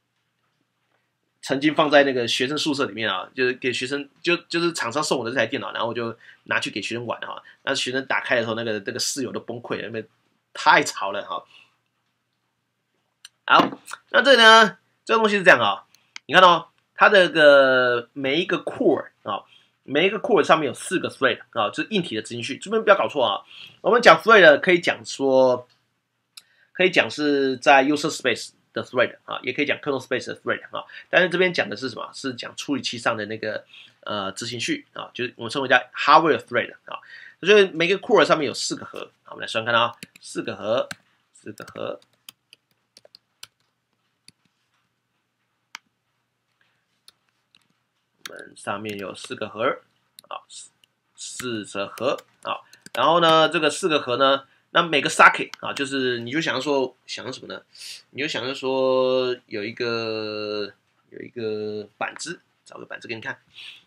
曾经放在那个学生宿舍里面啊，就是给学生，就是厂商送我的这台电脑，然后我就拿去给学生玩哈。那学生打开的时候，那个室友都崩溃了，因为太吵了哈。好，那这里呢，这个东西是这样啊，你看到它的每一个 core 啊。每一个 core 上面有4个 thread 啊，就是硬体的执行序，这边不要搞错啊。我们讲 thread 可以讲是在 user space 的 thread 啊，也可以讲 kernel space 的 thread 啊。但是这边讲的是什么？是讲处理器上的那个执行序啊，就是我们称为叫 hardware thread 啊。所以每个 core 上面有4个核，好，我们来算看啊，4个核。我们上面有4个核啊，4则核啊，然后呢，这个4个核呢，那每个 socket 啊，就是你就想什么呢？你就想着说有一个板子，找个板子给你看，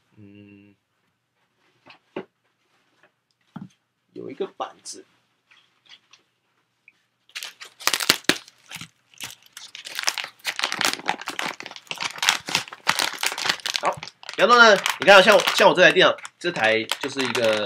有一个板子。好，然后呢，你看像我这台电脑，这台就是一个，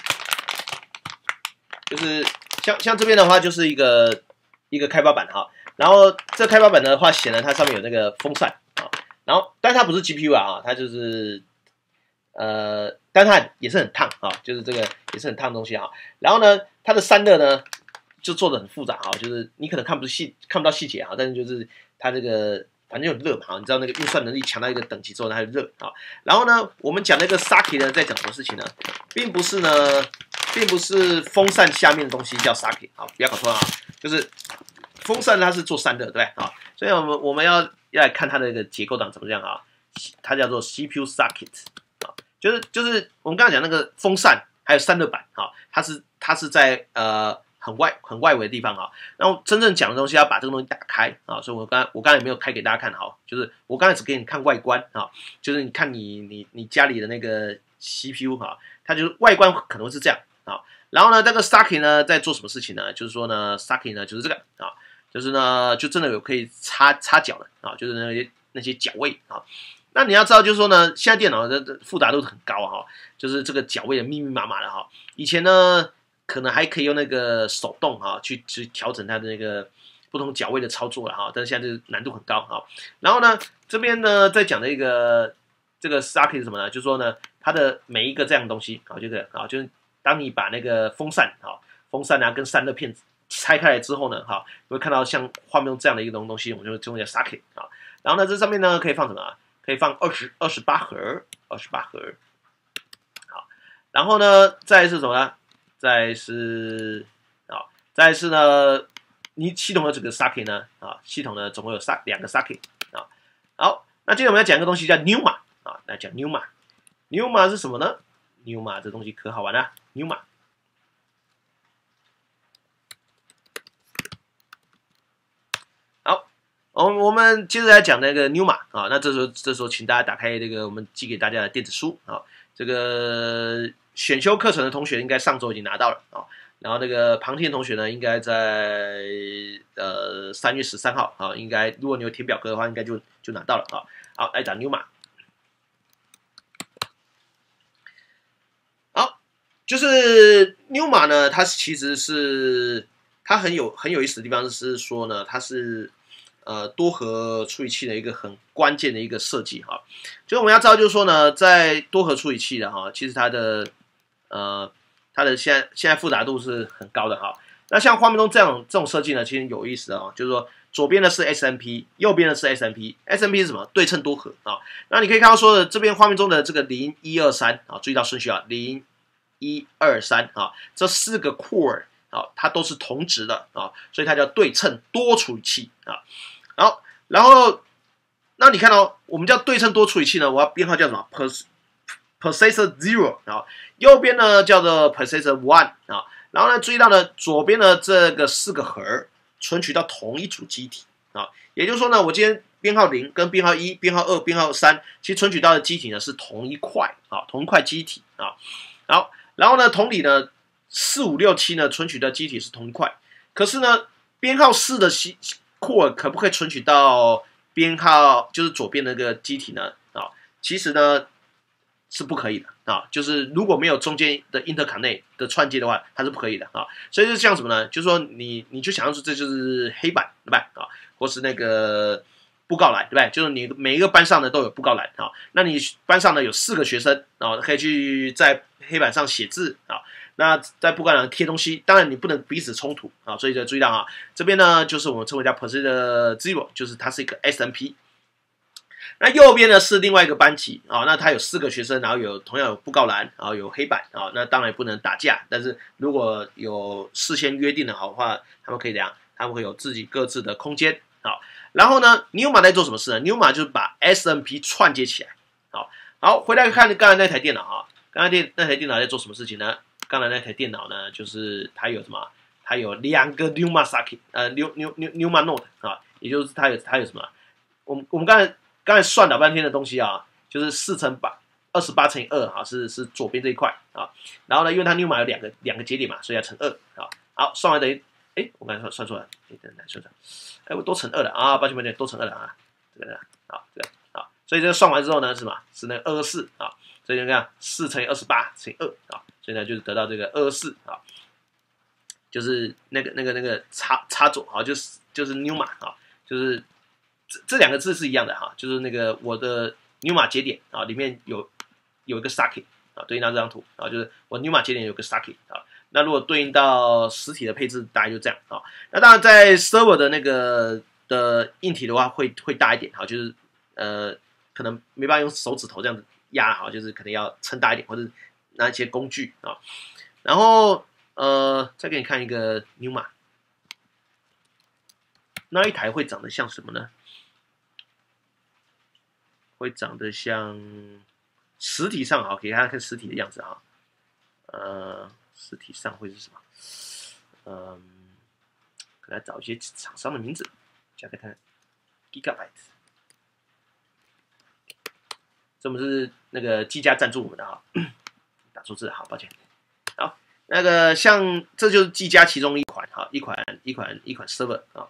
就是像这边的话，就是一个开发板哈。然后这开发板的话，显然它上面有那个风扇啊。然后，但是它不是 GPU 啊，它就是但它也是很烫啊，就是这个也是很烫的东西哈。然后呢，它的散热呢就做的很复杂哈，就是你可能看不到细节哈，但是就是它这个。反正很热嘛，你知道那个运算能力强到一个等级之后，它就热啊。然后呢，我们讲那个 socket 呢，在讲什么事情呢？并不是风扇下面的东西叫 socket 啊，不要搞错啊。就是风扇它是做散热，对不对啊？所以我们要来看它的一个结构长怎么样啊？它叫做 CPU socket 啊，就是我们刚才讲那个风扇还有散热板啊，它是在很外围的地方啊，然后真正讲的东西要把这个东西打开啊，所以我刚才也没有开给大家看哈，就是我刚才只给你看外观啊，就是你看你家里的那个 CPU 哈，它就是外观可能是这样啊，然后呢这个 socket 呢在做什么事情呢？就是说呢 socket 呢就是这个啊，就是呢就真的有可以插脚的啊，就是那些脚位啊。那你要知道，就是说呢，现在电脑的复杂度很高哈，就是这个脚位的密密麻麻的哈。以前呢，可能还可以用那个手动哈去调整它的那个不同脚位的操作了哈，但是现在这难度很高哈。然后呢，这边呢在讲的这个 socket 是什么呢？就是说呢，它的每一个这样的东西啊，就是当你把那个风扇啊跟散热片拆开来之后呢，你会看到像画面中这样的一个东西，我们就称为 socket 啊。然后呢，这上面呢可以放什么啊？可以放28核，好，然后呢，再来是什么呢？再来是呢，你系统的这个 socket 呢，系统呢总共有2个 socket 啊。好，那接着我们要讲一个东西叫 NUMA 啊，来讲 NUMA 是什么呢 ？NUMA 这东西可好玩了 ，NUMA。我们接着来讲那个 NUMA 啊，那这时候请大家打开这个我们寄给大家的电子书啊，这个选修课程的同学应该上周已经拿到了啊，然后那个旁听同学呢，应该在3月13号啊，应该如果你有填表格的话，应该就拿到了啊。好，来讲 NUMA。好，就是 NUMA 呢，它其实是它很有意思的地方是说呢，它是多核处理器的一个很关键的一个设计哈，就是我们要知道，就是说呢，在多核处理器的哈，其实它的现在复杂度是很高的哈。 那像画面中这种设计呢，其实有意思啊，就是说左边的是 SMP， 右边的是 SMP，SMP 是什么？对称多核啊。那你可以看到说的这边画面中的这个0123啊，注意到顺序啊，0123啊，这4个 core 啊，它都是同值的啊，所以它叫对称多处理器啊。然后那你看到我们叫对称多处理器呢，我要编号叫什么 ？Processor 0啊，右边呢叫做 Processor 1啊。然后呢，注意到呢，左边的这个4个核存取到同一组基体啊，也就是说呢，我今天编号0跟编号1、编号2、编号3，其实存取到的基体呢是同一块啊，同一块基体啊。好，然后呢，同理呢，4、5、6、7呢存取的基体是同一块，可是呢，编号4的core可不可以存取到编号就是左边的那个基体呢？啊，其实呢是不可以的啊，就是如果没有中间的 interconnect 的串接的话，它是不可以的啊。所以就像什么呢？就是说你就想象出这就是黑板对吧？啊，或是那个布告栏对不对？就是你每一个班上呢都有布告栏啊。那你班上呢有4个学生啊，可以去在黑板上写字啊。那在布告栏贴东西，当然你不能彼此冲突啊，所以就注意到啊，这边呢就是我们称为叫 Processor 0，就是它是一个 SMP。那右边呢是另外一个班级啊，那它有4个学生，然后同样有布告栏，然后有黑板啊，那当然不能打架，但是如果有事先约定的好话，他们可以怎样？他们会有自己各自的空间啊。然后呢 ，Numa 在做什么事呢 ？Numa 就是把 SMP 串接起来。好，回来看刚才那台电脑啊，刚才那台电脑在做什么事情呢？刚才那台电脑呢，就是它有什么？它有2个 Numa socket， Numa node 啊，也就是它有什么？我们刚才算了半天的东西啊，就是4乘28乘以2啊，是左边这一块啊。然后呢，因为它 Numa 有两个节点嘛，所以要乘2啊。好，算完等于，我刚才算错了，等算错，我都乘2了啊，抱歉，都乘2了啊，这个好，这个好，所以这个算完之后呢，是什么？是那个24啊，所以你看4乘以28乘以2啊，所以呢就是得到这个24啊，就是那个插座啊，就是 Numa 啊，就是这2个字是一样的哈，就是那个我的 Numa 节点啊，里面有一个 socket 啊，对应到这张图啊，就是我 Numa 节点有个 socket 啊。那如果对应到实体的配置，大概就这样啊。那当然在 server 的那个的硬体的话，会大一点啊，就是可能没办法用手指头这样子压哈，就是可能要撑大一点，或者拿一些工具啊。然后再给你看一个 Numa， 那一台会长得像什么呢？会长得像实体上啊，给大家看实体的样子啊。实体上会是什么？可能找一些厂商的名字，加看看 Gigabyte。这我们是那个技嘉赞助我们的哈，打错字，好，抱歉。好，那个像这就是技嘉其中一款哈，一款 server 啊。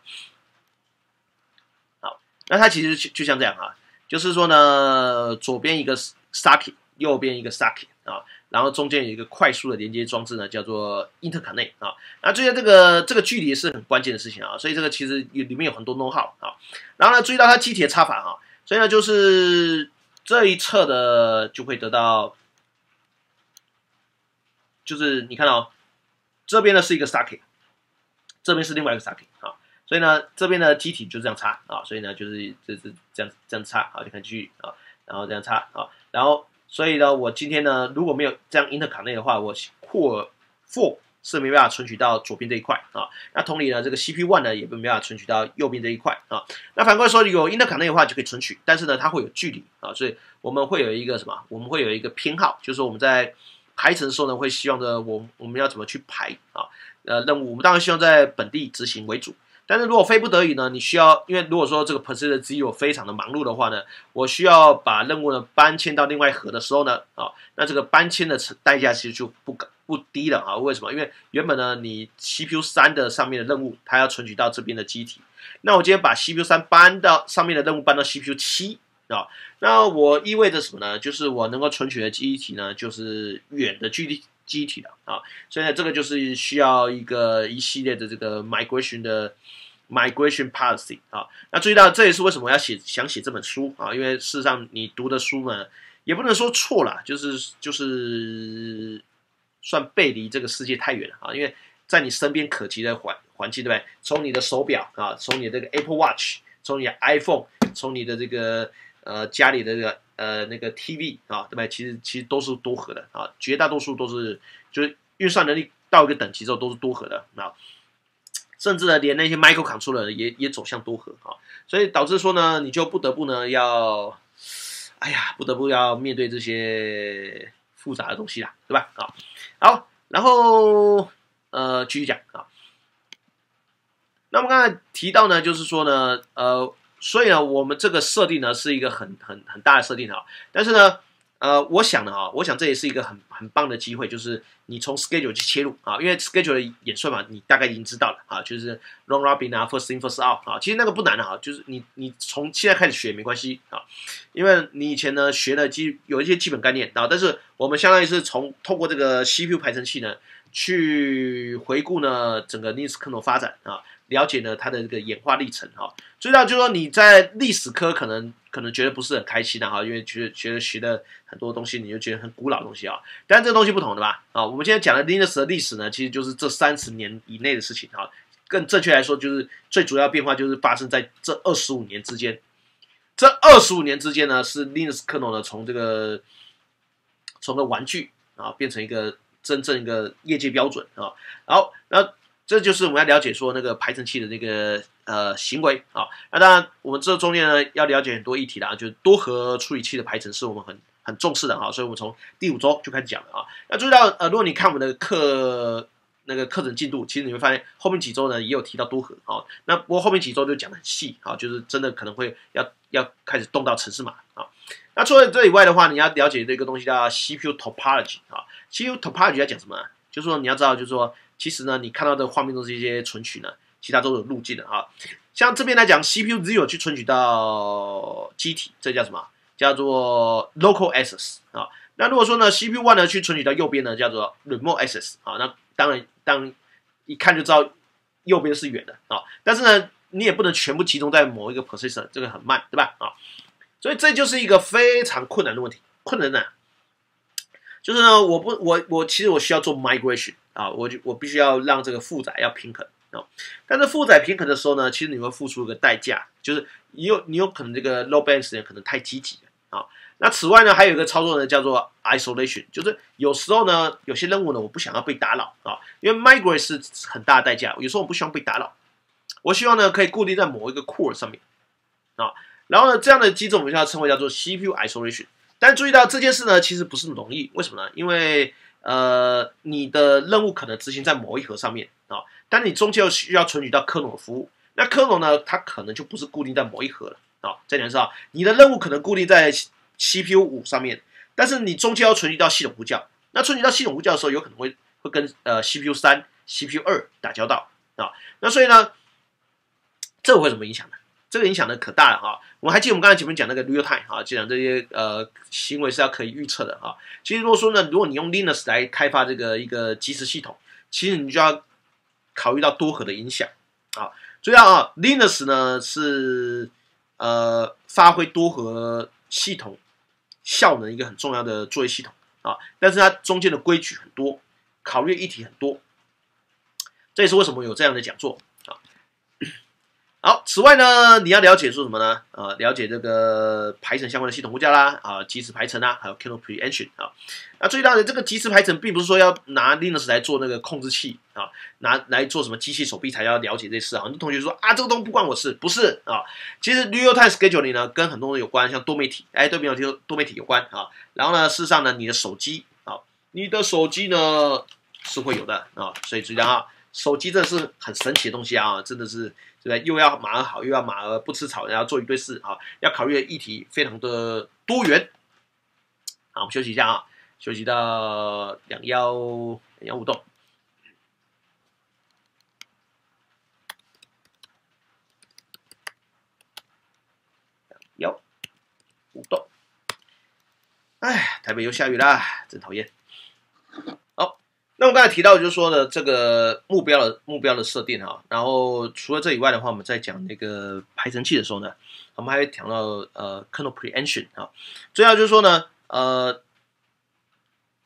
好，那它其实就像这样哈，就是说呢，左边一个 socket， 右边一个 socket 啊。然后中间有一个快速的连接装置呢，叫做 interconnect 啊。那注意到这个距离是很关键的事情啊，所以这个其实里面有很多 know how 啊。然后呢，注意到它机体的插法哈，所以呢就是这一侧的就会得到，就是你看到这边呢是一个 socket， 这边是另外一个 socket 啊。所以呢这边的机体就这样插啊，所以呢就是这样插啊，你看继续啊，然后这样插啊，然后。所以呢，我今天呢，如果没有这样 interconnect 的话，我 core 4是没办法存取到左边这一块啊。那同理呢，这个 CPU 1呢也没办法存取到右边这一块啊。那反过来说，有 interconnect 的话就可以存取，但是呢，它会有距离啊，所以我们会有一个什么？我们会有一个偏好，就是说我们在排程的时候呢，会希望的我们要怎么去排啊？任务我们当然希望在本地执行为主。但是如果非不得已呢，你需要，因为如果说这个 Processor 0非常的忙碌的话呢，我需要把任务呢搬迁到另外一核的时候呢，那这个搬迁的代价其实就不低了啊。为什么？因为原本呢，你 CPU 3的上面的任务，它要存取到这边的机体，那我今天把 CPU 3搬到上面的任务搬到 CPU 7啊，那我意味着什么呢？就是我能够存取的机体呢，就是远的距离机体了啊，所以呢，这个就是需要一系列的这个 migration policy 啊。那注意到，这也是为什么我想写这本书啊，因为事实上你读的书呢，也不能说错了，就是算背离这个世界太远了啊，因为在你身边可及的环境，对不对？从你的手表啊，从你的这个 Apple Watch， 从你的 iPhone， 从你的这个家里的这个那个 TV 啊，对不对？其实都是多核的啊，绝大多数都是就是运算能力到一个等级之后都是多核的啊。甚至呢，连那些 microcontroller 也走向多核啊，所以导致说呢，你就不得不呢不得不要面对这些复杂的东西啦，对吧？啊，好，然后继续讲啊。那我们刚才提到呢，就是说呢，所以呢，我们这个设定呢是一个很大的设定哈，但是呢，我想这也是一个很棒的机会，就是你从 schedule 去切入啊，因为 schedule 的演算法你大概已经知道了啊，就是 round robin 啊 ，first in first out 啊，其实那个不难的啊，就是你从现在开始学没关系啊，因为你以前呢学的有一些基本概念啊，但是我们相当于是透过这个 CPU 排程器呢去回顾呢整个 Linux kernel 发展啊。了解呢它的这个演化历程哈，所以呢就是说你在历史科可能觉得不是很开心的哈，因为觉得学的很多东西你就觉得很古老的东西啊，但这个东西不同的吧啊，我们今天讲的 Linux 的历史呢，其实就是这30年以内的事情啊，更正确来说就是最主要变化就是发生在这25年之间，这25年之间呢是 Linux kernel 呢从个玩具啊变成一个真正一个业界标准啊，好那。这就是我们要了解说那个排程器的那个行为啊。那当然，我们这中间呢要了解很多议题啦，就是多核处理器的排程是我们很重视的哈。所以我们从第5周就开始讲了啊。要注意到如果你看我们的课程进度，其实你会发现后面几周呢也有提到多核啊。那不过后面几周就讲得很细啊，就是真的可能会要开始动到程式码啊。那除了这以外的话，你要了解这个东西叫 CPU topology 啊。CPU topology 在讲什么呢？就是说你要知道，就是说。其实呢，你看到的画面都是一些存取呢，其他都有路径的哈。像这边来讲 ，CPU 0去存取到机体，这叫什么？叫做 local access 啊。那如果说呢 ，CPU 1呢去存取到右边呢，叫做 remote access 啊。那当然一看就知道右边是远的啊。但是呢，你也不能全部集中在某一个 processor， 这个很慢，对吧？啊，所以这就是一个非常困难的问题。困难呢，就是呢，其实我需要做 migration。啊，我必须要让这个负载要平衡啊，但是负载平衡的时候呢，其实你会付出一个代价，就是你有可能这个 load balance 可能太积极了啊。那此外呢，还有一个操作呢叫做 isolation， 就是有时候呢，有些任务呢我不想要被打扰啊，因为 migrate 是很大的代价，有时候我不希望被打扰，我希望呢可以固定在某一个 core 上面啊，然后呢这样的机制我们要称为叫做 CPU isolation， 但注意到这件事呢其实不是那么容易，为什么呢？因为你的任务可能执行在某一核上面啊，但你终究需要存取到 kernel 的服务。那 kernel 呢，它可能就不是固定在某一核了啊。再讲一次啊，你的任务可能固定在 CPU 5上面，但是你终究要存取到系统呼叫。那存取到系统呼叫的时候，有可能会跟CPU 3、CPU 2打交道啊。那所以呢，这会怎么影响呢？这个影响呢可大了哈。我们还记得我们刚才前面讲那个 real time 啊，讲这些行为是要可以预测的哈。其实如果说呢，如果你用 Linux 来开发这个一个即时系统，其实你就要考虑到多核的影响啊。所以啊，Linux 呢是发挥多核系统效能一个很重要的作业系统啊，但是它中间的规矩很多，考虑议题很多，这也是为什么有这样的讲座。好，此外呢，你要了解说什么呢？了解这个排程相关的系统呼叫啦，即时排程啊，还有 kernel preemption 啊。那最大的这个即时排程，并不是说要拿 Linux 来做那个控制器啊，拿来做什么机器手臂才要了解这事啊。很多同学说啊，这个东西不关我事，不是啊。其实 real time scheduling 呢，跟很多人有关，像多媒体，对没有听说多媒体有关啊。然后呢，事实上呢，你的手机呢是会有的啊，所以注意啊，手机真的是很神奇的东西啊，真的是。对，又要马儿好，又要马儿不吃草，然后做一堆事啊，要考虑的议题非常的多元。好，我们休息一下啊，休息到215动。215动。哎，台北又下雨啦，真讨厌。好。那我刚才提到就是说呢，这个目标的设定哈，然后除了这以外的话，我们在讲那个排程器的时候呢，我们还会讲到kernel preemption 啊，最要就是说呢，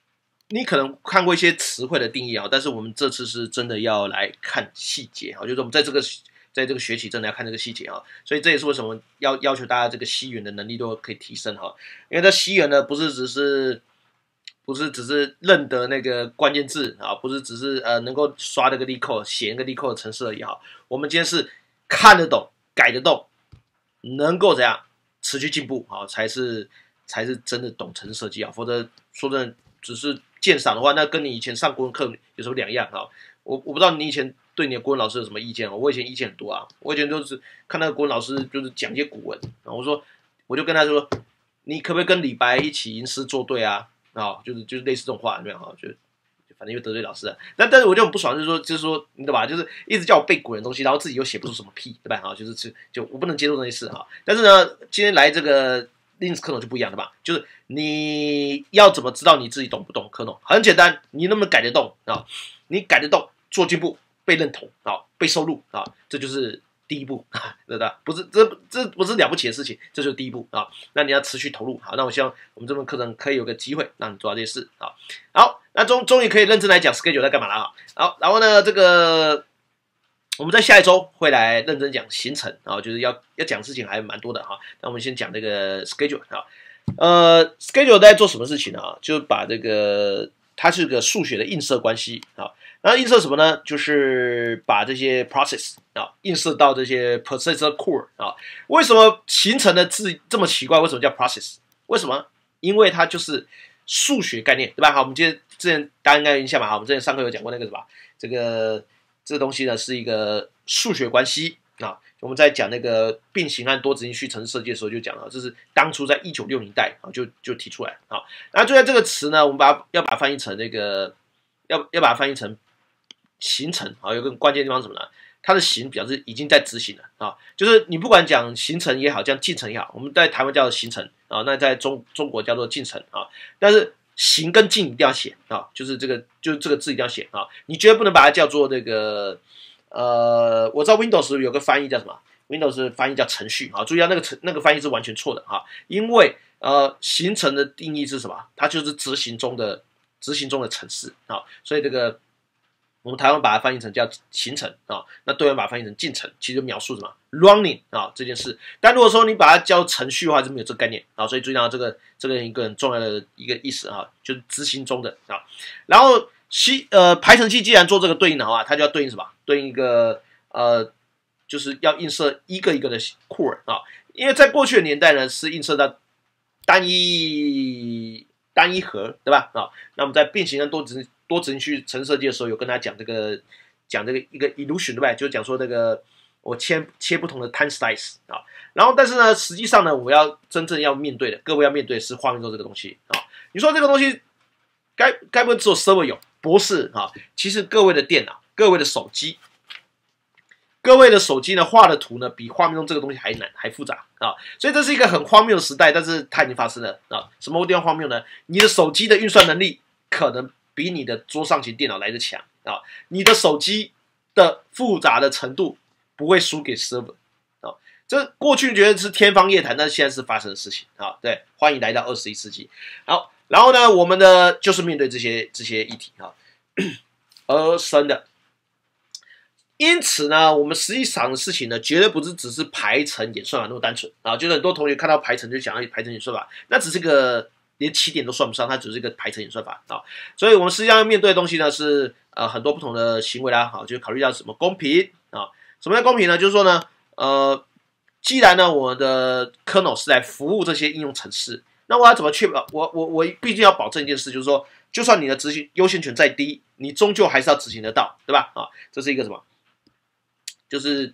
你可能看过一些词汇的定义啊，但是我们这次是真的要来看细节啊，就是我们在这个学期真的要看这个细节啊，所以这也是为什么要求大家这个西元的能力都可以提升哈，因为这西元呢不是只是认得那个关键字啊，不是只是能够刷那个力扣写那个力扣的程式而已哈，我们今天是看得懂、改得动，能够怎样持续进步啊，才是真的懂程式设计啊，否则说真的只是鉴赏的话，那跟你以前上国文课有什么两样啊？我不知道你以前对你的国文老师有什么意见哦？我以前意见很多啊，我以前都是看那个国文老师就是讲一些古文，然后我就跟他说，你可不可以跟李白一起吟诗作对啊？啊，就是类似这种话，有没有哈？就反正又得罪老师了。但是我就很不爽，就是说你懂吧？就是一直叫我背古人的东西，然后自己又写不出什么屁，对吧？哈，就我不能接受这些事哈。但是呢，今天来这个 Linux 科农就不一样了吧？就是你要怎么知道你自己懂不懂科农？很简单，你能不能改得动啊？你改得动，做进步，被认同啊，被收录啊，这就是第一步，对吧？这不是了不起的事情，这就是第一步啊。那你要持续投入，好，那我希望我们这门课程可以有个机会让你做到这些事啊。好，那终于可以认真来讲 schedule 在干嘛了啊。好，然后呢，这个我们在下一周会来认真讲行程啊，就是要讲事情还蛮多的哈。那我们先讲这个 schedule 啊。schedule 在做什么事情呢？就是把这个它是个数学的映射关系啊。那映射什么呢？就是把这些 process 啊映射到这些 processor core 啊。为什么形成的字这么奇怪？为什么叫 process？ 为什么？因为它就是数学概念，对吧？好，我们之前大家应该有印象吧？好，我们之前上课有讲过那个什么，这个东西呢是一个数学关系啊。我们在讲那个并行和多执行序程式设计的时候就讲了，这是当初在1960年代啊就提出来啊。然后就在这个词呢，我们要把它翻译成那个要把它翻译成形成啊，有个关键地方是什么呢？它的行表示已经在执行了啊，就是你不管讲形成也好，讲进程也好，我们在台湾叫做形成啊，那在中国叫做进程啊，但是行跟进一定要写啊，就是这个字一定要写啊，你绝对不能把它叫做那个我知道 Windows 有个翻译叫什么 ？Windows 翻译叫程序啊，注意到那个翻译是完全错的哈，因为形成的定义是什么？它就是执行中的程式啊，所以这个我们台湾把它翻译成叫形成啊，那对岸把它翻译成进程，其实描述什么 running 啊这件事。但如果说你把它叫程序的话，就没有这个概念啊，所以注意到这个一个很重要的一个意思啊，就是执行中的啊。然后排程器既然做这个对应的话，它就要对应什么？对应一个就是要映射一个一个的 core 啊，因为在过去的年代呢是映射到单一核，对吧？啊，那我们在并行跟多执行序程式设计的时候，有跟他讲这个一个 illusion， 对吧？就是讲说那个我切不同的 time slice 啊，然后但是呢，实际上呢，我要真正要面对的，各位要面对的是画面中这个东西啊。你说这个东西该不会只有 server 有？不是啊，其实各位的电脑、各位的手机。各位的手机呢画的图呢，比画面中这个东西还难还复杂啊，所以这是一个很荒谬的时代，但是它已经发生了啊。什么地方荒谬呢？你的手机的运算能力可能比你的桌上型电脑来得强啊，你的手机的复杂的程度不会输给 server 啊。这过去觉得是天方夜谭，但是现在是发生的事情啊。对，欢迎来到21世纪。好，然后呢，我们呢就是面对这些议题啊而生的。因此呢，我们实际上的事情呢，绝对不是只是排程演算法那么单纯啊。就是很多同学看到排程就想要排程演算法，那只是个连起点都算不上，它只是一个排程演算法啊。所以我们实际上要面对的东西呢是很多不同的行为啦，好，就是考虑到什么公平啊？什么叫公平呢？就是说呢，既然呢我的 kernel 是来服务这些应用程式，那我要怎么确保我必须要保证一件事，就是说，就算你的执行优先权再低，你终究还是要执行得到，对吧？啊，这是一个什么？就是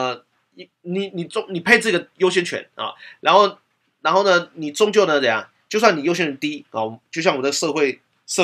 你配置一个优先权啊，然后呢，你终究呢怎样？就算你优先权低啊，就像我的社会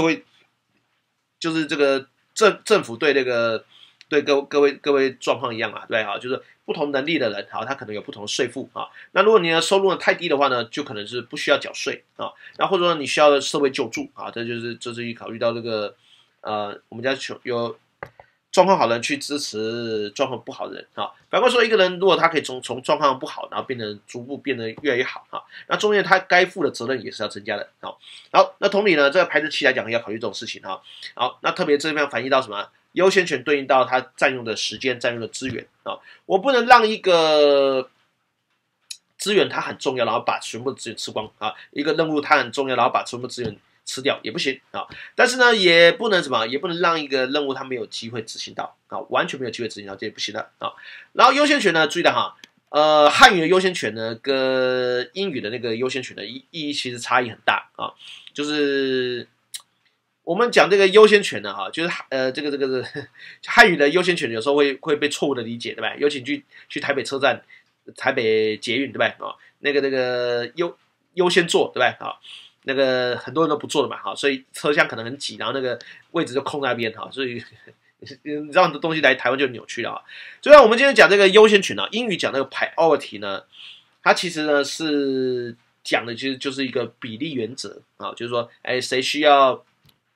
就是这个政府对那个对各位状况一样嘛，对啊，就是不同能力的人，好，他可能有不同的税负啊。那如果你的收入呢太低的话呢，就可能是不需要缴税啊。那或者说你需要社会救助啊，这是考虑到这个我们家状况好的人去支持状况不好的人啊。反过来说，一个人如果他可以从状况不好，然后逐步变得越来越好啊，那中间他该负的责任也是要增加的啊。好，那同理呢，这个排程器来讲要考虑这种事情啊。好，那特别这边反映到什么？优先权对应到他占用的时间、占用的资源啊。我不能让一个资源它很重要，然后把全部的资源吃光啊。一个任务它很重要，然后把全部资源吃掉也不行啊。但是呢，也不能什么，也不能让一个任务它没有机会执行到啊，完全没有机会执行到，这也不行的啊。然后优先权呢，注意到哈，汉语的优先权呢，跟英语的那个优先权的意义其实差异很大啊。就是我们讲这个优先权呢，哈，就是这个汉语的优先权有时候会被错误的理解，对吧？尤其去台北车站、台北捷运，对吧？啊，那个优先座，对吧？啊，那个很多人都不坐的嘛，哈，所以车厢可能很挤，然后那个位置就空在那边，哈，所以你知道很多东西来台湾就扭曲了啊。所以我们今天讲这个优先权呢，英语讲那个 priority 呢，它其实呢是讲的其实就是一个比例原则啊，就是说，哎，谁需要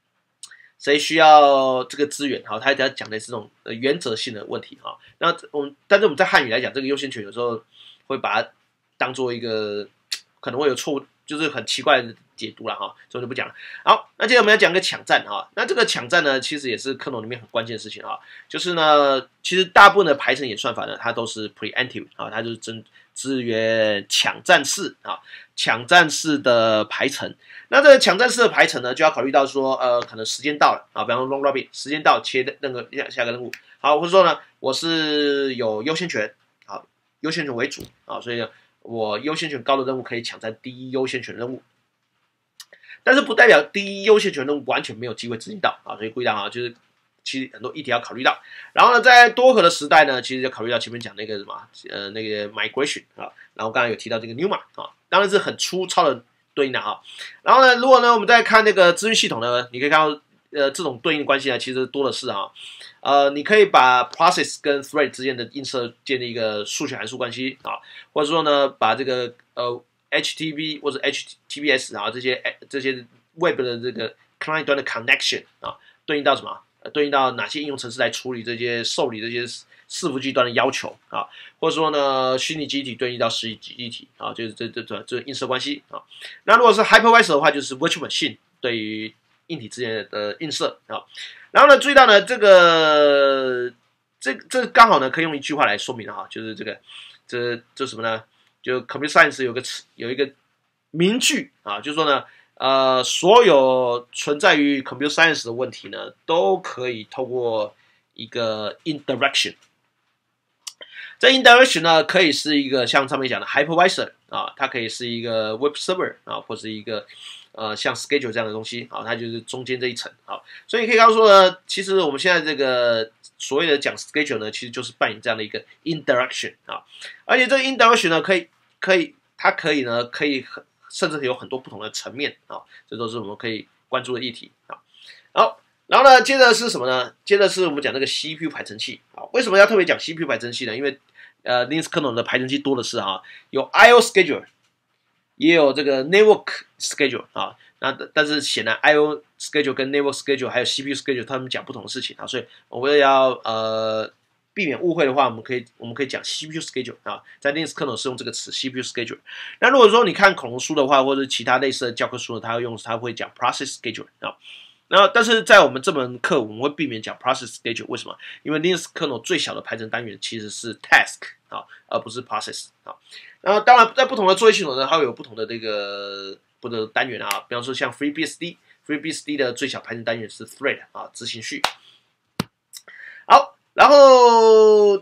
这个资源？好，他讲的是这种原则性的问题哈。那但是我们在汉语来讲，这个优先权有时候会把它当做一个可能会有错误，就是很奇怪的解读了哈，所以就不讲了。好，那接着我们要讲个抢占哈。那这个抢占呢，其实也是科农里面很关键的事情哈。就是呢，其实大部分的排程演算法呢，它都是 preemptive 啊，它就是资源抢占式啊，抢占式的排程。那这个抢占式的排程呢，就要考虑到说，可能时间到了啊，比方说 long robin 时间到切那个下个任务，好，或者说呢，我是有优先权，好，优先权为主啊，所以呢，我优先权高的任务可以抢占第一优先权任务，但是不代表第一优先权任务完全没有机会执行到啊，所以注意到啊，就是其实很多议题要考虑到。然后呢，在多核的时代呢，其实就考虑到前面讲那个什么，那个 migration 啊，然后刚才有提到这个 NUMA 啊，当然是很粗糙的对应的哈。然后呢，如果呢我们再看那个资讯系统呢，你可以看到这种对应关系呢，其实多的是啊。你可以把 process 跟 thread 之间的映射建立一个数学函数关系啊，或者说呢，把这个HTTP 或者 HTTPS 啊这些 Web 的这个 client 端的 connection 啊，对应到什么？对应到哪些应用程式来处理这些受理这些伺服器端的要求啊，或者说呢，虚拟机体对应到实体机体啊，就是这映射关系啊。那如果是 hypervisor 的话，就是 virtual machine 对于硬体之间的映射啊。然后呢，注意到呢，这刚好呢，可以用一句话来说明哈，就是这什么呢？就 computer science 有一个名句啊，就是说呢。所有存在于 computer science 的问题呢，都可以透过一个 indirection。这 indirection 呢，可以是一个像上面讲的 hypervisor 啊，它可以是一个 web server 啊，或是一个像 schedule 这样的东西啊，它就是中间这一层啊。所以你可以刚刚说呢，其实我们现在这个所谓的讲 schedule 呢，其实就是扮演这样的一个 indirection 啊，而且这个 indirection 呢，它可以甚至有很多不同的层面啊，这都是我们可以关注的议题啊。好，然后呢，接着是什么呢？接着是我们讲那个 CPU 排程器啊。为什么要特别讲 CPU 排程器呢？因为Linux kernel 的排程器多的是啊，有 I/O schedule， 也有这个 network schedule 啊。那但是显然 I/O schedule 跟 network schedule 还有 CPU schedule 他们讲不同的事情啊，所以我们要避免误会的话，我们可以讲 CPU schedule 啊，在 Linux kernel 是用这个词 CPU schedule。那如果说你看恐龙书的话，或者其他类似的教科书呢，它会讲 process schedule 啊。但是在我们这门课，我们会避免讲 process schedule， 为什么？因为 Linux kernel 最小的排程单元其实是 task 啊，而不是 process 啊。然后当然，在不同的作业系统呢，它会有不同的不同的单元啊，比方说像 FreeBSD 的最小排程单元是 thread 啊，执行序。好。然后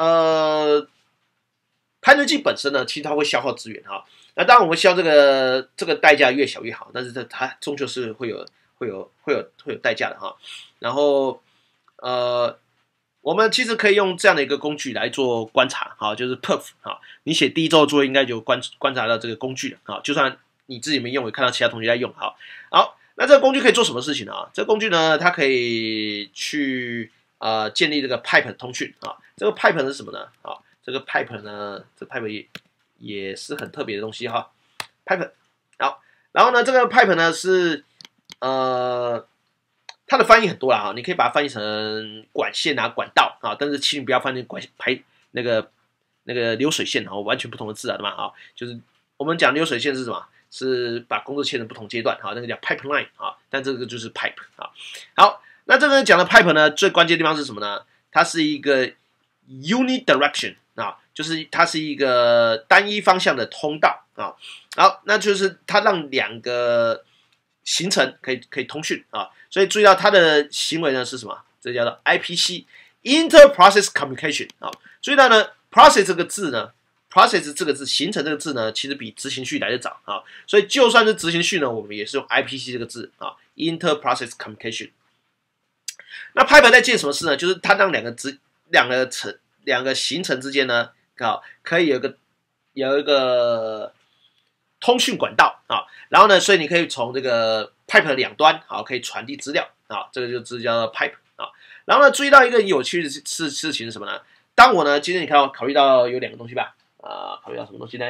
排程器本身呢，其实它会消耗资源哈。那当然我们消这个代价越小越好，但是它终究是会有代价的哈。然后我们其实可以用这样的一个工具来做观察哈，就是 perf 哈。你写第一周的作业应该就观察到这个工具了哈，就算你自己没用，也看到其他同学在用哈。好，那这个工具可以做什么事情呢？这个工具呢，它可以去建立这个 pipe 通讯啊，这个 pipe 是什么呢？啊，这个 pipe 呢，这 pipe 也是很特别的东西哈。pipe 好，然后呢，这个 pipe 呢是它的翻译很多啦哈，你可以把它翻译成管线啊、管道啊，但是请你不要翻译那个流水线啊，完全不同的字啊，对吗？啊，就是我们讲流水线是什么？是把工作切成不同阶段，好，那个叫 pipeline 啊，但这个就是 pipe 啊。好，那这个讲的 pipe 呢，最关键的地方是什么呢？它是一个 unidirection 啊，就是它是一个单一方向的通道啊。好，那就是它让两个行程可以通讯啊，所以注意到它的行为呢是什么？这叫做 IPC Inter-Process Communication 啊。注意到呢 ，process 这个字呢。process 这个字，形成这个字呢，其实比执行序来得早啊，所以就算是执行序呢，我们也是用 IPC 这个字啊 ，Inter-Process Communication。那 pipe 在建什么事呢？就是它让两个行程之间呢，可以有一个通讯管道啊，然后呢，所以你可以从这个 pipe 的两端可以传递资料啊，这个就叫做 pipe 啊。然后呢，注意到一个有趣的事情是什么呢？当我呢，今天你看考虑到有两个东西吧。考虑到什么东西呢？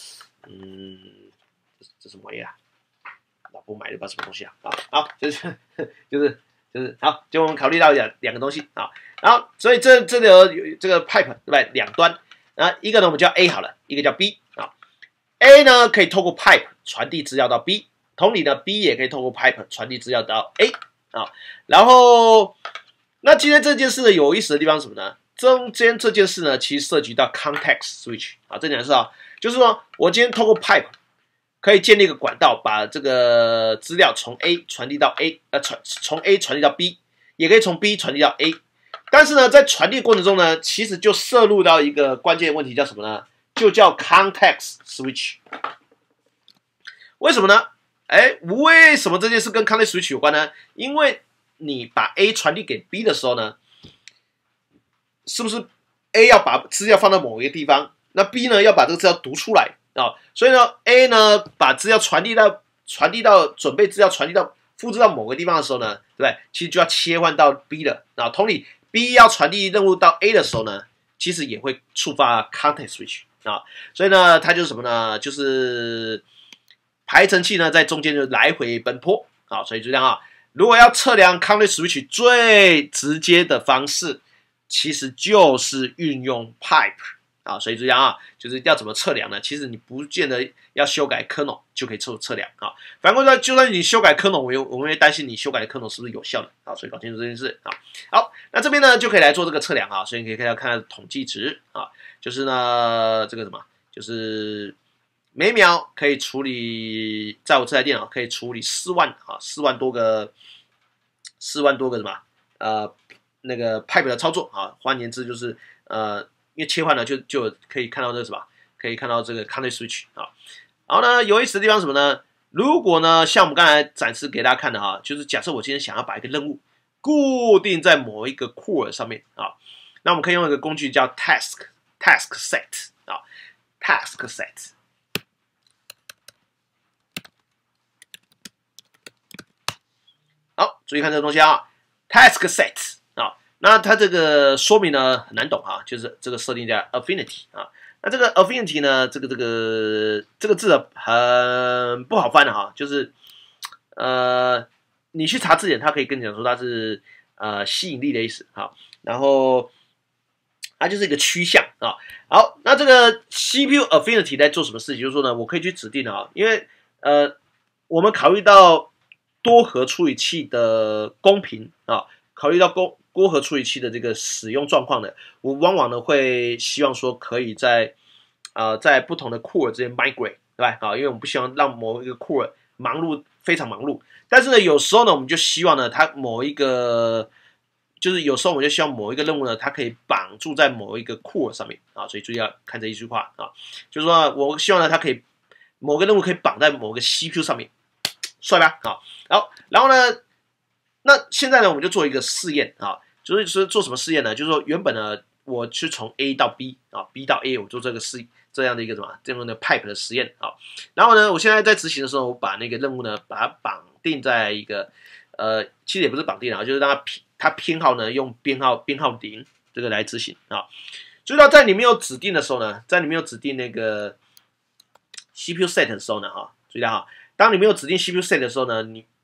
这什么玩意啊？老婆买的吧什么东西啊？好，就是好，就我们考虑到两个东西啊，然后所以这里有这个 pipe 对吧？两端啊，一个呢我们叫 A 好了，一个叫 B 啊。A 呢可以透过 pipe 传递资料到 B， 同理呢 B 也可以透过 pipe 传递资料到 A 啊。然后那今天这件事呢有意思的地方是什么呢？中间这件事呢，其实涉及到 context switch 啊，这件事啊，就是说我今天透过 pipe 可以建立一个管道，把这个资料从 A 传递到 A， 从 A 传递到 B， 也可以从 B 传递到 A。但是呢，在传递过程中呢，其实就涉入到一个关键问题，叫什么呢？就叫 context switch。为什么呢？为什么这件事跟 context switch 有关呢？因为你把 A 传递给 B 的时候呢，是不是 A 要把资料放到某一个地方，那 B 呢要把这个资料读出来啊？所以呢 ，A 呢把资料传递到准备资料传递到复制到某个地方的时候呢，对不对？其实就要切换到 B 了啊。同理 ，B 要传递任务到 A 的时候呢，其实也会触发 context switch 啊。所以呢，它就是什么呢？就是排程器呢在中间就来回奔波啊。所以就这样啊，如果要测量 context switch 最直接的方式。其实就是运用 pipe 啊，所以这样啊，就是要怎么测量呢？其实你不见得要修改 kernel 就可以测量啊。反过来，就算你修改 kernel，我们会担心你修改的 kernel 是不是有效的啊？所以搞清楚这件事啊。好，那这边呢就可以来做这个测量啊。所以你可以看统计值啊，就是呢这个什么，就是每秒可以处理，在我这台电脑可以处理4万多个什么那个 pipe 的操作啊，换言之就是因为切换了就可以看到这个什么，可以看到这个 context switch 啊。然后呢，有意思的地方是什么呢？如果呢，像我们刚才展示给大家看的哈，就是假设我今天想要把一个任务固定在某一个 core 上面啊，那我们可以用一个工具叫 task set 啊 ，task set。好，注意看这个东西啊 ，task set。那它这个说明呢很难懂啊，就是这个设定叫 affinity 啊。那这个 affinity 呢，这个字很不好翻的哈，就是你去查字典，它可以跟你讲说它是吸引力的意思哈，然后它就是一个趋向啊。好，那这个 CPU affinity 在做什么事情？就是说呢，我可以去指定啊，因为我们考虑到多核处理器的公平啊，考虑到多核处理器的这个使用状况呢，我往往呢会希望说可以在不同的 core 之间 migrate， 对吧？因为我们不希望让某一个 core 非常忙碌，但是呢，有时候呢，我们就希望呢，它就是有时候我们就希望某一个任务呢，它可以绑住在某一个 core 上面啊，所以注意要看这一句话啊，就是说我希望呢，它可以某个任务可以绑在某个 CPU 上面，帅吧？好，然后呢，那现在呢，我们就做一个试验啊。就是说做什么试验呢？就是说原本呢，我是从 A 到 B 啊，B 到 A， 我做这样的一个这样的 pipe 的实验啊。然后呢，我现在在执行的时候，我把那个任务呢，把它绑定在一个其实也不是绑定啊，就是让它编号呢用编号0这个来执行啊。注意到在你没有指定的时候呢，在你没有指定那个 CPU set 的时候呢，注意到当你没有指定 CPU set 的时候呢，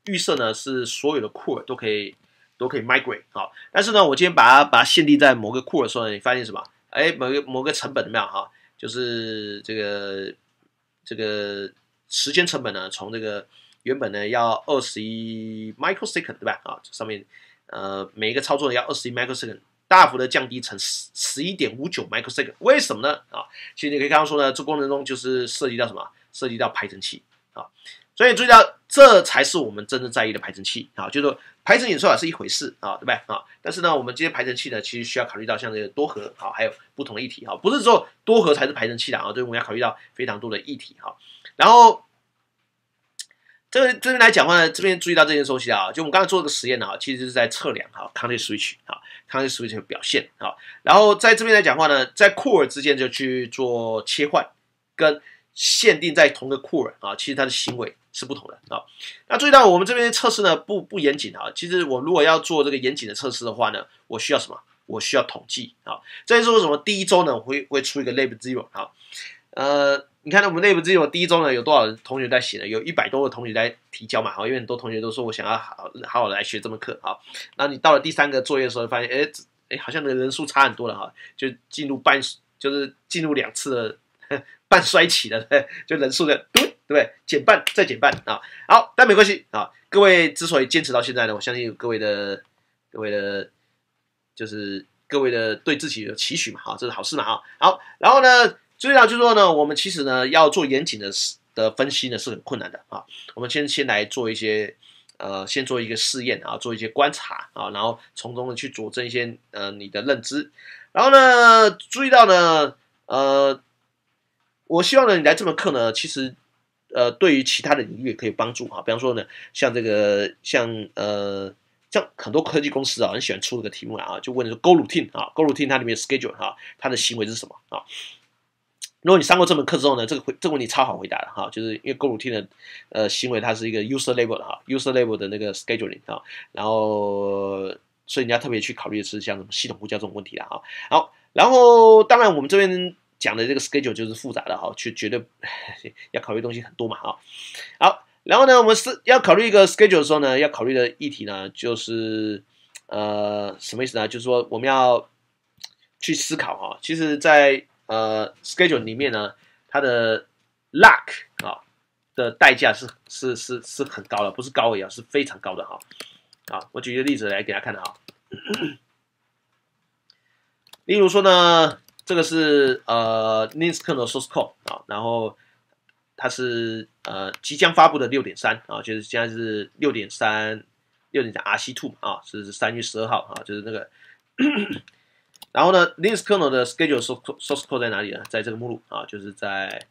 预设呢是所有的库尔都可以 migrate 好，但是呢，我今天把它限定在某个库尔的时候呢，你发现什么？哎，某个成本怎么样哈？就是这个时间成本呢，从这个原本呢要21 microsecond 对吧？啊，上面每一个操作呢要21 microsecond， 大幅的降低成11.59 microsecond， 为什么呢？啊，其实你可以刚刚说呢，这过程中就是涉及到什么？涉及到排程器啊，所以注意到这才是我们真正在意的排程器啊，就是说排程演算法是一回事啊，对不对啊？但是呢，我们这些排程器呢，其实需要考虑到像这个多核啊，还有不同的议题啊，不是说多核才是排程器的啊，对，我们要考虑到非常多的议题哈。然后这边来讲的话呢，这边注意到这件东西啊，就我们刚才做这个实验啊，其实就是在测量哈 context switch 啊 context switch 的表现啊。然后在这边来讲的话呢，在库尔之间就去做切换，跟限定在同个库尔啊，其实它的行为是不同的啊。那注意到我们这边测试呢不严谨啊，其实我如果要做这个严谨的测试的话呢，我需要什么？我需要统计啊。这就是为什么第一周呢会出一个 Lab Zero 啊。你看我们 Lab Zero 第一周呢有多少同学在写呢？有100多个同学在提交嘛，因为很多同学都说我想要好好的来学这门课啊。那你到了第3个作业的时候，发现好像那个人数差很多了哈，就进入2次的半衰期了，就人数的对不对？减半再减半啊。好，但没关系啊。各位之所以坚持到现在呢，我相信各位的就是各位的对自己的期许嘛，好，这是好事嘛啊。好，然后呢，注意到就是说呢，我们其实呢要做严谨的分析呢是很困难的啊。我们先来做一些先做一个试验啊，做一些观察啊，然后从中呢去佐证一些你的认知。然后呢，注意到呢我希望呢，你来这门课呢，其实对于其他的领域也可以有帮助哈。比方说呢，像很多科技公司啊，很喜欢出这个题目啊，就问说 Go Routine 啊，Go Routine 它里面的 schedule 哈，它的行为是什么啊？如果你上过这门课之后呢，这个问题超好回答的哈，就是因为 Go Routine 的行为它是一个 user level 的哈 ，user level 的那个 scheduling 啊，然后所以你要特别去考虑的是像什么系统呼叫这种问题啦哈。好，然后当然我们这边讲的这个 schedule 就是复杂的哈，绝对要考虑的东西很多嘛哈。好，然后呢，我们是要考虑一个 schedule 的时候呢，要考虑的议题呢，就是什么意思呢？就是说我们要去思考哈，其实在schedule 里面呢，它的 luck 啊的代价是很高的，不是高而已啊，是非常高的哈。好，我举一个例子来给大家看的哈。例如说呢，这个是Linux kernel source code 啊，然后它是即将发布的 6.3 啊，就是现在是6.3 RC2 啊，是3月12号啊，就是那个。然后呢 ，Linux kernel 的 schedule source code 在哪里呢？在这个目录啊，就是在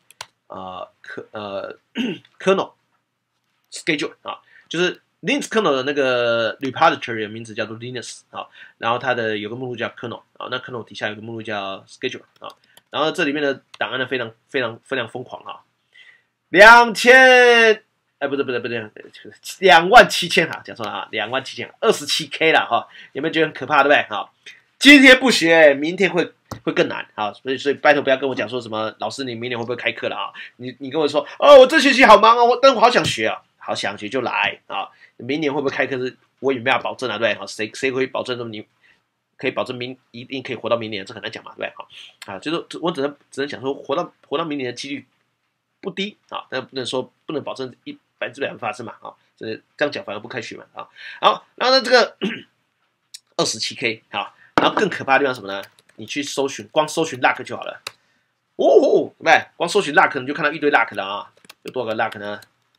kernel schedule 啊，就是 Linux kernel 的那个 repository 的名字叫做 Linux 啊，然后它的有个目录叫 kernel 啊，那 kernel 底下有个目录叫 schedule 啊，然后这里面的档案呢非常疯狂啊，27000，不对，27000哈，讲错了啊，27000 27K 了哈，有没有觉得很可怕，对不对？哈，今天不学，明天会更难啊，所以拜托不要跟我讲说什么老师你明年会不会开课了啊？你跟我说哦，我这学期好忙哦，但我好想学啊，好想学就来啊，明年会不会开课是我也没法保证啊，对不对？谁会保证说你可以保证一定可以活到明年？这很难讲嘛，对不对？啊，就是我只能讲说活到明年的几率不低啊，但不能保证100%发生嘛啊，这样讲反而不开学嘛啊。好，然后呢这个27K 啊。然后更可怕的地方是什么呢？你去光搜寻 luck 就好了。哦，对不对？光搜寻 luck 你就看到一堆 luck 了啊！有多少个 luck 呢？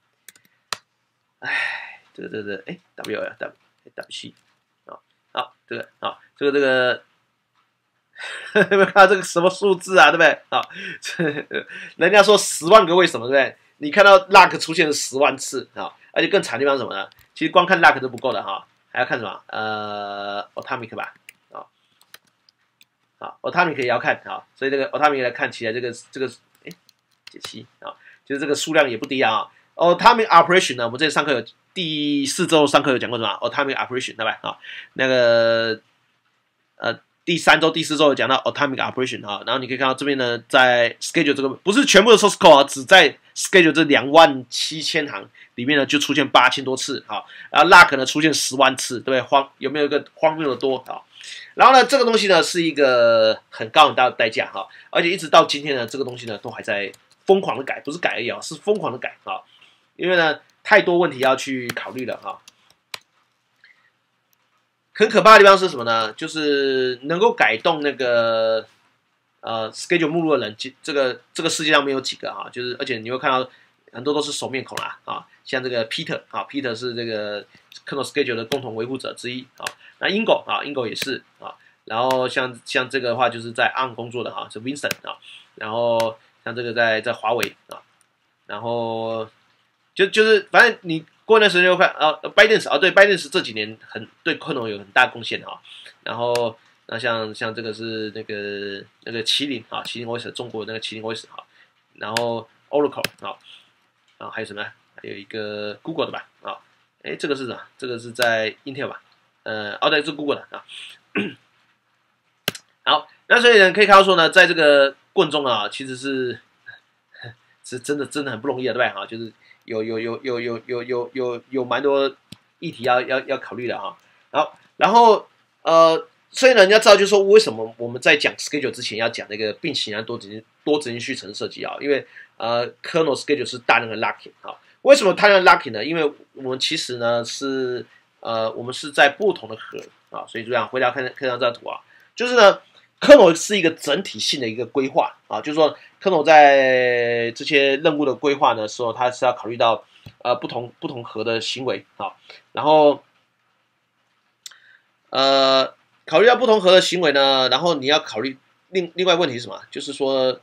哎，这个WC 啊，好，这个啊，这个，有没有看到这个什么数字啊？对不对？啊，人家说10万个为什么，对不对？你看到 luck 出现了10万次啊，而且更惨的地方是什么呢？其实光看 luck 都不够的哈，还要看什么？atomic 吧。啊 ，atomic 也要看啊，所以这个 atomic 来看起来，这个解析啊，就是这个数量也不低啊。atomic operation 呢，我们这上课有第4周上课有讲过什么 atomic operation 对吧？啊，那个第3周、第4周有讲到 atomic operation 啊，然后你可以看到这边呢，在 schedule 这个不是全部的 source code 啊，只在 schedule 这27000行里面呢就出现8000多次啊，然后 lock 呢出现10万次，对不对？有没有一个荒谬的多啊？然后呢，这个东西呢是一个很高很大的代价哈，而且一直到今天呢，这个东西呢都还在疯狂的改，不是改而已啊，是疯狂的改啊，因为呢太多问题要去考虑了哈。很可怕的地方是什么呢？就是能够改动那个schedule 目录的人，这个世界上没有几个哈，就是而且你会看到很多都是熟面孔啦啊，像这个 Peter 啊 ，Peter 是这个 kernel schedule 的共同维护者之一啊，那 Ingo 也是啊，然后像这个的话就是在 ARM 工作的哈，是 Winston 啊，然后像这个在华为啊，然后就是反正你。过一段时间就看Biden 啊，对 Biden 这几年对 kernel 有很大贡献哈。然后那像这个是那个麒麟啊，麒麟 OS 中国那个麒麟 OS 哈。然后 Oracle 啊，还有什么？还有一个 Google 的吧啊，哎，这个是什么？这个是在 Intel 吧？对，是 Google 的啊。好，那所以呢，可以看到说呢，在这个过程中啊，其实是真的很不容易的，对吧？哈，就是有蛮多议题要考虑的哈。然后所以呢，你要知道，就是说为什么我们在讲 schedule 之前要讲那个并行啊多执行序程设计啊？因为kernel schedule 是大量的 locking 啊。为什么大量的 locking 呢？因为我们其实呢是我们是在不同的核啊，所以这样回答看上这张图啊，就是呢。kernel 是一个整体性的一个规划啊，就是说 kernel 在这些任务的规划的时候，它是要考虑到不同核的行为啊，然后考虑到不同核的行为呢，然后你要考虑另外问题是什么？就是说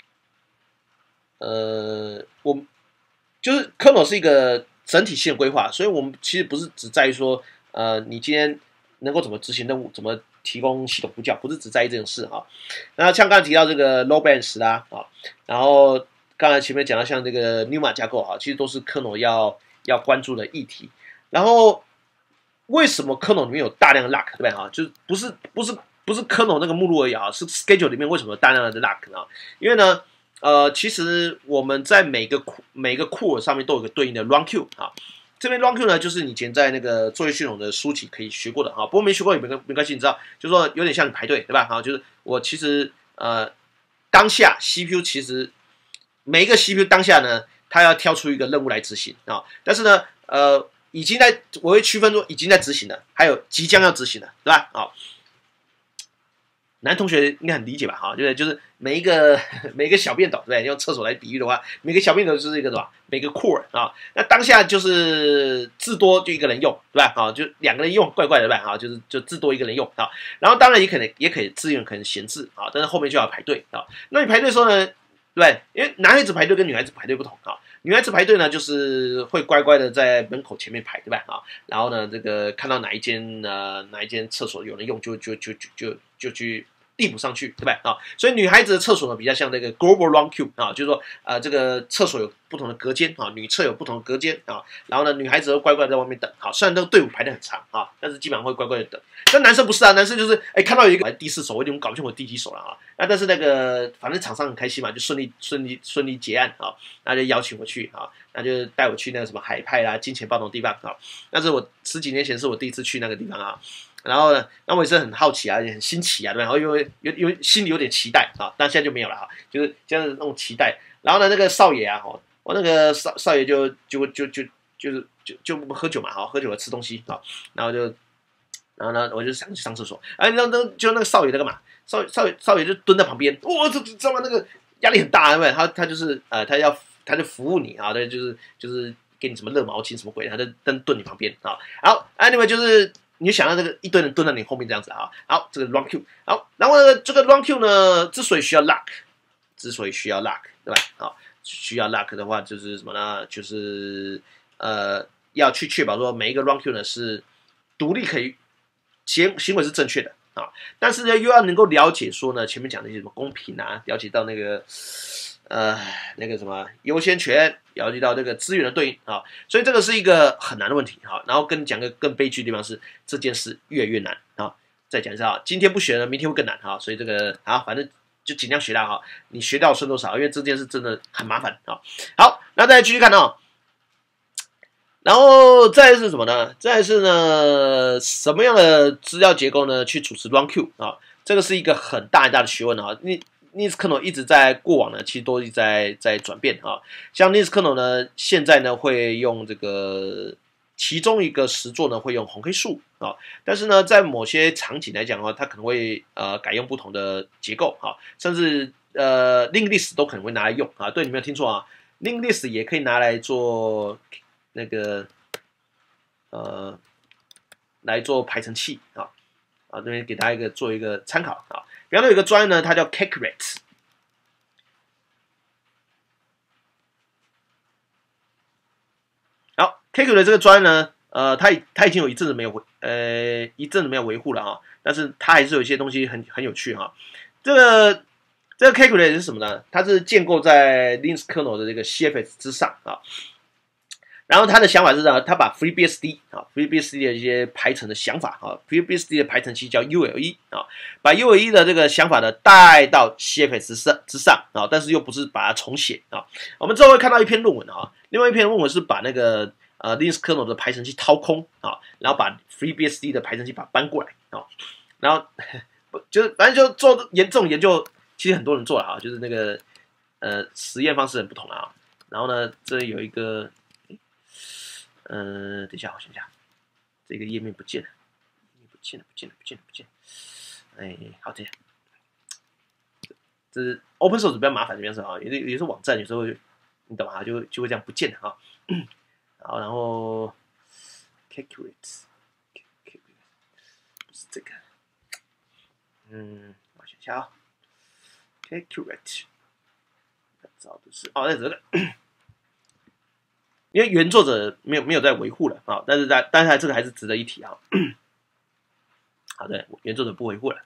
就是 kernel 是一个整体性的规划，所以我们其实不是只在于说你今天能够怎么执行任务，怎么提供系统呼叫，不是只在意这种事哈。那像刚才提到这个 load balance 啦啊，然后刚才前面讲到像这个 NUMA 架构哈，其实都是 kernel 要关注的议题。然后为什么 kernel 里面有大量的 lock 对不对哈？就是不是 kernel 那个目录而已啊，是 schedule 里面为什么有大量的 lock 呢？因为呢其实我们在每个 core 上面都有个对应的 run queue 啊。这边 run queue 呢，就是你以前在那个作业系统的书籍可以学过的哈，不过没学过也没关系，你知道，就是说有点像你排队，对吧？哈，就是我其实当下 CPU 其实每一个 CPU 当下呢，它要挑出一个任务来执行啊，但是呢我会区分说已经在执行的，还有即将要执行的，对吧？啊。男同学应该很理解吧？哈，就是每一个小便斗，对不对？用厕所来比喻的话，每个小便斗就是一个什么？每个 core 啊，那当下就是至多就一个人用，对吧？啊，就2个人用，怪怪的，对吧？啊，就至多一个人用啊。然后当然也可以资源可能闲置啊，但是后面就要排队啊。那你排队的时候呢，对不对？因为男孩子排队跟女孩子排队不同啊。女孩子排队呢，就是会乖乖的在门口前面排，对吧？啊，然后呢，这个看到哪一间厕所有人用，就去递补上去，对吧？啊，所以女孩子的厕所呢比较像那个 global run queue 啊，就是说这个厕所有不同的隔间啊，女厕有不同的隔间啊，然后呢，女孩子会乖乖在外面等，好，虽然这个队伍排得很长啊，但是基本上会乖乖的等。但男生不是啊，男生就是看到有一个第4手，我已经搞不清我第几手了啊。那但是那个反正厂商很开心嘛，就顺利结案啊，那就邀请我去啊，那就带我去那个什么海派啦、金钱豹那种地方啊。那是我10几年前是我第一次去那个地方啊。然后呢，那我也是很好奇啊，也很新奇啊，对吧？然后因为心里有点期待啊，但现在就没有了哈，就是这样的那种期待。然后呢，那个少爷啊，我那个少爷就喝酒嘛，哈，喝酒了吃东西啊，然后呢，我就想去上厕所，就那个少爷那个嘛，少爷就蹲在旁边，哇，这知道吗？那个压力很大，对不对？他就是他就服务你啊，对，就是给你什么热毛巾什么鬼，他就蹲你旁边啊。好，anyway 就是。你就想到这个一堆人蹲在你后面这样子啊，好，这个 run queue， 好，然后呢，这个 run queue 呢，之所以需要 lock， 对吧？好，需要 lock 的话就是什么呢？就是要去确保说每一个 run queue 呢是独立可以行为是正确的啊，但是呢又要能够了解说呢前面讲的一些什么公平啊，了解到那个什么优先权，了解到这个资源的对应啊，所以这个是一个很难的问题啊。然后跟你讲个更悲剧的地方是，这件事越来越难啊， 再讲一次啊，今天不学了，明天会更难哈，所以这个好，反正就尽量学到哈，你学到算多少，因为这件事真的很麻烦啊。好，那再继续看啊。然后再来是什么呢？再来是呢，什么样的资料结构呢？去主持 run Q 啊，这个是一个很大很大的学问啊。Linux kernel 一直在过往呢，其实都一直在转变啊。像 Linux kernel 呢，现在呢会用这个其中一个实作呢会用红黑数啊，但是呢，在某些场景来讲的话，它可能会改用不同的结构啊，甚至Linked list 都可能会拿来用啊。对，你没有听错啊，Linked list 也可以拿来做那个来做排程器啊。这边给大家做一个参考啊。比方说有一个专呢，它叫 Calculate。好 ，Calculate 这个专呢，它已经有一阵子没有维护了啊，但是它还是有一些东西很有趣哈。这个 Calculate 是什么呢？它是建构在 Linux kernel 的这个 CFS 之上啊。然后他的想法是呢，他把 FreeBSD 啊 ，FreeBSD 的一些排程的想法啊 ，FreeBSD 的排程器叫 ULE 啊，把 ULE 的这个想法呢带到 CFS 之上啊，但是又不是把它重写啊。我们之后会看到一篇论文啊，另外一篇论文是把那个Linux kernel 的排程器掏空啊，然后把 FreeBSD 的排程器把它搬过来啊，然后就是反正就做这种研究，其实很多人做了啊，就是那个实验方式很不同啊。然后呢，这有一个。等一下，我想一下，这个页面不见了，不见了。哎，好，这样，这是 open source 比较麻烦这边是啊，有些网站有时候你懂啊，就会这样不见了啊。好，然后 calculate 不是这个，我想一下啊 ，calculate 找的是在这个。因为原作者没有在维护了啊，但是这个还是值得一提啊。好的，原作者不维护了。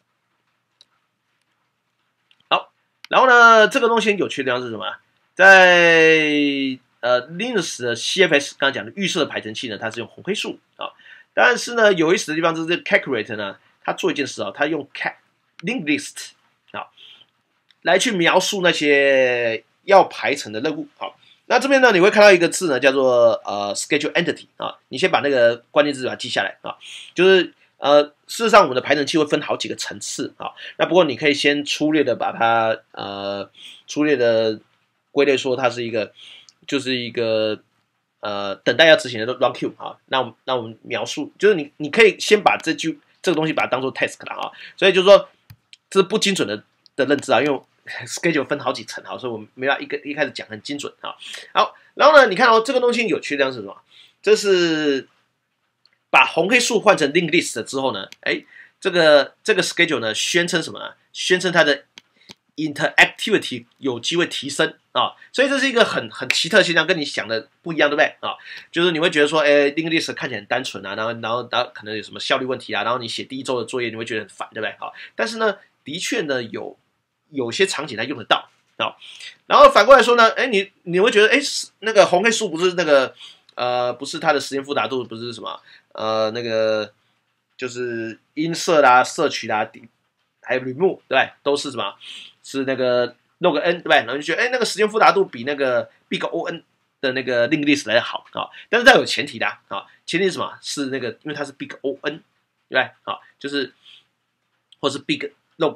好，然后呢，这个东西有趣的地方是什么？在Linux 的 CFS 刚刚讲的预设排程器呢，它是用红黑数啊，但是呢，有意思的地方就是这个 Calculate 呢，它做一件事啊，它用 Linked list 啊来去描述那些要排程的任务啊。那这边呢，你会看到一个字呢，叫做schedule entity 啊，你先把那个关键字把它记下来啊，就是事实上我们的排程器会分好几个层次啊，那不过你可以先粗略的把它粗略的归类说它是就是一个等待要执行的 run queue 啊，那我们描述就是你可以先把这个东西把它当做 task 了啊，所以就是说这是不精准的认知啊，因为schedule 分好几层啊，所以我们没办法一开始讲很精准啊。好，然后呢，你看这个东西有趣的是什么？这是把红黑数换成 linked list 之后呢，这个 schedule 呢宣称什么呢？宣称它的 interactivity 有机会提升啊，所以这是一个很奇特的现象，跟你想的不一样，对不对啊？就是你会觉得说，linked list 看起来很单纯啊，然后可能有什么效率问题啊，然后你写第一周的作业你会觉得很烦，对不对？啊，但是呢，的确呢有些场景它用得到啊，然后反过来说呢，你会觉得，那个红黑数不是那个不是它的时间复杂度不是什么那个就是音色啦、摄取啦，还有 remove 对不对？都是什么？是那个 log n 对不对？然后就觉得，那个时间复杂度比那个 big O_n 的那个 linked list 来的好啊，但是它有前提的啊，前提是什么？是那个因为它是 big O_n 对不对？啊，就是或是 big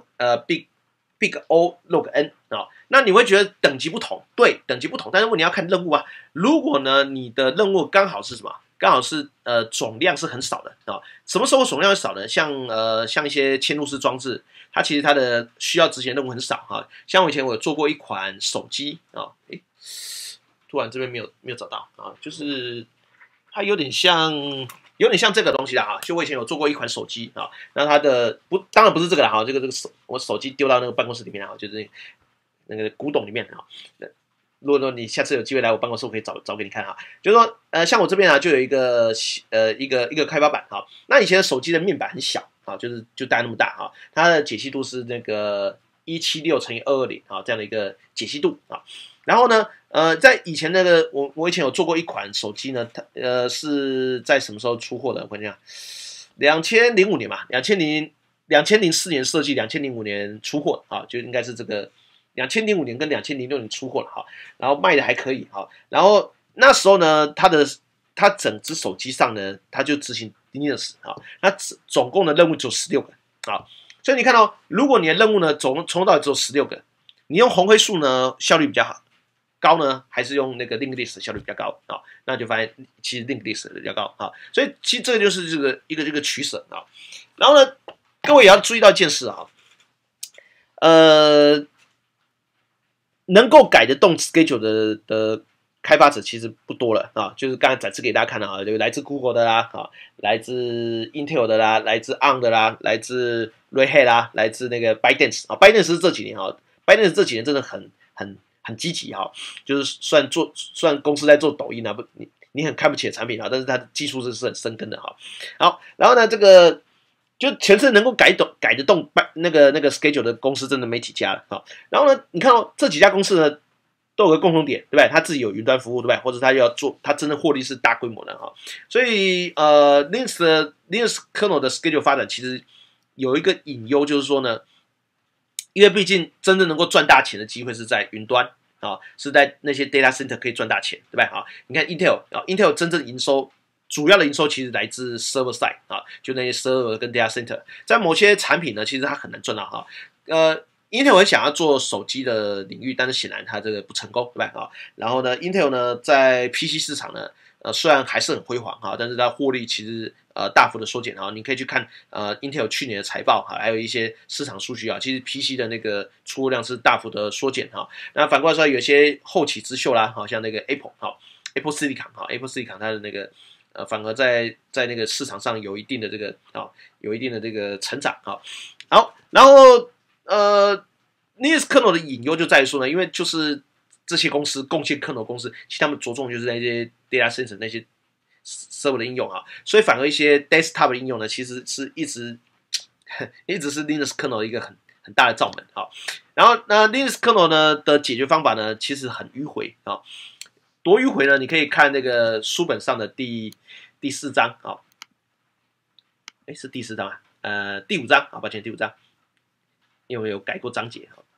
O log n 啊，那你会觉得等级不同，对，等级不同，但是你要看任务啊。如果呢你的任务刚好是什么？刚好是总量是很少的啊。什么时候总量少呢？像一些嵌入式装置，它其实它的需要执行的任务很少啊。像我以前有做过一款手机啊，突然这边没有找到啊，就是它有点像这个东西啦哈，就我以前有做过一款手机啊，那它的当然不是这个啦哈，这个我手机丢到那个办公室里面啊，就是那个古董里面啊。如果你下次有机会来我办公室，我可以找给你看哈。就是说像我这边啊，就有一个开发板哈，那以前的手机的面板很小啊，就大概那么大哈，它的解析度是那个176×220啊这样的一个解析度啊。然后呢，在以前那个我以前有做过一款手机呢，它是在什么时候出货的？我跟你讲， 2005年嘛，2004年设计，2005年出货啊，就应该是这个2005年跟2006年出货了哈，然后卖的还可以哈，然后那时候呢，它整只手机上呢，它就执行 Linux 啊，那总共的任务只有16个啊，所以你看到，如果你的任务呢从头到尾只有16个，你用红灰数呢效率比较好。高呢，还是用那个 linked list 效率比较高啊？那就发现其实 linked list 比较高啊，所以其实这个就是一个取舍啊。然后呢，各位也要注意到一件事啊，能够改得动 schedule 的开发者其实不多了啊，就是刚才展示给大家看的啊，有来自 Google 的啦啊，来自 Intel 的啦，来自 ARM 的啦，来自 Red Hat 啦，来自那个 ByteDance 啊，ByteDance 是这几年啊，ByteDance 这几年真的很积极哈，就是算公司在做抖音啊，不你很看不起的产品啊，但是它的技术是很深耕的哈。好，然后呢，这个就全是能够改得动那个 schedule 的公司真的没几家了啊。然后呢，你看到这几家公司呢都有个共同点，对不对？它自己有云端服务，对不对？或者它要做，它真的获利是大规模的哈。所以Linux kernel 的 schedule 发展其实有一个隐忧，就是说呢。因为毕竟真正能够赚大钱的机会是在云端啊，是在那些 data center 可以赚大钱，对吧？啊，你看 Intel 真正营收主要的营收其实来自 server side 啊，就那些 server 跟 data center， 在某些产品呢，其实它很难赚到哈。Intel 很想要做手机的领域，但是显然它这个不成功，对吧？啊，然后呢 ，Intel 呢在 PC 市场呢，虽然还是很辉煌哈，但是它获利其实大幅的缩减啊。你可以去看Intel 去年的财报哈，还有一些市场数据啊，其实 PC 的那个出货量是大幅的缩减哈。那反过来说，有些后起之秀啦，好像那个 Apple Silicon 它的那个反而在那个市场上有一定的这个成长哈。好，然后Linux kernel 的隐忧就在于说呢，因为就是这些公司贡献 kernel 公司，其实他们着重就是那些 data center 那些 server 的应用啊，所以反而一些 desktop 的应用呢，其实是一直是 Linux kernel 的一个很大的罩门啊。然后Linux kernel 呢的解决方法呢，其实很迂回啊。多迂回呢？你可以看那个书本上的第4章啊，是第4章啊，第5章啊，抱歉，第5章，因为有改过章节啊。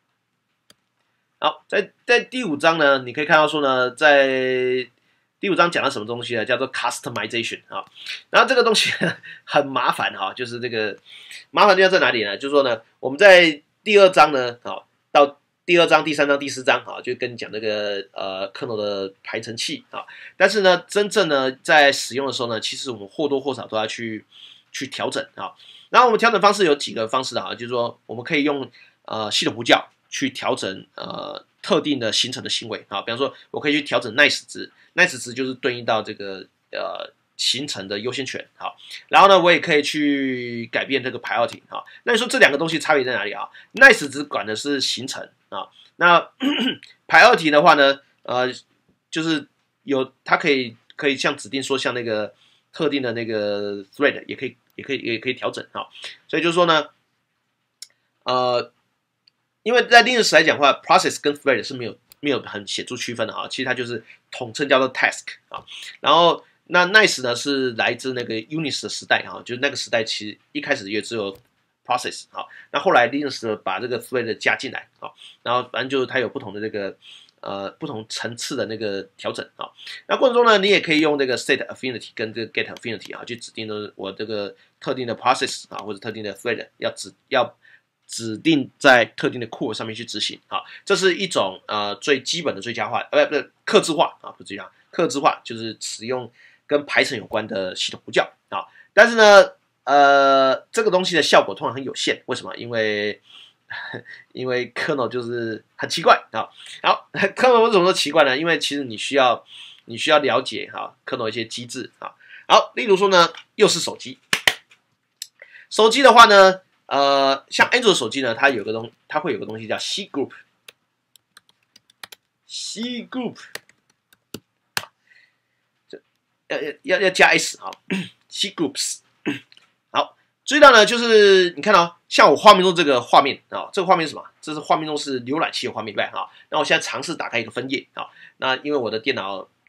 好，在第5章呢，你可以看到说呢，在第5章讲了什么东西呢？叫做 customization 啊。然后这个东西很麻烦哈，就是这个麻烦地方在哪里呢？就是说呢，我们在第2章呢，到第2章、第3章、第4章就跟你讲这个kernel 的排程器啊。但是呢，真正呢在使用的时候呢，其实我们或多或少都要去调整啊。然后我们调整方式有几个方式啊，就是说我们可以用系统呼叫去调整特定的形成的行为啊，比方说我可以去调整 nice 值就是对应到这个形成的优先权好，然后呢我也可以去改变这个 priority 好，那你说这两个东西差别在哪里啊 ？nice 值管的是形成啊，那priority 的话呢就是它可以像指定说像那个特定的那个 thread 也可以调整啊，所以就是说呢因为在 Linux 来讲的话 ，process 跟 thread 是没有很显著区分的啊，其实它就是统称叫做 task 啊。然后那 nice 呢是来自那个 Unix 的时代啊，就是那个时代其实一开始也只有 process 啊，那后来 Linux 把这个 thread 加进来啊，然后反正就是它有不同的这个不同层次的那个调整啊。那过程中呢，你也可以用这个 set affinity 跟这个 get affinity 啊，去指定的我这个特定的 process 啊或者特定的 thread 要指定在特定的库上面去执行啊，这是一种最基本的最佳化，不是客制化啊，不是最佳化，客制化就是使用跟排程有关的系统呼叫啊。但是呢，这个东西的效果通常很有限，为什么？因为 kernel 就是很奇怪啊。好，kernel 为什么说奇怪呢？因为其实你需要了解kernel 一些机制啊。好，例如说呢，又是手机的话呢。像安卓手机呢，它会有个东西叫 C group， 要加 s 啊 ，C groups。好，注意到呢，就是你看到像我画面中这个画面啊，这个画面是什么？这是画面中是浏览器的画面对吧？那我现在尝试打开一个分页啊，那因为我的电脑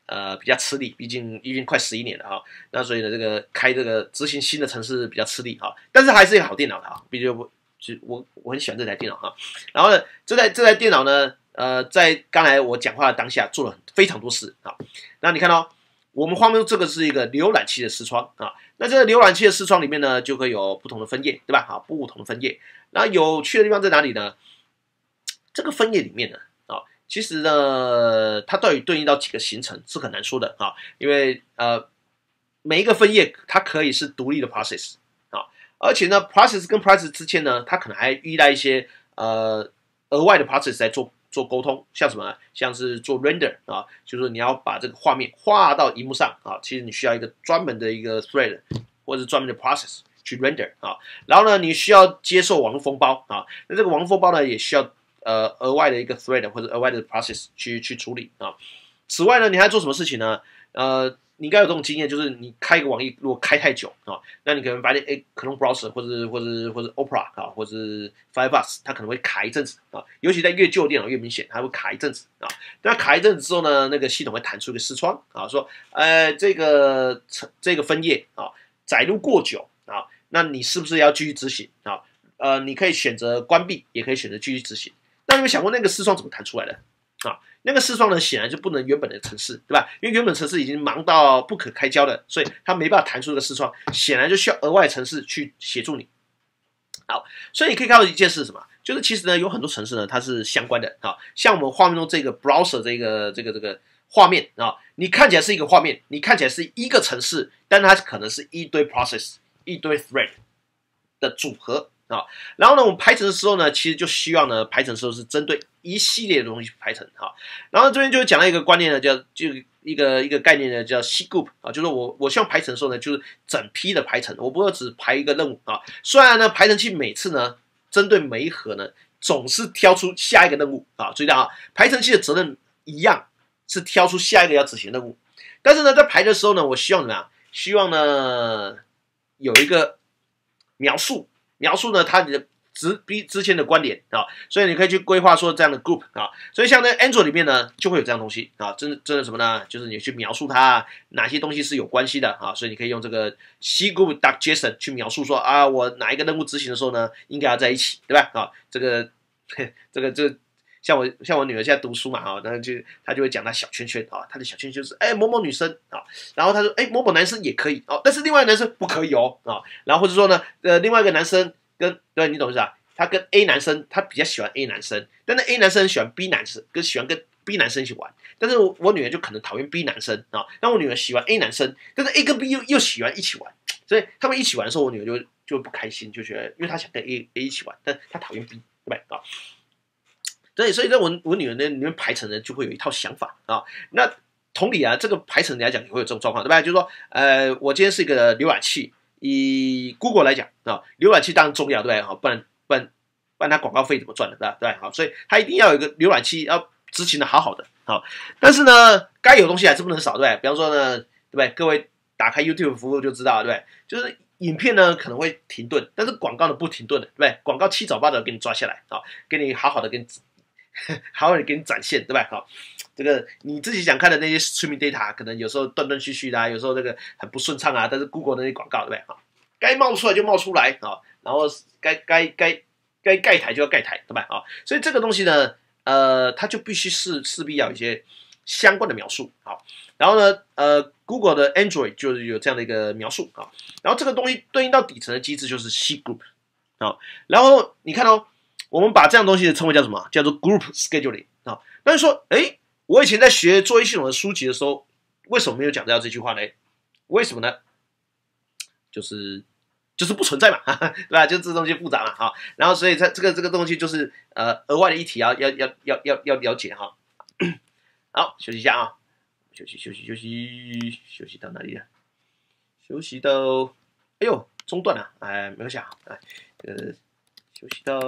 比较吃力，毕竟已经快11年了哈。那所以呢，这个开这个执行新的程式比较吃力哈，但是还是一个好电脑的哈，毕竟我很喜欢这台电脑哈。然后呢，这台电脑呢，在刚才我讲话的当下做了非常多事啊。那你看到、我们画面这个是一个浏览器的视窗啊，那这个浏览器的视窗里面呢，就会有不同的分页，对吧？好，不同的分页。然后有趣的地方在哪里呢？这个分页里面呢，其实呢，它到底对应到几个行程是很难说的啊，因为每一个分页它可以是独立的 process 啊，而且呢，process 跟 process 之间呢，它可能还依赖一些额外的 process 来做沟通，像什么？像是做 render 啊，就是你要把这个画面画到荧幕上啊，其实你需要一个专门的一个 thread 或者是专门的 process 去 render 啊，然后呢，你需要接受网络封包啊，那这个网络封包呢，也需要额外的一个 thread 或者额外的 process 去处理啊。此外呢，你还要做什么事情呢？你应该有这种经验，就是你开一个网页，如果开太久啊，那你可能发现Chrome browser 或者 Opera 啊，或者 Firefox， 它可能会卡一阵子啊，尤其在越旧电脑越明显，它会卡一阵子啊。那卡一阵子之后呢，那个系统会弹出一个视窗啊，说这个分页啊载入过久啊，那你是不是要继续执行啊？你可以选择关闭，也可以选择继续执行。那你有没有想过那个视窗怎么弹出来的啊？那个视窗呢，显然就不能原本的程式，对吧？因为原本程式已经忙到不可开交了，所以它没办法弹出这个视窗，显然就需要额外程式去协助你。好，所以你可以看到一件事是什么？就是其实呢，有很多程式呢，它是相关的啊。像我们画面中这个 browser 这个画面啊，你看起来是一个画面，你看起来是一个程式，但它可能是一堆 process、一堆 thread 的组合。啊，然后呢，我们排程的时候呢，其实就希望呢，排程的时候是针对一系列的东西去排程哈。然后这边就讲到一个观念呢，就一个概念呢，叫 C group 啊，就是我希望排程的时候呢，就是整批的排程，我不会只排一个任务啊。虽然呢，排程器每次呢，针对每一盒呢，总是挑出下一个任务啊，注意到啊，排程器的责任一样是挑出下一个要执行任务，但是呢，在排的时候呢，我希望怎么样？希望呢有一个描述呢它的之间的关联啊，所以你可以去规划说这样的 group 啊，所以像在 Android 里面呢就会有这样东西啊，真的什么呢？就是你去描述它哪些东西是有关系的啊，所以你可以用这个 C group.json 去描述说啊，我哪一个任务执行的时候呢，应该要在一起，对吧？啊，这个像我女儿现在读书嘛啊，那她就会讲她小圈圈啊，她的小圈圈是某某女生啊，然后她说某某男生也可以哦，但是另外一个男生不可以哦啊，然后或者说呢另外一个男生对你懂意思啊？他跟 A 男生他比较喜欢 A 男生，但是 A 男生喜欢 B 男生，喜欢跟 B 男生一起玩，但是我女儿就可能讨厌 B 男生啊，那我女儿喜欢 A 男生，但是 A 跟 B 又喜欢一起玩，所以他们一起玩的时候，我女儿就不开心，就觉得因为她想跟 A 一起玩，但她讨厌 B， 对吧？啊。所以在我女儿那里面排程呢，就会有一套想法啊。那同理啊，这个排程来讲也会有这种状况，对吧？就是说，我今天是一个浏览器，以 Google 来讲啊，浏览器当然重要，对吧？好，不然它广告费怎么赚的，对吧？对，好，所以它一定要有一个浏览器要执行的好好的，好。但是呢，该有东西还是不能少，对不对？比方说呢，对不对？各位打开 YouTube 服务就知道，对不对？就是影片呢可能会停顿，但是广告呢不停顿的，对不对？广告七早八早给你抓下来啊，给你好好的给你展现，对吧？好，这个你自己想看的那些 streaming data， 可能有时候断断续续的啊，有时候这个很不顺畅啊，但是 Google 的那些广告，对不对？好，该冒出来就冒出来啊，然后该盖台就要盖台，对吧？啊，所以这个东西呢，它就必须势必要有一些相关的描述，好，然后呢，Google 的 Android 就是有这样的一个描述啊，然后这个东西对应到底层的机制就是 C group， 啊，然后你看哦。我们把这样东西称为叫什么？叫做 group scheduling 啊。那就说，我以前在学作业系统的书籍的时候，为什么没有讲到这句话呢？为什么呢？就是不存在嘛，对吧？就这东西复杂嘛，哈。然后所以这个东西就是额外的一题要了解哈。好，休息一下啊，休息到哪里了？休息到，哎呦，中断了，没关系啊，休息到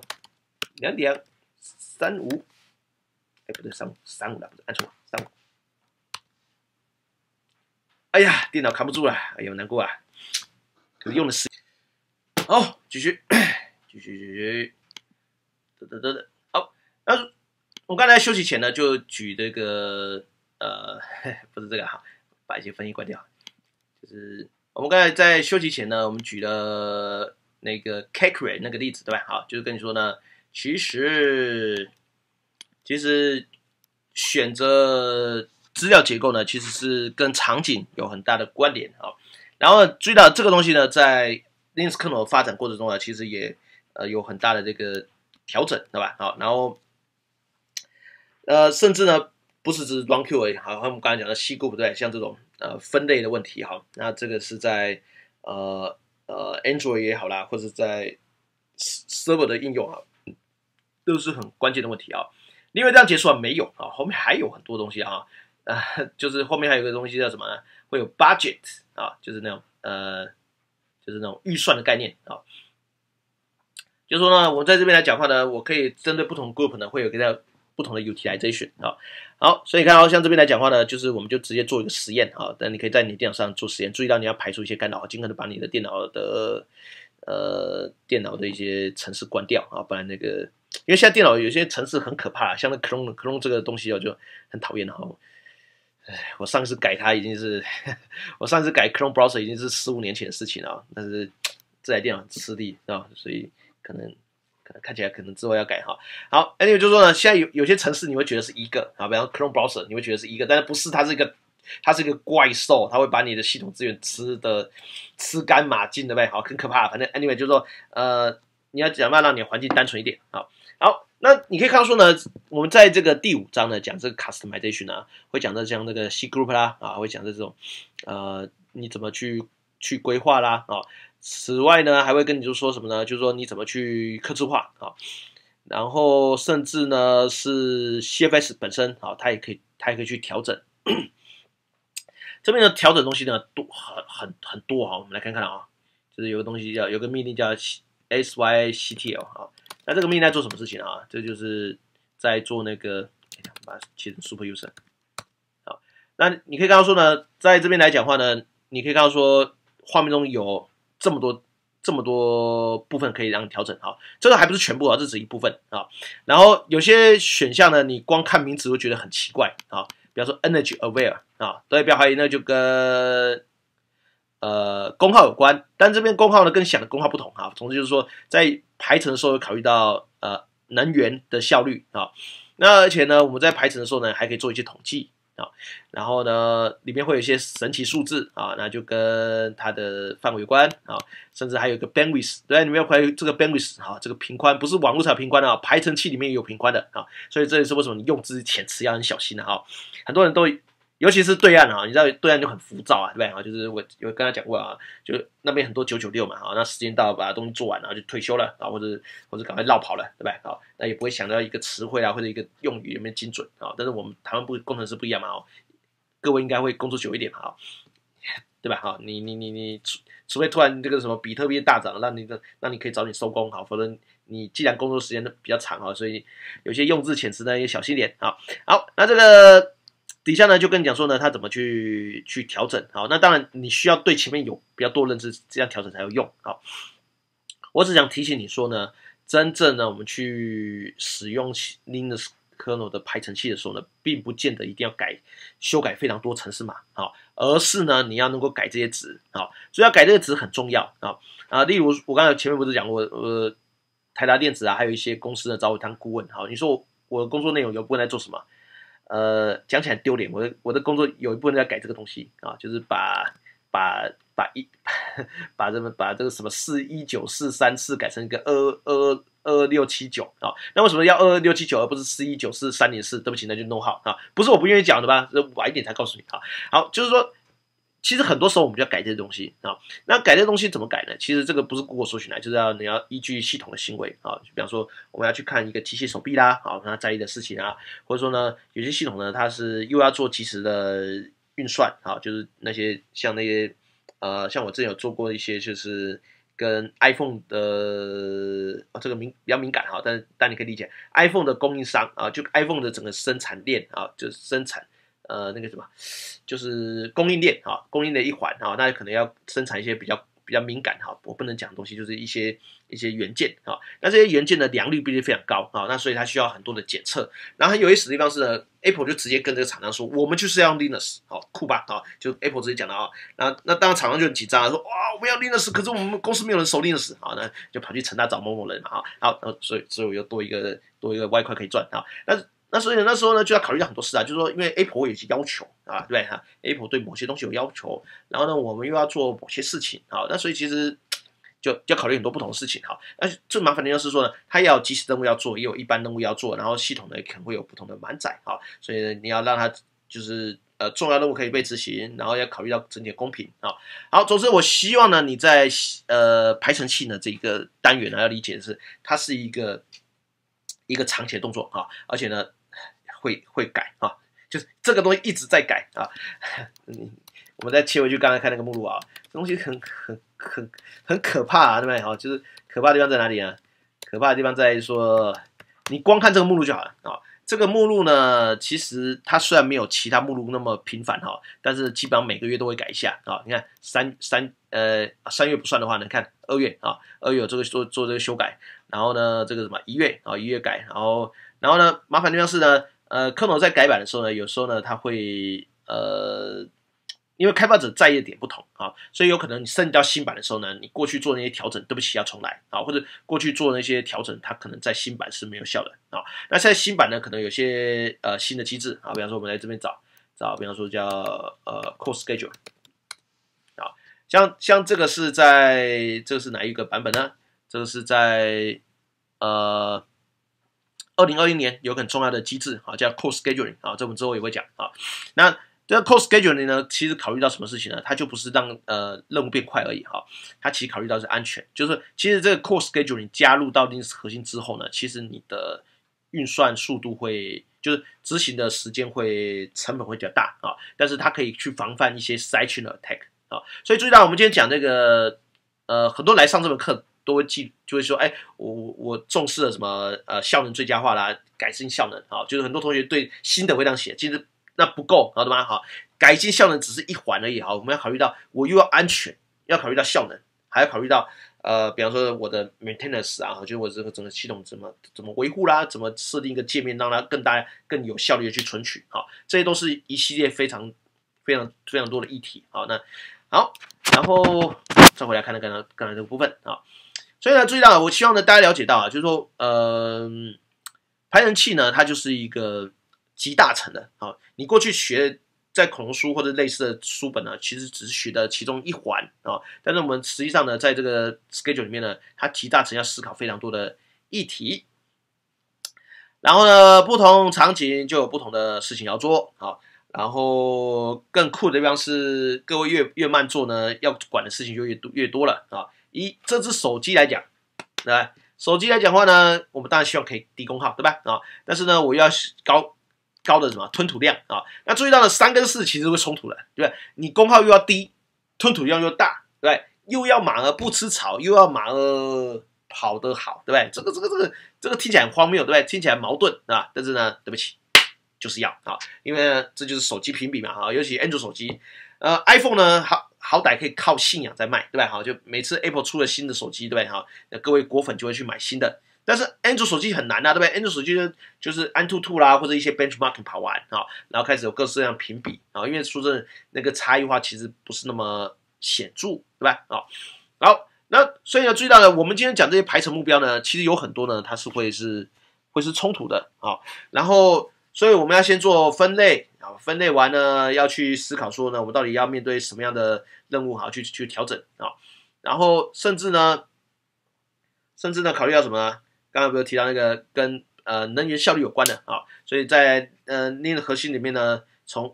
2:35，不对，35了，不是按错了，35。哎呀，电脑扛不住了，哎呦，难过啊！可是用了10，好，继续，好。那我刚才休息前呢，就举这个不是这个哈，把一些分析关掉。就是我们刚才在休息前呢，我们举了那个 Cake 那个例子，对吧？好，就是跟你说呢，其实选择资料结构呢，其实是跟场景有很大的关联啊。然后注意到这个东西呢，在 Linux kernel 发展过程中呢，其实也有很大的这个调整，对吧？好，然后甚至呢不是只是 run Q 而已，好，我们刚才讲的 C group 对，像这种分类的问题，好，那这个是在Android 也好啦，或者在 server 的应用啊，都是很关键的问题啊。你以为这样结束了没有啊？后面还有很多东西啊，就是后面还有一个东西叫什么呢？会有 budget 啊，就是那种预算的概念啊。就是说呢，我在这边来讲话呢，我可以针对不同 group 呢，会有一个不同的 utilization 啊。好，所以看到像这边来讲话呢，就是我们就直接做一个实验啊。但你可以在你电脑上做实验，注意到你要排除一些干扰，尽可能把你的电脑的一些程式关掉啊，不然那个，因为现在电脑有些程式很可怕，像那 Chrome 这个东西就很讨厌哈。我上次改它已经是，我上次改 Chrome browser 已经是15年前的事情了，但是这台电脑很吃力啊，所以可能看起来可能之后要改哈。好 ，anyway 就是说呢，现在有些程式你会觉得是一个啊，比方 Chrome browser 你会觉得是一个，但是不是，它是一个怪兽，它会把你的系统资源吃干抹净的呗，好，很可怕。反正 anyway 就是说，你要想办法让你的环境单纯一点啊。好，那你可以看到说呢，我们在这个第5章呢讲这个 customization 啊，会讲到像那个 C group 啦啊，会讲这种你怎么去规划啦啊。此外呢，还会跟你就说什么呢？就是说你怎么去客制化啊，然后甚至呢是 CFS 本身啊，它也可以去调整。这边的调整东西呢很多哈，我们来看看啊，就是有个命令叫 syctl 啊，那这个命令在做什么事情啊？这就是在做那个，把它切成 super user。好，那你可以看到说呢，在这边来讲话呢，你可以看到说画面中有这么多部分可以让你调整啊，这个还不是全部啊，这只是一部分啊。然后有些选项呢，你光看名词会觉得很奇怪啊。比方说 energy aware 啊，对，不要怀疑，那就跟功耗有关，但这边功耗呢跟想的功耗不同啊。总之就是说，在排程的时候有考虑到能源的效率啊。那而且呢，我们在排程的时候呢，还可以做一些统计啊。然后呢，里面会有一些神奇数字啊，那就跟它的范围有关啊，甚至还有一个 bandwidth， 对，你们要怀疑这个 bandwidth 啊，这个频宽不是网络才有频宽啊，排程器里面也有频宽的啊，所以这也是为什么你用字遣词要很小心的啊。很多人都，尤其是对岸啊，你知道对岸就很浮躁啊，对不对啊？就是我有跟他讲过啊，就那边很多996嘛，啊，那时间到了把东西做完，然后就退休了啊，或者赶快绕跑了，对不对啊？那也不会想到一个词汇啊或者一个用语有没有精准啊。但是我们台湾工程师不一样嘛，哦，各位应该会工作久一点嘛，啊，对吧？哈，你除非突然这个什么比特币大涨，让你可以早点收工，好，否则你既然工作时间比较长啊，所以有些用字遣词呢也小心点啊。好，那这个底下呢就跟你讲说呢，它怎么去调整。好，那当然你需要对前面有比较多认知，这样调整才有用。好，我只想提醒你说呢，真正呢我们去使用 Linux kernel 的排程器的时候呢，并不见得一定要修改非常多程式码啊，而是呢你要能够改这些值啊，所以要改这个值很重要啊。例如我刚才前面不是讲过，台达电子啊，还有一些公司呢找我当顾问，好，你说我的工作内容有部分在做什么？讲起来丢脸，我的工作有一部分在改这个东西啊，就是把这个什么41943改成一个22679啊。那为什么要22679而不是4194304？对不起，那就弄好啊，不是我不愿意讲的吧？晚一点才告诉你啊。好，就是说，其实很多时候我们就要改这些东西啊。那改这些东西怎么改呢？其实这个不是 Google 搜寻来，就是你要依据系统的行为啊。比方说，我们要去看一个机械手臂啦，好，他在意的事情啊，或者说呢，有些系统呢，它是又要做即时的运算啊，就是像那些像我之前有做过一些，就是跟 iPhone 的这个比较敏感哈，但你可以理解 iPhone 的供应商啊，就 iPhone 的整个生产链啊，就是生产那个什么，就是供应链啊，供应的一环啊，那可能要生产一些比较比较敏感哈，我不能讲的东西就是一些元件啊，那这些元件的良率必须非常高啊，那所以它需要很多的检测。然后很有意思的地方是呢 ，Apple 就直接跟这个厂商说，我们就是要用 Linux， 好酷吧啊，就 Apple 直接讲的啊，那当然厂商就很紧张了，说哇我们要 Linux， 可是我们公司没有人熟 Linux， 好，那就跑去成大找某某人嘛啊，好，所以我又多一个外快可以赚啊，那所以那时候呢就要考虑到很多事啊，就是说因为 Apple 有一些要求啊，对哈 ，Apple 对某些东西有要求，然后呢我们又要做某些事情啊，那所以其实就要考虑很多不同的事情哈。那最麻烦的就是说呢，它要有即时任务要做，也有一般任务要做，然后系统呢可能会有不同的满载哈，所以呢你要让它就是重要任务可以被执行，然后要考虑到整体的公平啊。好，总之我希望呢你在排程器呢这个单元呢要理解的是，它是一个长期的动作啊，而且呢会改啊，就是这个东西一直在改啊。我们再切回去刚才看那个目录啊，这东西很可怕啊，对不对？好，就是可怕的地方在哪里啊？可怕的地方在于说，你光看这个目录就好了啊。这个目录呢，其实它虽然没有其他目录那么频繁哈，但是基本上每个月都会改一下啊。你看3月不算的话呢，看2月啊，2月有这个做这个修改，然后呢这个什么1月啊1月改，然后呢麻烦的地方是呢kernel 在改版的时候呢，有时候呢它会因为开发者在意的点不同啊，所以有可能你升级到新版的时候呢，你过去做那些调整，对不起要重来啊，或者过去做那些调整，它可能在新版是没有效的啊。那现在新版呢，可能有些新的机制啊，比方说我们来这边找，比方说叫core schedule 啊，像这个是哪一个版本呢？这个是在2020年有个很重要的机制啊，叫 core scheduling 啊，这我们之后也会讲啊。那这个 core scheduling 呢，其实考虑到什么事情呢？它就不是让任务变快而已哈，它其实考虑到是安全，就是其实这个 core scheduling 加入到 Linux 核心之后呢，其实你的运算速度会，就是执行的时间成本会比较大啊，但是它可以去防范一些 sidechain attack 啊，所以注意到我们今天讲这个很多来上这门课都会就会说，哎，我重视了什么效能最佳化啦，改进效能啊，就是很多同学对新的会这样写，其实那不够，好的吗？好，改进效能只是一环而已，好，我们要考虑到我又要安全，要考虑到效能，还要考虑到比方说我的 maintenance 啊，就是我这个整个系统怎么维护啦，怎么设定一个界面让它更有效率的去存取，好，这些都是一系列非常多的议题，好，那好，然后再回来看刚才这个部分啊，所以呢，注意到，我希望呢大家了解到啊，就是说排程器呢，它就是一个集大成的啊，你过去学在恐龙书或者类似的书本呢，其实只是学的其中一环啊，但是我们实际上呢，在这个 schedule 里面呢，它集大成要思考非常多的议题，然后呢，不同场景就有不同的事情要做啊，然后更酷的地方是，各位越慢做呢，要管的事情就越多了啊。以这只手机来讲，对吧？手机来讲的话呢，我们当然希望可以低功耗，对吧？啊，但是呢，我又要高的什么吞吐量啊？那注意到了3跟4其实会冲突的，对不对？你功耗又要低，吞吐量又大，对不对？又要马儿不吃草，又要马儿跑得好，对不对？这个听起来很荒谬，对不对？听起来矛盾啊，但是呢，对不起，就是要啊，因为呢，这就是手机评比嘛啊，尤其 Android 手机，iPhone 呢好歹可以靠信仰在卖，对吧？好，就每次 Apple 出了新的手机，对不对？好，那各位果粉就会去买新的。但是 Android 手机很难啊，对不对？ Android 手机就是AnTuTu 啦，或者一些 benchmarking 跑完啊，然后开始有各式各样评比啊，因为说真的，那个差异化其实不是那么显著，对吧？啊，好，那所以呢，注意到呢，我们今天讲这些排程目标呢，其实有很多呢，它是会是冲突的啊，然后所以我们要先做分类啊，分类完呢，要去思考说呢，我们到底要面对什么样的任务好去调整啊，然后甚至呢考虑到什么呢？刚刚不是提到那个跟能源效率有关的啊，所以在Linux 核心里面呢，从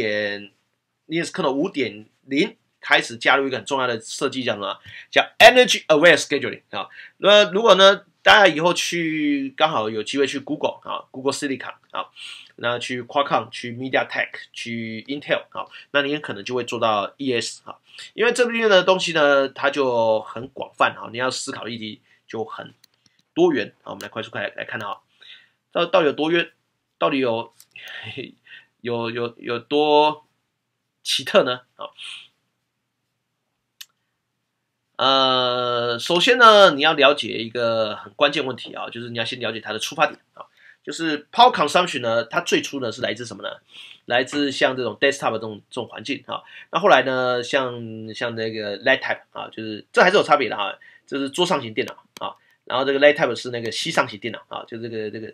Linux kernel 5.0开始加入一个很重要的设计，叫什么？叫 Energy Aware Scheduling 啊。那如果呢，大家以后刚好有机会去 Google 啊，Google Silicon 啊，那去 Qualcomm、去 MediaTek、去 Intel 啊，那你可能就会做到 ES 啊，因为这边的东西呢，它就很广泛啊，你要思考的议题就很多元啊。我们来快速来看啊，到底有多元？到底有多奇特呢？啊， 首先呢，你要了解一个很关键问题啊，就是你要先了解它的出发点啊，就是 power consumption 呢，它最初呢是来自什么呢？来自像这种 desktop 的这种环境啊，那后来呢，像那个 laptop 啊，就是这还是有差别的啊，这是桌上型电脑啊，然后这个 laptop 是那个膝上型电脑啊，就这个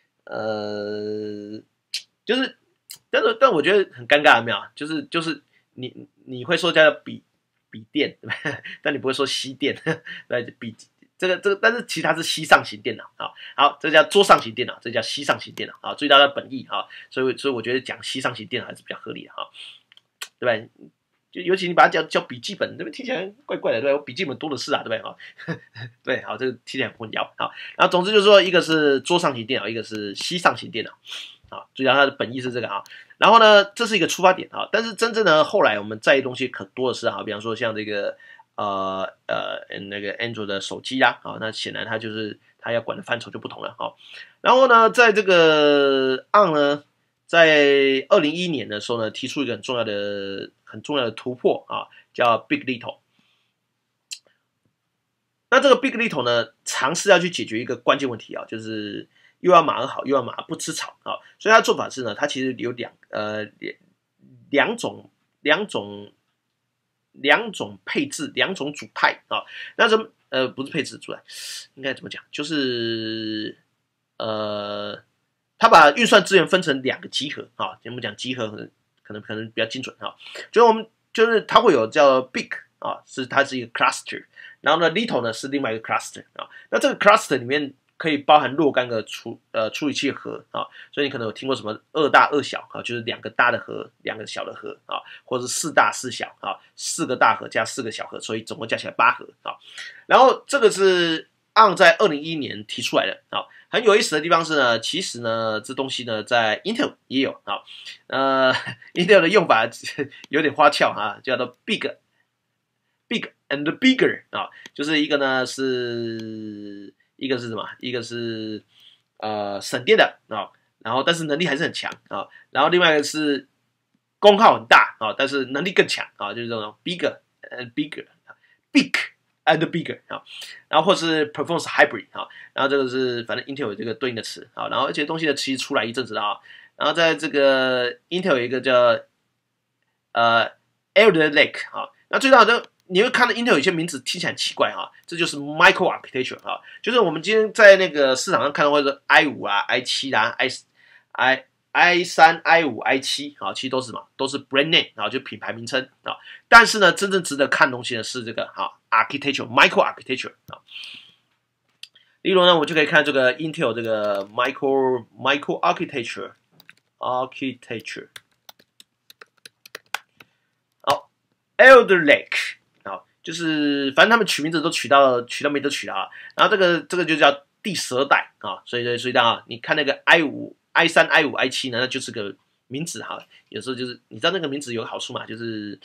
就是，但我觉得很尴尬，有没有？就是你会说叫笔电，对吧？但你不会说吸电，对，这个，但是其实它是膝上型电脑啊。好，这叫桌上型电脑，这叫膝上型电脑啊。注意到它的本意啊，所以我觉得讲膝上型电脑还是比较合理的哈，对吧？就尤其你把它叫笔记本，对不对？听起来怪怪的，对吧？我笔记本多的是啊，对不对？哈，对，好，这个听起来很混淆。好，然后总之就是说，一个是桌上型电脑，一个是膝上型电脑。啊，注意到它的本意是这个啊。然后呢，这是一个出发点啊，但是真正呢，后来我们在意的东西可多的是啊，比方说像这个那个 Android 的手机啦，啊，那显然它要管的范畴就不同了啊。然后呢，在这个 ARM 呢，在2011年的时候呢，提出一个很重要的突破啊，叫 Big Little。那这个 Big Little 呢，尝试要去解决一个关键问题啊，就是又要马儿好，又要马儿不吃草啊。所以它的做法是呢，它其实有两种配置，两种组态啊。那不是配置组态，应该怎么讲？就是它把运算资源分成两个集合啊。我们讲集合可能比较精准啊。就是它会有叫 Big 啊，它是一个 cluster。然后呢 ，Little 呢是另外一个 cluster 啊。那这个 cluster 里面可以包含若干个处理器核啊，所以你可能有听过什么2大2小啊，就是2个大的核，2个小的核啊，或者是4大4小啊，4个大核加4个小核，所以总共加起来8核啊。然后这个是 ARM 在2011年提出来的啊。很有意思的地方是呢，其实呢这东西呢在 Intel 也有啊。Intel 的用法有点花俏啊，叫做 Big and bigger 啊，就是一个是什么？一个是省电的啊，然后但是能力还是很强啊，然后另外一个是功耗很大啊，但是能力更强啊，就是这种 bigger and bigger。big and bigger 啊，然后或是 performance hybrid 啊，然后这个是反正 Intel 有这个对应的词啊，然后而且东西的其实出来一阵子了啊，然后在这个 Intel 有一个叫Alder Lake 啊，那最大的你会看到 Intel 有些名字听起来很奇怪哈，这就是 micro architecture 哈，就是我们今天在那个市场上看到或者 i5 啊、i7 啦、i3、i5、i7 啊，其实都是什么？都是 brand name 啊，就品牌名称啊。但是呢，真正值得看东西的是这个哈 architecture micro architecture 啊。例如呢，我们就可以看这个 Intel 这个 micro architecture。好 ，Alder Lake。就是反正他们取名字都取到没得取了啊。然后这个就叫第12代啊，所以大家你看那个 i5、i3、i5、i7 呢，那就是个名字哈。有时候就是你知道那个名字有个好处嘛，就是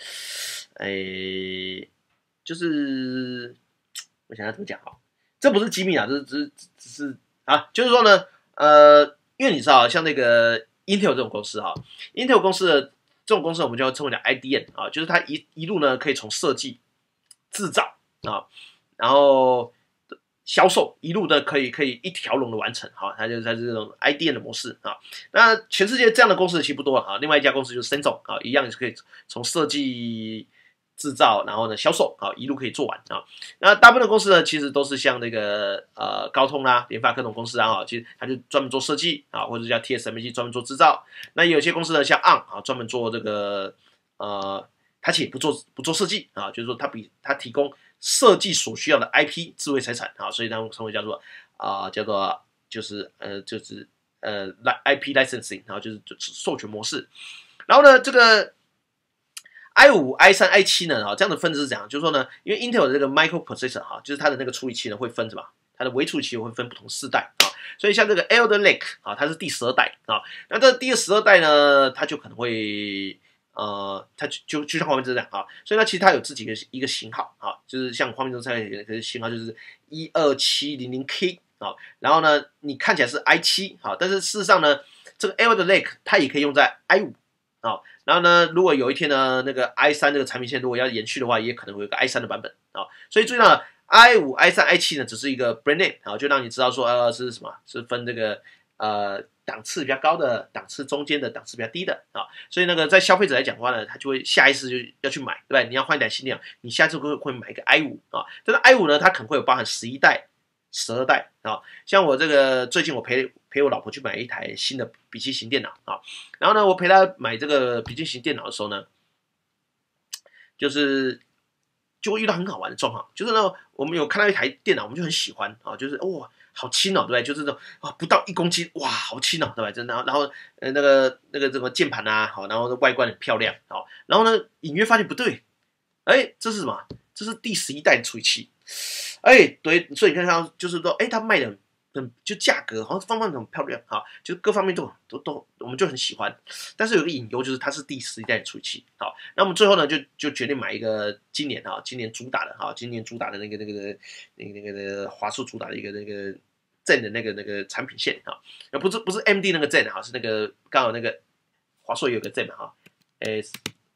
就是我想要怎么讲啊？这不是机密啊，这只是啊，就是说呢，因为你知道像那个 Intel 这种公司哈，Intel 公司的这种公司我们就要称为叫 IDM 啊，就是它一路呢可以从设计制造啊，然后销售一路的可以一条龙的完成，好，它是这种 IDM 的模式啊。那全世界这样的公司其实不多啊。另外一家公司就是 Samsung 啊，一样是可以从设计、制造，然后呢销售啊，一路可以做完啊。那大部分的公司呢，其实都是像那个高通啦、联发科这种公司啊，其实它就专门做设计啊，或者叫 TSMC 专门做制造。那有些公司呢，像 ARM 啊，专门做这个它其实不做设计啊，就是说它提供设计所需要的 IP 智慧财产啊，所以它们称为叫做IP licensing 然后就是授权模式。然后呢，这个 i5、i3、i7 呢这样的分支是怎样？就是说呢，因为 Intel 的这个 microprocessor 就是它的那个处理器呢会分什么？它的微处理器会分不同世代啊，所以像这个 Alder Lake 啊，它是第12代啊，那这第12代呢，它就可能会它就像画面这样啊，所以呢，其实它有自己的一个型号啊，就是像画面中这个型号就是12700K 啊，然后呢，你看起来是 i7 啊，但是事实上呢，这个 Alder Lake 它也可以用在 i5 啊， 然后呢，如果有一天呢，那个 i3 这个产品线如果要延续的话，也可能会有个 i3 的版本啊。所以注意到 i5、i3、i7 呢，只是一个 brand name 啊，就让你知道说是什么，是分这个档次比较高的、档次中间的、档次比较低的啊。所以那个在消费者来讲的话呢，他就会下意识就要去买，对不对？你要换一台新电脑，你下次会买一个 i5啊。但是 i5 呢，它可能会有包含11代、12代啊。像我这个最近我陪我老婆去买一台新的笔记型电脑啊，然后呢，我陪她买这个笔记型电脑的时候呢，就会遇到很好玩的状况，就是呢，我们有看到一台电脑，我们就很喜欢啊，就是哇，好轻哦，对不对？就是这种不到1公斤，哇，好轻哦，对吧？真的，然后那个什么键盘啊，好，然后外观很漂亮，好，然后呢，隐约发现不对，哎，这是什么？这是第11代的处理器，哎，对，所以你看到就是说，哎，它卖的就价格好像方面很漂亮哈，就各方面都我们就很喜欢，但是有个隐忧就是它是第11代的处理器，好，那我们最后呢就决定买一个今年主打的那个华硕主打的一个那个 Zen 的那个产品线哈，不是 MD 那个 Zen 哈，是那个刚好那个华硕有个 Zen 哈 ，S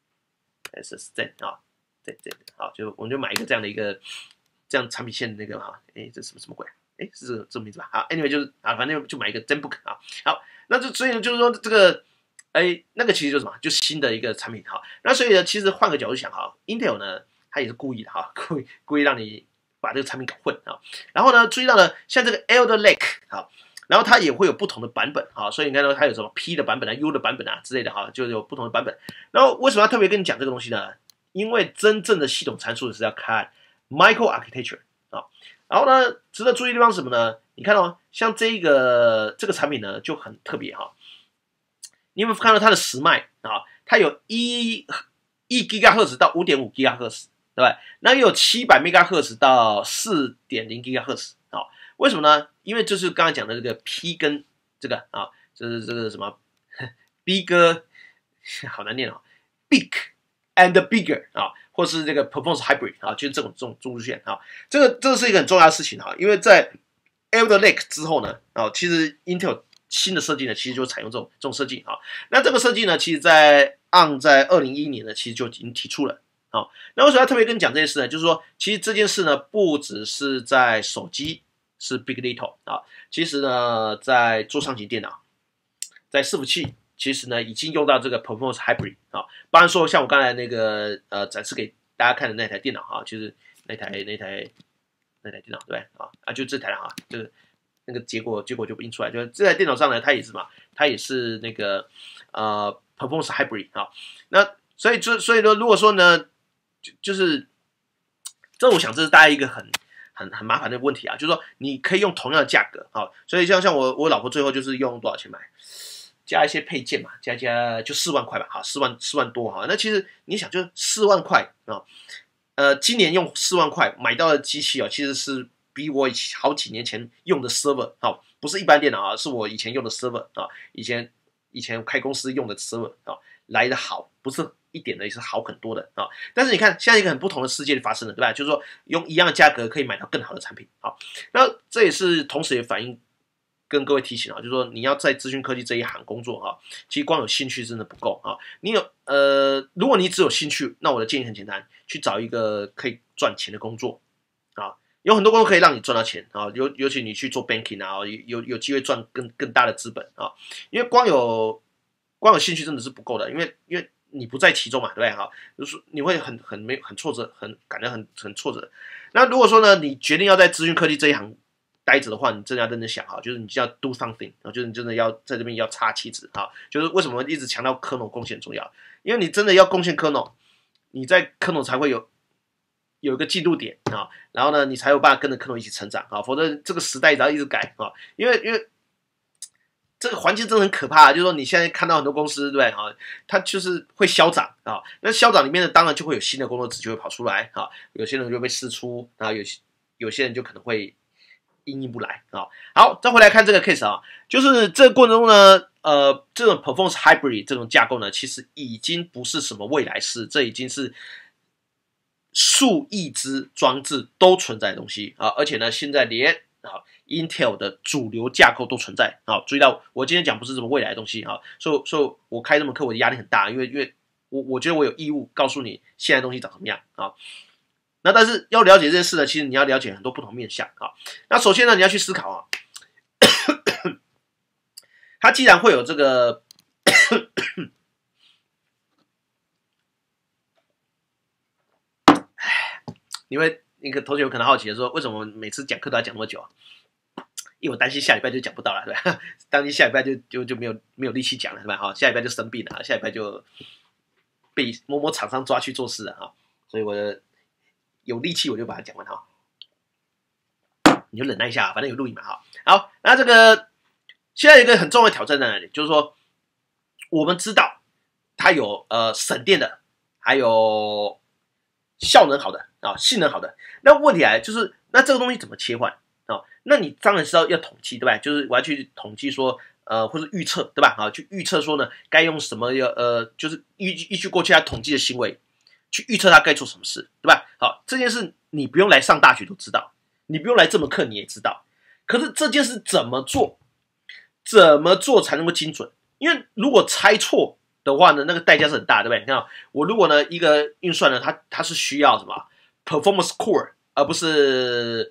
Zen 啊，Zen 好，我们就买一个这样的一个这样产品线的那个哈，哎，这什么鬼？哎，是这么名字吧？好 ，anyway 就是反正就买一个 ZenBook 啊。好，那所以呢，就是说这个，哎，那个其实就是什么，就新的一个产品哈。那所以呢，其实换个角度想哈，Intel 呢，它也是故意的哈，故意让你把这个产品搞混啊。然后呢，注意到了像这个 Alder Lake 好，然后它也会有不同的版本哈，所以你看到它有什么 P 的版本啊、U 的版本啊之类的哈，就有不同的版本。然后为什么要特别跟你讲这个东西呢？因为真正的系统参数是要看 Micro Architecture 啊。然后呢，值得注意的地方是什么呢？你看哦，像这个产品呢就很特别哈。你有没有看到它的时脉啊？它有1 GHz 到5.5 GHz， 对吧？那又有700 MHz 到4.0 GHz 啊？为什么呢？因为就是刚才讲的这个 P 跟这个啊，就是这个什么 bigger 好难念哦 ，big and bigger 啊。或是这个 performance hybrid 啊，就是这种路线啊，这个是一个很重要的事情哈，因为在 Alder Lake 之后呢，其实 Intel 新的设计呢，其实就采用这种设计啊。那这个设计呢，其实在 ARM 在2011年呢，其实就已经提出了。好，那为什么要特别跟你讲这件事呢？就是说，其实这件事呢，不只是在手机是 Big Little 啊，其实呢，在桌上型电脑，在伺服器。其实呢，已经用到这个 performance hybrid 啊，包含说像我刚才那个展示给大家看的那台电脑哈，就是那台电脑对啊，就这台哈，这个那个结果就不印出来，就是这台电脑上呢，它也是嘛，它也是那个performance hybrid 啊，那所以说如果说呢，就是这我想这是大家一个很麻烦的问题啊，就是说你可以用同样的价格啊，所以像我老婆最后就是用多少钱买？加一些配件嘛，加就4万块吧，好，4万多哈。那其实你想，就4万块啊，今年用4万块买到的机器哦，其实是比我好几年前用的 server 啊，不是一般电脑啊，是我以前用的 server 啊，以前开公司用的 server 啊，来的好，不是一点的，也是好很多的啊。但是你看，现在一个很不同的世界发生了，对吧？就是说用一样的价格可以买到更好的产品，好，那这也是同时也反映。跟各位提醒啊，就是说你要在资讯科技这一行工作哈，其实光有兴趣真的不够啊。如果你只有兴趣，那我的建议很简单，去找一个可以赚钱的工作啊。有很多工作可以让你赚到钱啊，尤其你去做 banking 啊，有机会赚更大的资本啊。因为光有兴趣真的是不够的，因为你不在其中嘛，对不对哈？就是你会很挫折，感觉很挫折。那如果说呢，你决定要在资讯科技这一行待着的话，你真的要认真想哈，就是你就要 do something， 就是你真的要在这边要插旗子哈。就是为什么一直强调 kernel 贡献重要？因为你真的要贡献 kernel， 你在 kernel 才会有一个进度点啊，然后呢，你才有办法跟着 kernel 一起成长啊，否则这个时代只要一直改啊，因为这个环境真的很可怕，就是说你现在看到很多公司，对不对哈？它就是会消长啊，那消长里面呢，当然就会有新的工作职就会跑出来啊，有些人就被释出，然后有些人就可能会。应不来啊，好，再回来看这个 case 啊，就是这个过程中呢，这种 performance hybrid 这种架构呢，其实已经不是什么未来式，这已经是数亿只装置都存在的东西啊，而且呢，现在连啊，Intel 的主流架构都存在啊。注意到我今天讲不是什么未来的东西啊，所以我开这门课我的压力很大，因为我觉得我有义务告诉你现在东西长什么样啊。那但是要了解这件事呢，其实你要了解很多不同面向啊。那首先呢，你要去思考啊，它既然会有这个因为那个同学有可能好奇的说，为什么每次讲课都要讲那么久啊？因为我担心下礼拜就讲不到了，对吧？担心下礼拜就没有力气讲了，对吧？哈，下礼拜就生病了，下礼拜就被某某厂商抓去做事了哈，所以我有力气我就把它讲完哈。你就忍耐一下，反正有录影嘛哈。好，那这个现在有一个很重要的挑战在哪里？就是说，我们知道它有省电的，还有效能好的啊，性能好的。那问题来就是，那这个东西怎么切换啊？那你当然是要统计，对吧？就是我要去统计说，或者预测，对吧？啊，去预测说呢，该用什么就是依据过去他统计的行为，去预测他该做什么事，对吧？好，这件事你不用来上大学都知道，你不用来这门课你也知道。可是这件事怎么做才能够精准？因为如果猜错的话呢，那个代价是很大，对不对？你看我如果呢一个运算呢，它是需要什么 performance core， 而不是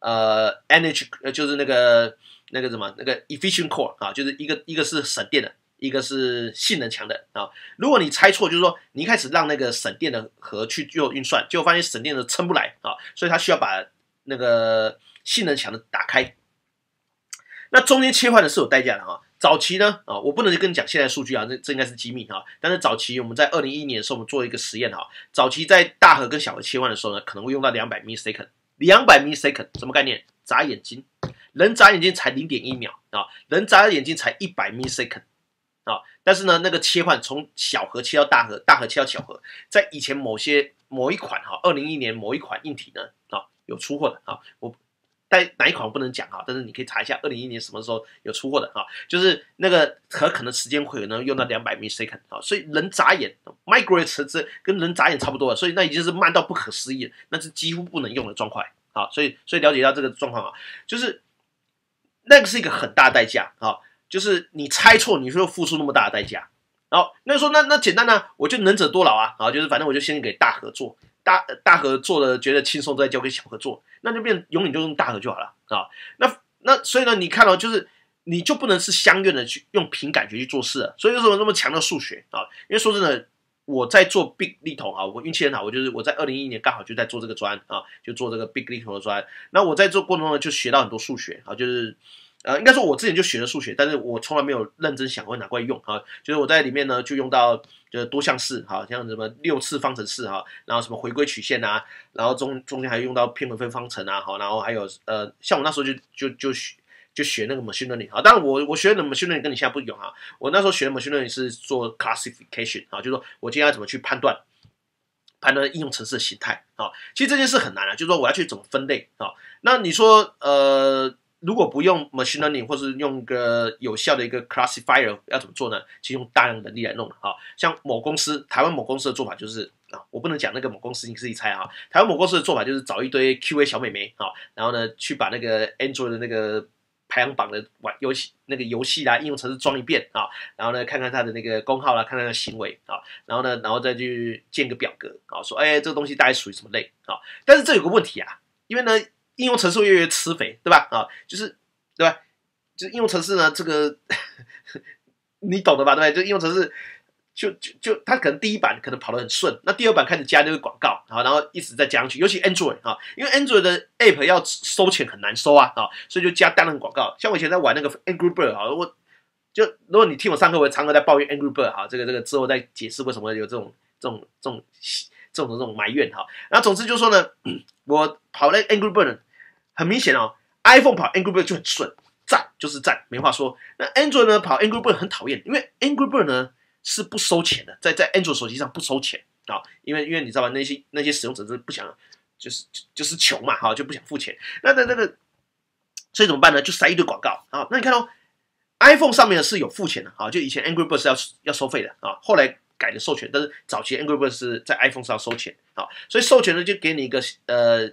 energy， 就是那个什么那个 efficient core 啊，就是一个是省电的，一个是性能强的啊。如果你猜错，就是说你一开始让那个省电的核去做运算，结果发现省电的撑不来啊，所以它需要把那个性能强的打开。那中间切换的是有代价的哈。早期呢，我不能跟你讲现在数据啊，这应该是机密哈。但是早期我们在2011年的时候，我们做一个实验哈。早期在大核跟小核切换的时候呢，可能会用到200 millisecond。200 millisecond 什么概念？眨眼睛，人眨眼睛才0.1秒啊，人眨眼睛才100 millisecond 啊。但是呢，那个切换从小核切到大核，大核切到小核，在以前某一款哈，2011年某一款硬体呢有出货的啊，但哪一款我不能讲哈，但是你可以查一下2011年什么时候有出货的哈，就是那个可能时间会能用到200 millisecond 啊，所以人眨眼 ，microwave 跟人眨眼差不多了，所以那已经是慢到不可思议了，那是几乎不能用的状况啊，所以了解到这个状况啊，就是那个是一个很大的代价啊，就是你猜错，你就付出那么大的代价，然后那说那简单啊，我就能者多劳啊，就是反正我就先给大核做。大核做了觉得轻松，再交给小核做，那就变永远就用大核就好了啊。那所以呢，你看到就是你就不能是相愿的去用凭感觉去做事了。所以为什么那么强调数学啊？因为说真的，我在做 Big Little 啊，我运气很好，我在2011年刚好就在做这个专啊，就做这个 Big Little 的专。那我在做过程中呢，就学到很多数学啊，就是应该说我之前就学了数学，但是我从来没有认真想过拿过来用啊。就是我在里面呢就用到就是多项式，好像什么6次方程式哈，然后什么回归曲线啊，然后中间还用到偏微分方程啊，好，然后还有像我那时候就学那个 machine learning 啊，当然我学的 machine learning 跟你现在不一样哈，我那时候学的 machine learning 是做 classification 啊，就是说我今天要怎么去判断应用程式的形态啊，其实这件事很难啊，就是说我要去怎么分类啊，那你说如果不用 machine learning 或是用个有效的一个 classifier 要怎么做呢？其实用大量人力来弄啊。像台湾某公司的做法就是啊，我不能讲那个某公司，你自己猜啊。台湾某公司的做法就是找一堆 QA 小美眉啊，然后呢去把那个 Android 的那个排行榜的游戏啦应用程式装一遍啊，然后呢看看它的那个功耗啦，看看它的行为啊，然后再去建个表格啊，说这个东西大概属于什么类啊？但是这有个问题啊，因为呢。应用程式越来越吃肥，对吧？就是对吧？就是应用程式呢，这个你懂的吧？对不对？就应用程式就它可能第一版可能跑得很顺，那第二版开始加那个广告，然后一直在加上去，尤其 Android 啊，因为 Android 的 App 要收钱很难收啊，所以就加大量广告。像我以前在玩那个 Angry Bird 啊，如果你听我上课，我常常在抱怨 Angry Bird 哈，这个之后再解释为什么有这种埋怨哈。然后总之就是说呢，我跑那 Angry Bird。很明显iPhone 跑 Angry Bird 就很顺，赞就是赞，没话说。那 Android 呢跑 Angry Bird 很讨厌，因为 Angry Bird 呢是不收钱的，在 Android 手机上不收钱啊，因为你知道吧，那些使用者是不想，就是穷嘛，就不想付钱。那个，所以怎么办呢？就塞一堆广告啊。那你看iPhone 上面是有付钱的啊，就以前 Angry Bird 是要收费的啊，后来改了授权，但是早期 Angry Bird 是在 iPhone 上收钱啊，所以授权呢就给你一个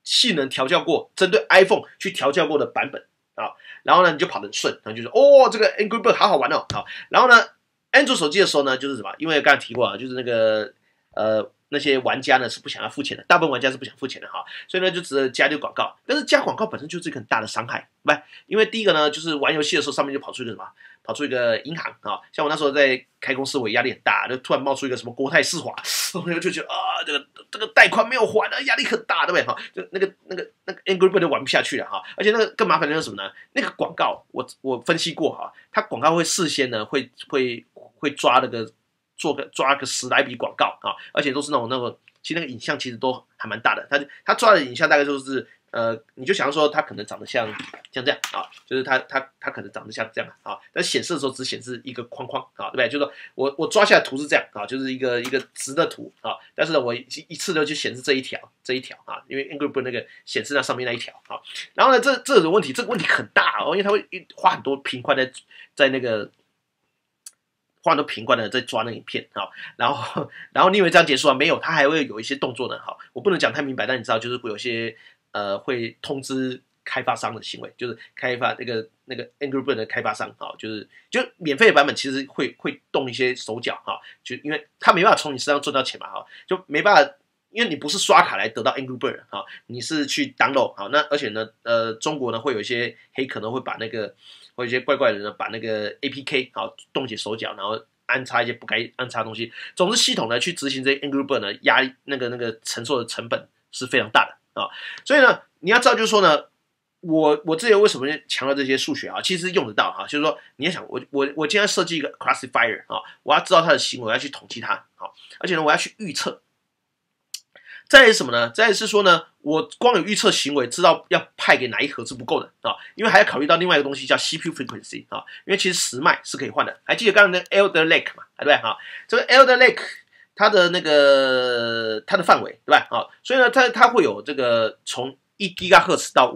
性能调教过，针对 iPhone 去调教过的版本啊，然后呢你就跑得很顺，然后就说哦这个 Angry Bird 好好玩哦，好，然后呢安卓手机的时候呢就是什么？因为刚才提过啊，就是那个那些玩家呢是不想要付钱的，大部分玩家是不想付钱的哈，所以呢就只能加点广告，但是加广告本身就是一个很大的伤害，对吧？因为第一个呢就是玩游戏的时候上面就跑出一个什么？跑出一个银行啊，像我那时候在开公司，我压力很大，就突然冒出一个什么国泰世华，我就觉得啊，这个贷款没有还啊，压力很大，对不对？哈，就那个 Angry Bird 就玩不下去了哈，而且那个更麻烦的是什么呢？那个广告我分析过哈，它广告会事先呢会抓那个抓个10来笔广告啊，而且都是那种，其实那个影像其实都还蛮大的，他抓的影像大概就是你就想要说它可能长得像这样啊，就是它可能长得像这样啊，但显示的时候只显示一个框框啊，对不对？就是说我抓下来图是这样啊，就是一个直的图啊，但是呢我一次就去显示这一条啊，因为 Angry Bird 那个显示那上面那一条啊，然后呢这个问题很大哦，因为它会花很多频宽在那个。花很多频宽的在抓那个影片啊，然后你以为这样结束啊？没有，它还会有一些动作的哈，我不能讲太明白，但你知道就是会有些会通知开发商的行为，就是开发那个 Angry Bird 的开发商啊，就免费的版本其实会动一些手脚哈，就因为他没办法从你身上赚到钱嘛哈，就没办法。因为你不是刷卡来得到 Angry Bird 哈，你是去 download 好，那而且呢，中国呢会有一些黑客呢会把那个，会有一些怪怪的人呢把那个 APK 好冻结手脚，然后安插一些不该安插的东西。总之，系统呢去执行这些 Angry Bird 呢，压力那个承受的成本是非常大的啊。所以呢，你要知道就是说呢，我之前为什么强调这些数学啊？其实用得到哈，就是说你要想我今天设计一个 classifier 啊，我要知道它的行为，我要去统计它好，而且呢我要去预测。再来是什么呢？再来是说呢，我光有预测行为，知道要派给哪一盒是不够的啊，因为还要考虑到另外一个东西叫 CPU frequency 啊，因为其实时脉是可以换的。还记得刚才那 Alder Lake 嘛？对不对哈？这个 Alder Lake 它的它的范围对吧？啊，所以呢，它会有这个从1GHz 到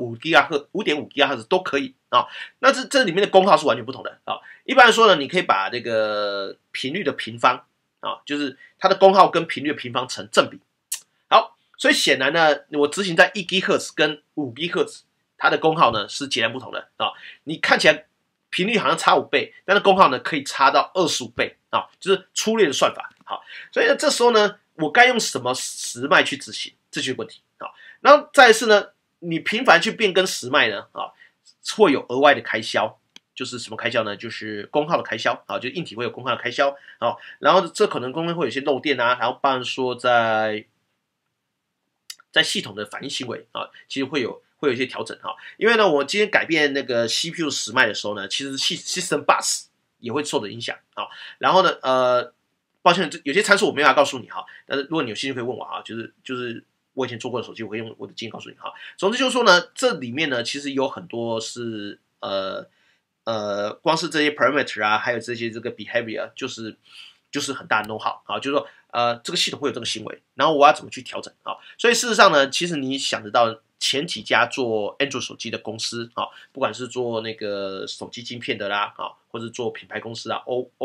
5.5GHz 都可以啊。那这里面的功耗是完全不同的啊。一般来说呢，你可以把这个频率的平方啊，就是它的功耗跟频率的平方成正比。好，所以显然呢，我执行在1GHz 跟5GHz，它的功耗呢是截然不同的啊。你看起来频率好像差5倍，但是功耗呢可以差到25倍啊，就是粗略的算法。好，所以呢这时候呢，我该用什么时脉去执行，这就是问题啊。然后再来是呢，你频繁去变更时脉呢啊，会有额外的开销。就是什么开销呢？就是功耗的开销啊，就硬体会有功耗的开销啊，然后这可能中间会有些漏电啊，然后包含说在系统的反应行为啊，其实会有一些调整哈，因为呢，我今天改变那个 CPU 时脉的时候呢，其实System Bus 也会受的影响啊。然后呢，抱歉，有些参数我没法告诉你哈，但是如果你有兴趣可以问我哈，就是我以前做过的手机，我可以用我的经验告诉你哈。总之就是说呢，这里面呢其实有很多是光是这些 parameter 啊，还有这个 behavior，就是很大的 know how 啊，就是说这个系统会有这个行为，然后我要怎么去调整啊？所以事实上呢，其实你想得到前几家做 Android 手机的公司啊，不管是做那个手机晶片的啦啊，或者做品牌公司啊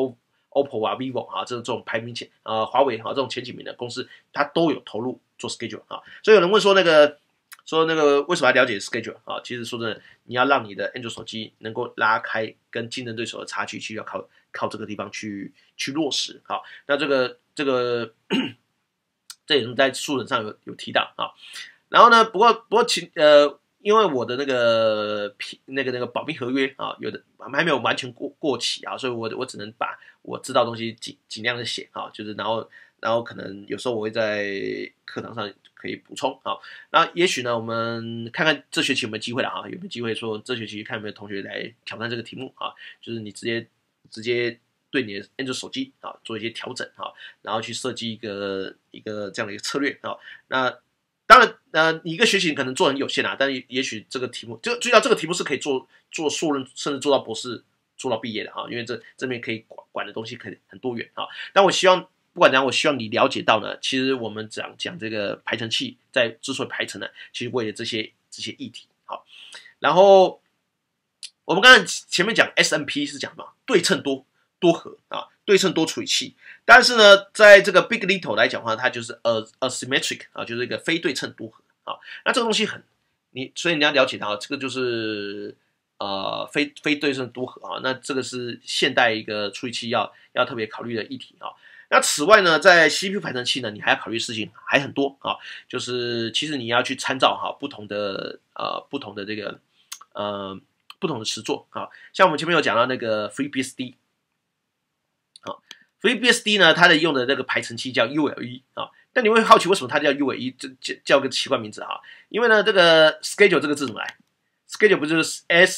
，OPPO 啊 ，vivo 啊，这种排名前华为啊这种前几名的公司，它都有投入做 schedule 啊。所以有人问说那个为什么要了解 schedule 啊？其实说真的，你要让你的 Android 手机能够拉开跟竞争对手的差距，其实要靠这个地方去落实。好，那这也是在书本上有提到啊。然后呢，不过因为我的那个保密合约啊，有的还没有完全过期啊，所以我只能把我知道的东西尽量的写啊，就是然后可能有时候我会在课堂上可以补充啊。那也许呢，我们看看这学期有没有机会了啊？有没有机会说这学期看有没有同学来挑战这个题目啊？就是你直接对你的 Android 手机啊做一些调整啊，然后去设计一个这样的一个策略啊。那当然，你一个学期可能做很有限啊，但也许这个题目就注意到这个题目是可以做硕任，甚至做到博士，做到毕业的啊，因为这边可以管的东西可以很多元啊。但我希望不管怎样，我希望你了解到呢，其实我们讲这个排程器之所以排程呢，其实为了这些议题好。然后我们刚才前面讲 SMP 是讲什么？对称多核啊，对称多处理器。但是呢，在这个 Big Little 来讲的话，它就是asymmetric 啊，就是一个非对称多核啊。那这个东西所以你要了解到，这个就是非对称多核啊。那这个是现代一个处理器要特别考虑的议题啊。那此外呢，在 CPU 排程器呢，你还要考虑的事情还很多啊，就是其实你要去参照不同的这个不同的实作啊，像我们前面有讲到那个 FreeBSD 啊，FreeBSD 呢，它用的那个排程器叫 ULE 啊，但你会好奇为什么它叫 ULE， 叫个奇怪名字哈？因为呢，这个 schedule 这个字怎么来 ？schedule 不就是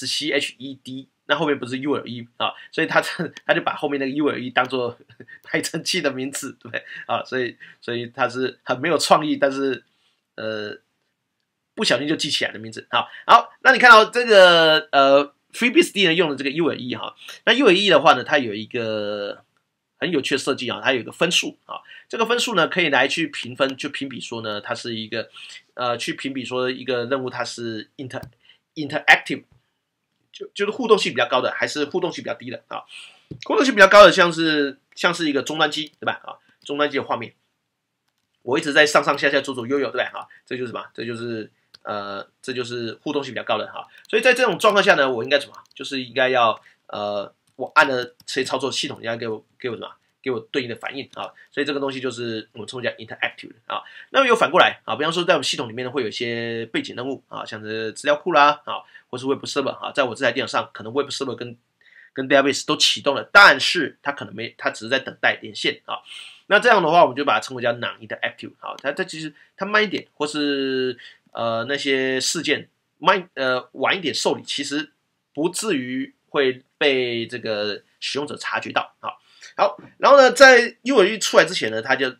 SCHED， 那后面不是 ULE 啊，所以他就把后面那个 ULE 当做排程器的名字，对不对啊？所以它是很没有创意，但是不小心就记起来的名字。好，那你看到这个FreeBSD 呢用的这个 ULE 哈，那 ULE 的话呢，它有一个很有趣的设计啊，它有一个分数啊，这个分数呢可以来去评分，就评比说呢，它是一个去评比说一个任务它是 interactive， 就是互动性比较高的，还是互动性比较低的啊？互动性比较高的像是一个终端机，对吧？啊，终端机的画面，我一直在上上下下左左右右，对吧？啊，这就是什么？这就是互动性比较高的哈，所以在这种状况下呢，我应该怎么？就是应该要我按了这些操作，系统应该给我什么？给我对应的反应啊，所以这个东西就是我们称为叫 interactive 啊。那么有反过来啊，比方说在我们系统里面呢，会有一些背景任务啊，像是资料库啦啊，或是 Web Server 啊，在我这台电脑上，可能 Web Server 跟 Database 都启动了，但是它可能它只是在等待连线啊。那这样的话，我们就把它称为叫 non-interactive 啊，它其实它慢一点，或是那些事件晚一点受理，其实不至于会被这个使用者察觉到啊。好，然后呢，在 ULE 出来之前呢，它就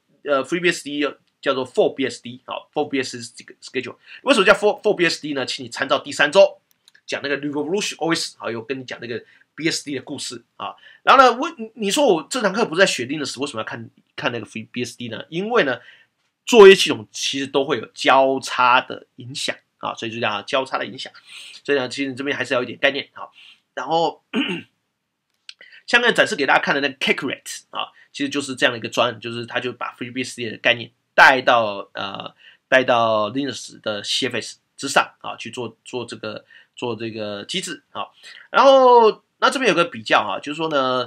FreeBSD 叫做 4BSD 啊 ，4BSD schedule。为什么叫 4BSD 呢？请你参照第3周讲那个 Revolution OS 啊，有跟你讲那个 BSD 的故事啊。然后呢，你说我这堂课不是在学 Linux， 为什么要看那个 FreeBSD 呢？因为呢，作业系统其实都会有交叉的影响啊，所以就叫交叉的影响。所以呢，其实你这边还是要有一点概念啊。然后下面展示给大家看的那个 Kakarot 啊，其实就是这样的一个专案，就是它就把 FreeBSD 的概念带到 Linux 的 CFS 之上啊，去做这个机制啊。然后那这边有个比较啊，就是说呢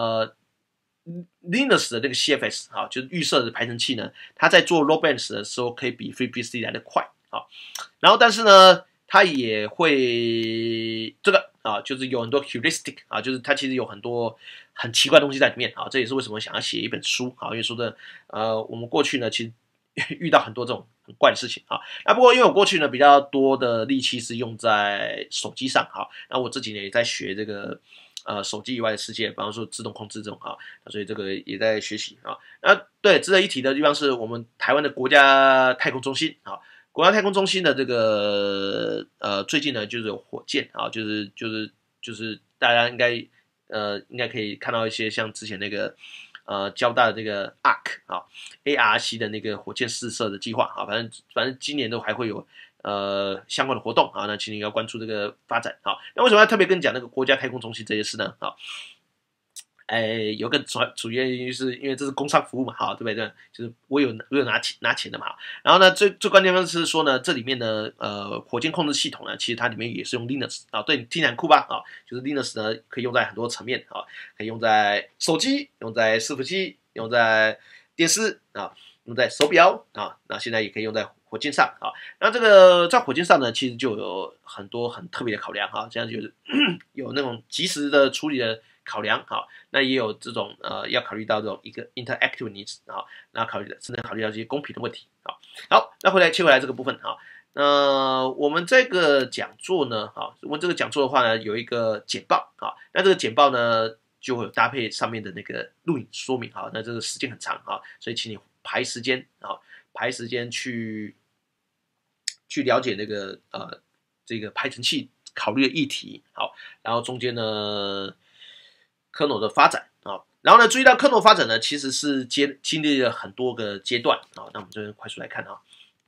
Linux 的这个 CFS 啊，就是预设的排程器呢，它在做 load balance 的时候可以比 FreeBSD 来得快啊。然后但是呢，它也会这个啊，就是有很多 heuristic 啊，就是它其实有很多很奇怪的东西在里面啊。这也是为什么想要写一本书啊，因为说的我们过去呢其实遇到很多这种很怪的事情啊。那不过因为我过去呢比较多的力气是用在手机上啊，那我这几年也在学这个手机以外的世界，比方说自动控制这种啊，所以这个也在学习啊。那对值得一提的地方是我们台湾的国家太空中心啊。国家太空中心的这个最近呢就是有火箭啊，就是大家应该可以看到一些像之前那个交大的这个 ARC 啊 ARC 的那个火箭试射的计划啊，反正今年都还会有相关的活动啊，那请你要关注这个发展啊。那为什么要特别跟你讲那个国家太空中心这些事呢？啊？有个主要原因是因为这是工商服务嘛，好，对不对？就是我有拿钱的嘛。然后呢，最关键的是说呢，这里面呢，火箭控制系统呢，其实它里面也是用 Linux 啊，对，听起来很酷吧？啊，就是 Linux 呢可以用在很多层面啊，可以用在手机，用在伺服器，用在电视啊，用在手表啊，那现在也可以用在火箭上啊。那这个在火箭上呢，其实就有很多很特别的考量哈，这样就是有那种及时的处理的考量好，那也有这种要考虑到这种一个 interactive needs 啊，那甚至考虑到这些公平的问题啊。好，那切回来这个部分啊，我们这个讲座呢，我们这个讲座的话呢，有一个简报啊，那这个简报呢就会有搭配上面的那个录影说明啊，那这个时间很长啊，所以请你排时间去了解那个这个排程器考虑的议题好，然后中间呢。kernel 的发展啊，然后呢，注意到 kernel 发展呢，其实是经历了很多个阶段啊。那我们这边快速来看啊，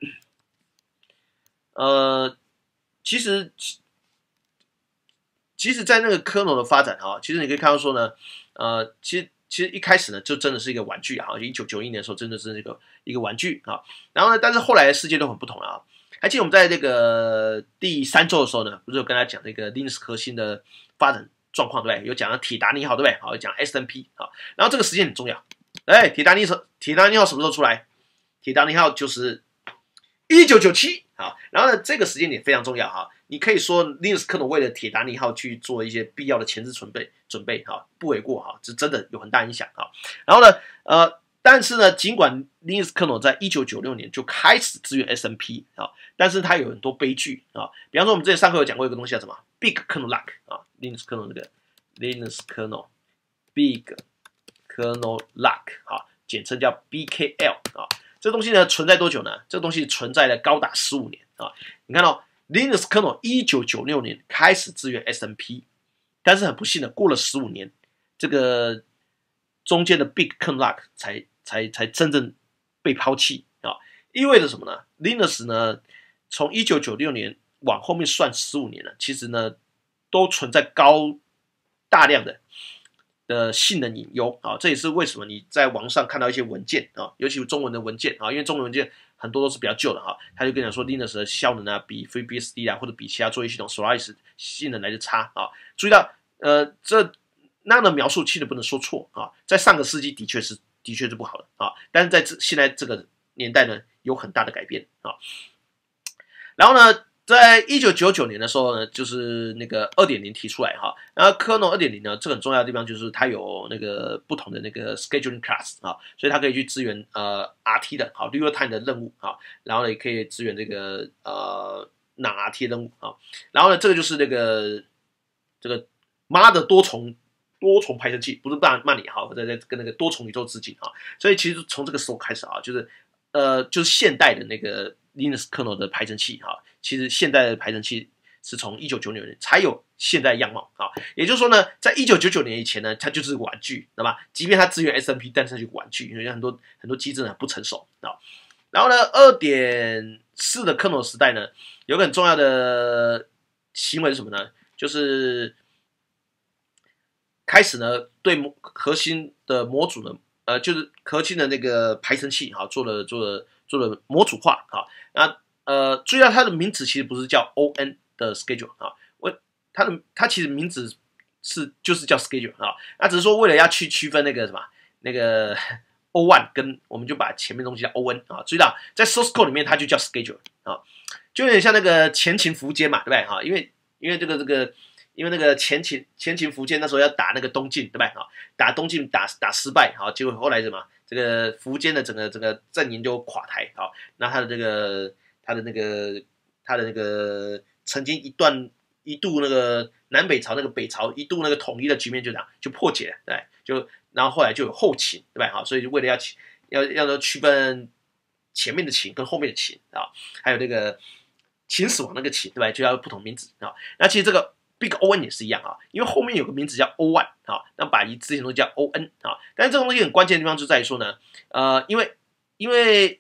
其实在那个 kernel 的发展啊，其实你可以看到说呢，其实其实一开始呢，就真的是一个玩具啊，1991年的时候真的是一个玩具啊。然后呢，但是后来的世界都很不同了啊。还记得我们在这个第3周的时候呢，不是有跟大家讲这个 Linux 核心的发展状况，对不对？有讲到铁达尼号，对不对？好，有讲 SMP 啊。然后这个时间很重要，铁达尼号什么时候出来？铁达尼号就是1997啊。然后呢，这个时间点非常重要哈。你可以说 Linux 可能为了铁达尼号去做一些必要的前置准备哈，不为过哈，这真的有很大影响哈。然后呢，但是呢，尽管 Linux kernel 在1996年就开始支援 SMP 啊，但是它有很多悲剧啊。比方说，我们之前上课有讲过一个东西叫什么 Big Kernel Lock 啊，Linux kernel 这个 Linux kernel Big Kernel Lock 啊，简称叫 BKL 啊。这东西呢存在多久呢？这个东西存在了高达15年啊。你看到Linux kernel 1996年开始支援 SMP， 但是很不幸的，过了15年，这个中间的 Big Kernel Lock 才真正被抛弃啊。意味着什么呢 ？Linux 呢，从1996年往后面算15年了，其实呢都存在大量的性能隐忧啊。这也是为什么你在网上看到一些文件啊，尤其是中文的文件啊，因为中文文件很多都是比较旧的哈，他就跟你讲说 Linux 的效能啊，比 FreeBSD 啊或者比其他作业系统 Solaris 性能来的差啊。注意到这那样的描述其实不能说错啊，在上个世纪的确是不好的啊，但是在现在这个年代呢，有很大的改变啊。然后呢，在1999年的时候呢，就是那个 2.0 提出来哈，然后 Kernel 2.0呢，这个很重要的地方就是它有那个不同的那个 scheduling class 啊，所以它可以去支援RT 的好 real time 的任务啊，然后呢也可以支援这个non RT 任务啊，然后呢这个就是这个妈的多重排程器，不是骂你哈，在跟那个多重宇宙致敬啊，所以其实从这个时候开始啊，就是现代的那个 Linux kernel 的排程器哈，其实现代的排程器是从1996年才有现在样貌啊，也就是说呢，在1999年以前呢，它就是个玩具，知道吗？即便它支援 SMP， 但是它就是玩具，因为很多机制呢不成熟啊。然后呢 2.4 的 kernel 时代呢，有个很重要的行为是什么呢？就是开始呢，对核心的模组呢，就是核心的那个排程器哈，做了模组化啊。那注意到它的名字其实不是叫 ON 的 schedule 啊，它其实名字就是叫 schedule 啊。那只是说为了要去区分那个什么那个 O1 跟我们就把前面东西叫 ON 啊。注意到在 source code 里面它就叫 schedule 啊，就有点像那个前勤苻坚嘛，对不对哈？因为这个。因为那个前勤苻坚那时候要打那个东晋，对不对？打东晋打失败，好，结果后来什么？这个苻坚的整个阵营就垮台，好，那他的那个曾经一度那个南北朝那个北朝一度那个统一的局面就这样就破解了，对，然后后来就有后秦，对吧？好，所以为了要区分前面的秦跟后面的秦啊，还有那个秦始皇那个秦，对吧？就要不同名字啊。那其实这个。Big ON 也是一样啊，因为后面有个名字叫 O1 啊，那把之前都叫 ON 啊，但是这个东西很关键的地方就在于说呢，因为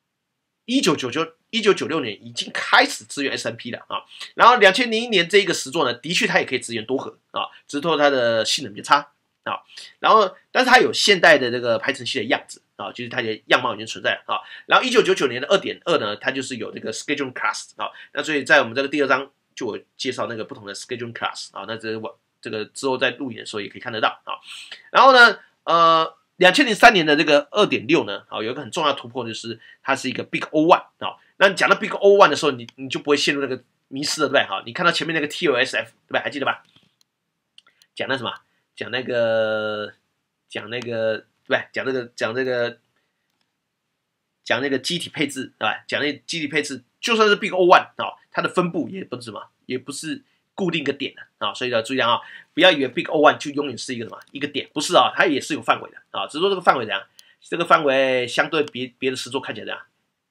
1996年已经开始支援 SMP 了啊，然后2001年这一个实作呢，的确它也可以支援多核啊，只是说它的性能比较差啊，然后但是它有现代的这个排程器的样子啊，就是它的样貌已经存在了啊，然后1999年的 2.2 呢，它就是有这个 scheduling class 啊，那所以在我们这个第2章。就我介绍那个不同的 scheduling class 啊，那这个之后在录影的时候也可以看得到啊。然后呢，2003年的这个 2.6 呢，有一个很重要的突破，就是它是一个 Big O1 啊。那你讲到 Big O1 的时候，你就不会陷入那个迷失了，对不对？哈，你看到前面那个 TOSF 对不对？还记得吧？讲那什么？讲那个对不对？讲那个机体配置，对吧？讲那个机体配置，就算是 Big O1 啊，它的分布也不是什么，也不是固定一个点的啊，所以要注意啊，不要以为 Big O1 就永远是一个什么一个点，不是啊，它也是有范围的啊，只是说这个范围怎样，这个范围相对别的实作看起来怎样，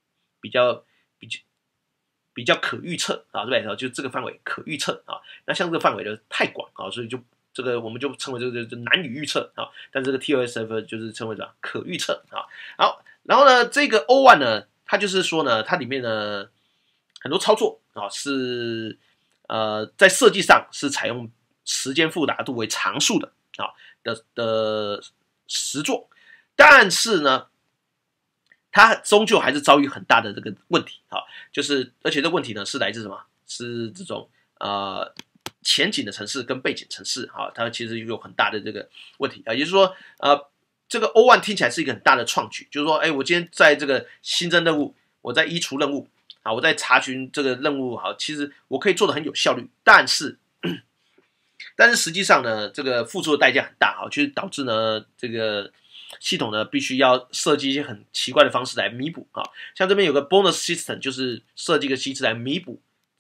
比较可预测啊，对不对？就这个范围可预测啊，那像这个范围的太广啊，所以就这个我们就称为这个难以预测啊，但这个 TOSF 就是称为什么可预测啊，好。然后呢，这个 O1 呢，它就是说呢，它里面呢很多操作啊是在设计上是采用时间复杂度为常数的啊实作，但是呢，它终究还是遭遇很大的这个问题啊，就是而且这个问题呢是来自什么？是这种前景的城市跟背景城市啊，它其实有很大的这个问题啊，也就是说这个 O1 听起来是一个很大的创举，就是说，哎，我今天在这个新增任务，我在移除任务啊，我在查询这个任务，好，其实我可以做得很有效率，但是实际上呢，这个付出的代价很大啊，就是导致呢这个系统呢必须要设计一些很奇怪的方式来弥补啊，像这边有个 bonus system， 就是设计一个机制来弥补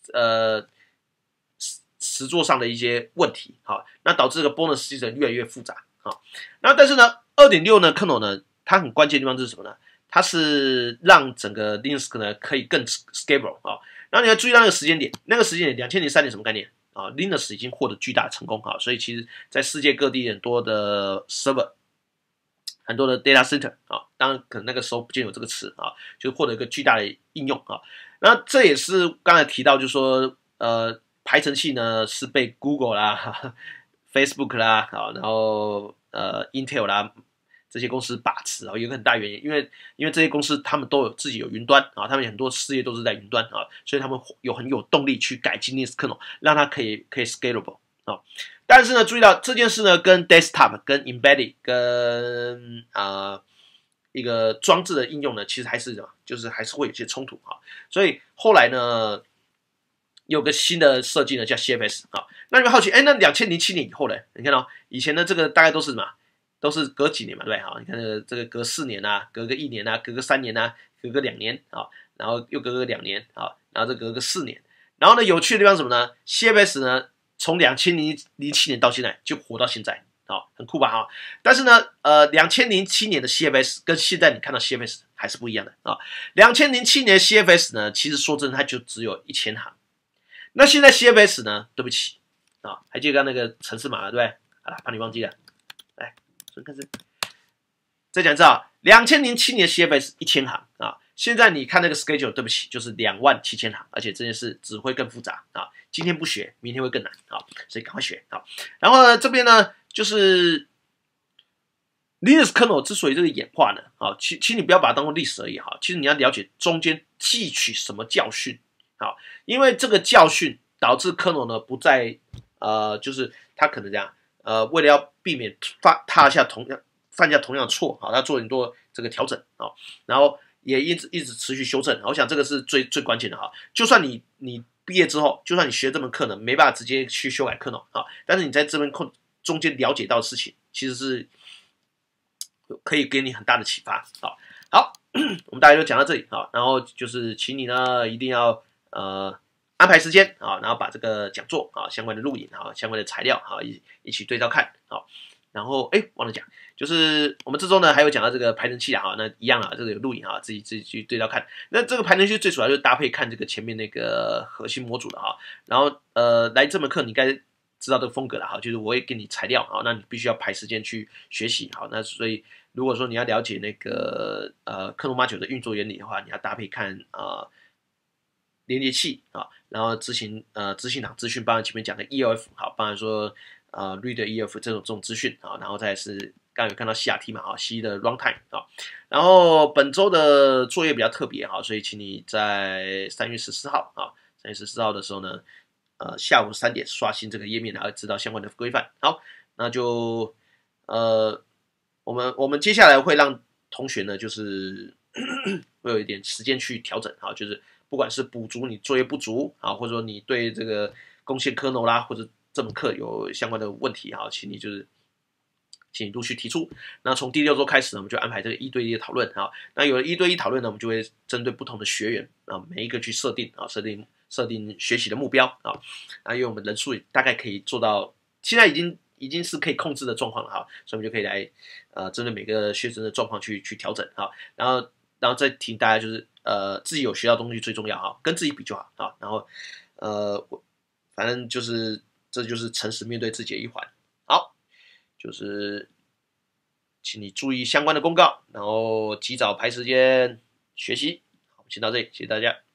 实作上的一些问题，好，那导致这个 bonus system 越来越复杂啊。然后但是呢 2.6 呢 kernel 呢，它很关键的地方是什么呢？它是让整个 Linux 呢可以更 scalable 啊。然后你要注意到那个时间点，那个时间点2003年什么概念啊 ？Linux 已经获得巨大的成功啊，所以其实在世界各地很多的 server。很多的 data center 啊，当然可能那个时候不见有这个词啊，就是获得一个巨大的应用啊。那这也是刚才提到，就是说排程器呢是被 Google 啦、Facebook 啦，啊，然后Intel 啦这些公司把持啊，有一个很大原因，因为这些公司他们都有自己有云端啊，他们很多事业都是在云端啊，所以他们很有动力去改进 Linux kernel， 让它可以 scalable 啊。但是呢，注意到这件事呢，跟 desktop、跟 embedded、跟一个装置的应用呢，其实还是就是还是会有些冲突啊。所以后来呢，有个新的设计呢，叫 CFS 啊。那你们好奇，哎，那2007年以后呢？你看到以前的这个大概都是什么？都是隔几年嘛，对不对？好，你看这个隔4年啊，隔个1年啊，隔个3年啊，隔个2年啊，然后又隔个2年啊，然后再隔个4年。然后呢，有趣的地方是什么呢 ？CFS 呢？从2007年到现在就活到现在啊，很酷吧哈。但是呢，2007年的 CFS 跟现在你看到 CFS 还是不一样的啊。2007年的 CFS 呢，其实说真的，它就只有1000行。那现在 CFS 呢，对不起啊，还记得刚刚那个程式码了对不对？好了，怕你忘记了，来，重看这，再讲一次啊，2007年 CFS 1000行啊。现在你看那个 schedule， 对不起，就是27000行，而且这件事只会更复杂啊。今天不学，明天会更难啊，所以赶快学啊。然后呢，这边呢就是 Linux kernel 之所以这个演化呢，啊，其实你不要把它当做历史而已哈，其实你要了解中间汲取什么教训啊，因为这个教训导致 kernel 呢不再就是它可能这样为了要避免犯下同样的错啊，它做很多这个调整啊，然后。也一直持续修正，我想这个是最关键的哈。就算你毕业之后，就算你学这门课呢，没办法直接去修改课啊，但是你在这门课中间了解到的事情，其实是可以给你很大的启发啊。好，我们大概就讲到这里啊，然后就是请你呢一定要安排时间啊，然后把这个讲座啊相关的录影啊相关的材料啊一起对照看啊。然后忘了讲，就是我们这周呢还有讲到这个排程器啊，那一样啊，这个有录影啊，自己去对照看。那这个排程器最主要就是搭配看这个前面那个核心模组的哈。然后来这门课你该知道这个风格了哈，就是我会给你材料啊，那你必须要排时间去学习好。那所以如果说你要了解那个Kernel Module 的运作原理的话，你要搭配看连接器啊，然后执行档资讯，包含前面讲的 ELF 好，包含说。read ELF 这种资讯啊，然后再是刚刚有看到 CRT 嘛啊，C 的 runtime 啊，然后本周的作业比较特别哈，所以请你在3月14号啊，3月14号的时候呢，下午3点刷新这个页面，然后知道相关的规范。好，那就我们接下来会让同学呢，就是会有一点时间去调整啊，就是不管是补足你作业不足啊，或者说你对这个贡献kernel啦，或者这门课有相关的问题哈，请你陆续提出。那从第6周开始呢，我们就安排这个1对1的讨论哈。那有了1对1讨论呢，我们就会针对不同的学员啊，每一个去设定学习的目标啊。因为我们人数大概可以做到，现在已经是可以控制的状况了哈，所以我们就可以来针对每个学生的状况去调整哈。然后再提大家就是自己有学到东西最重要哈，跟自己比就好啊。然后反正就是这就是诚实面对自己的一环。好，就是请你注意相关的公告，然后及早排时间学习。好，先到这里，谢谢大家。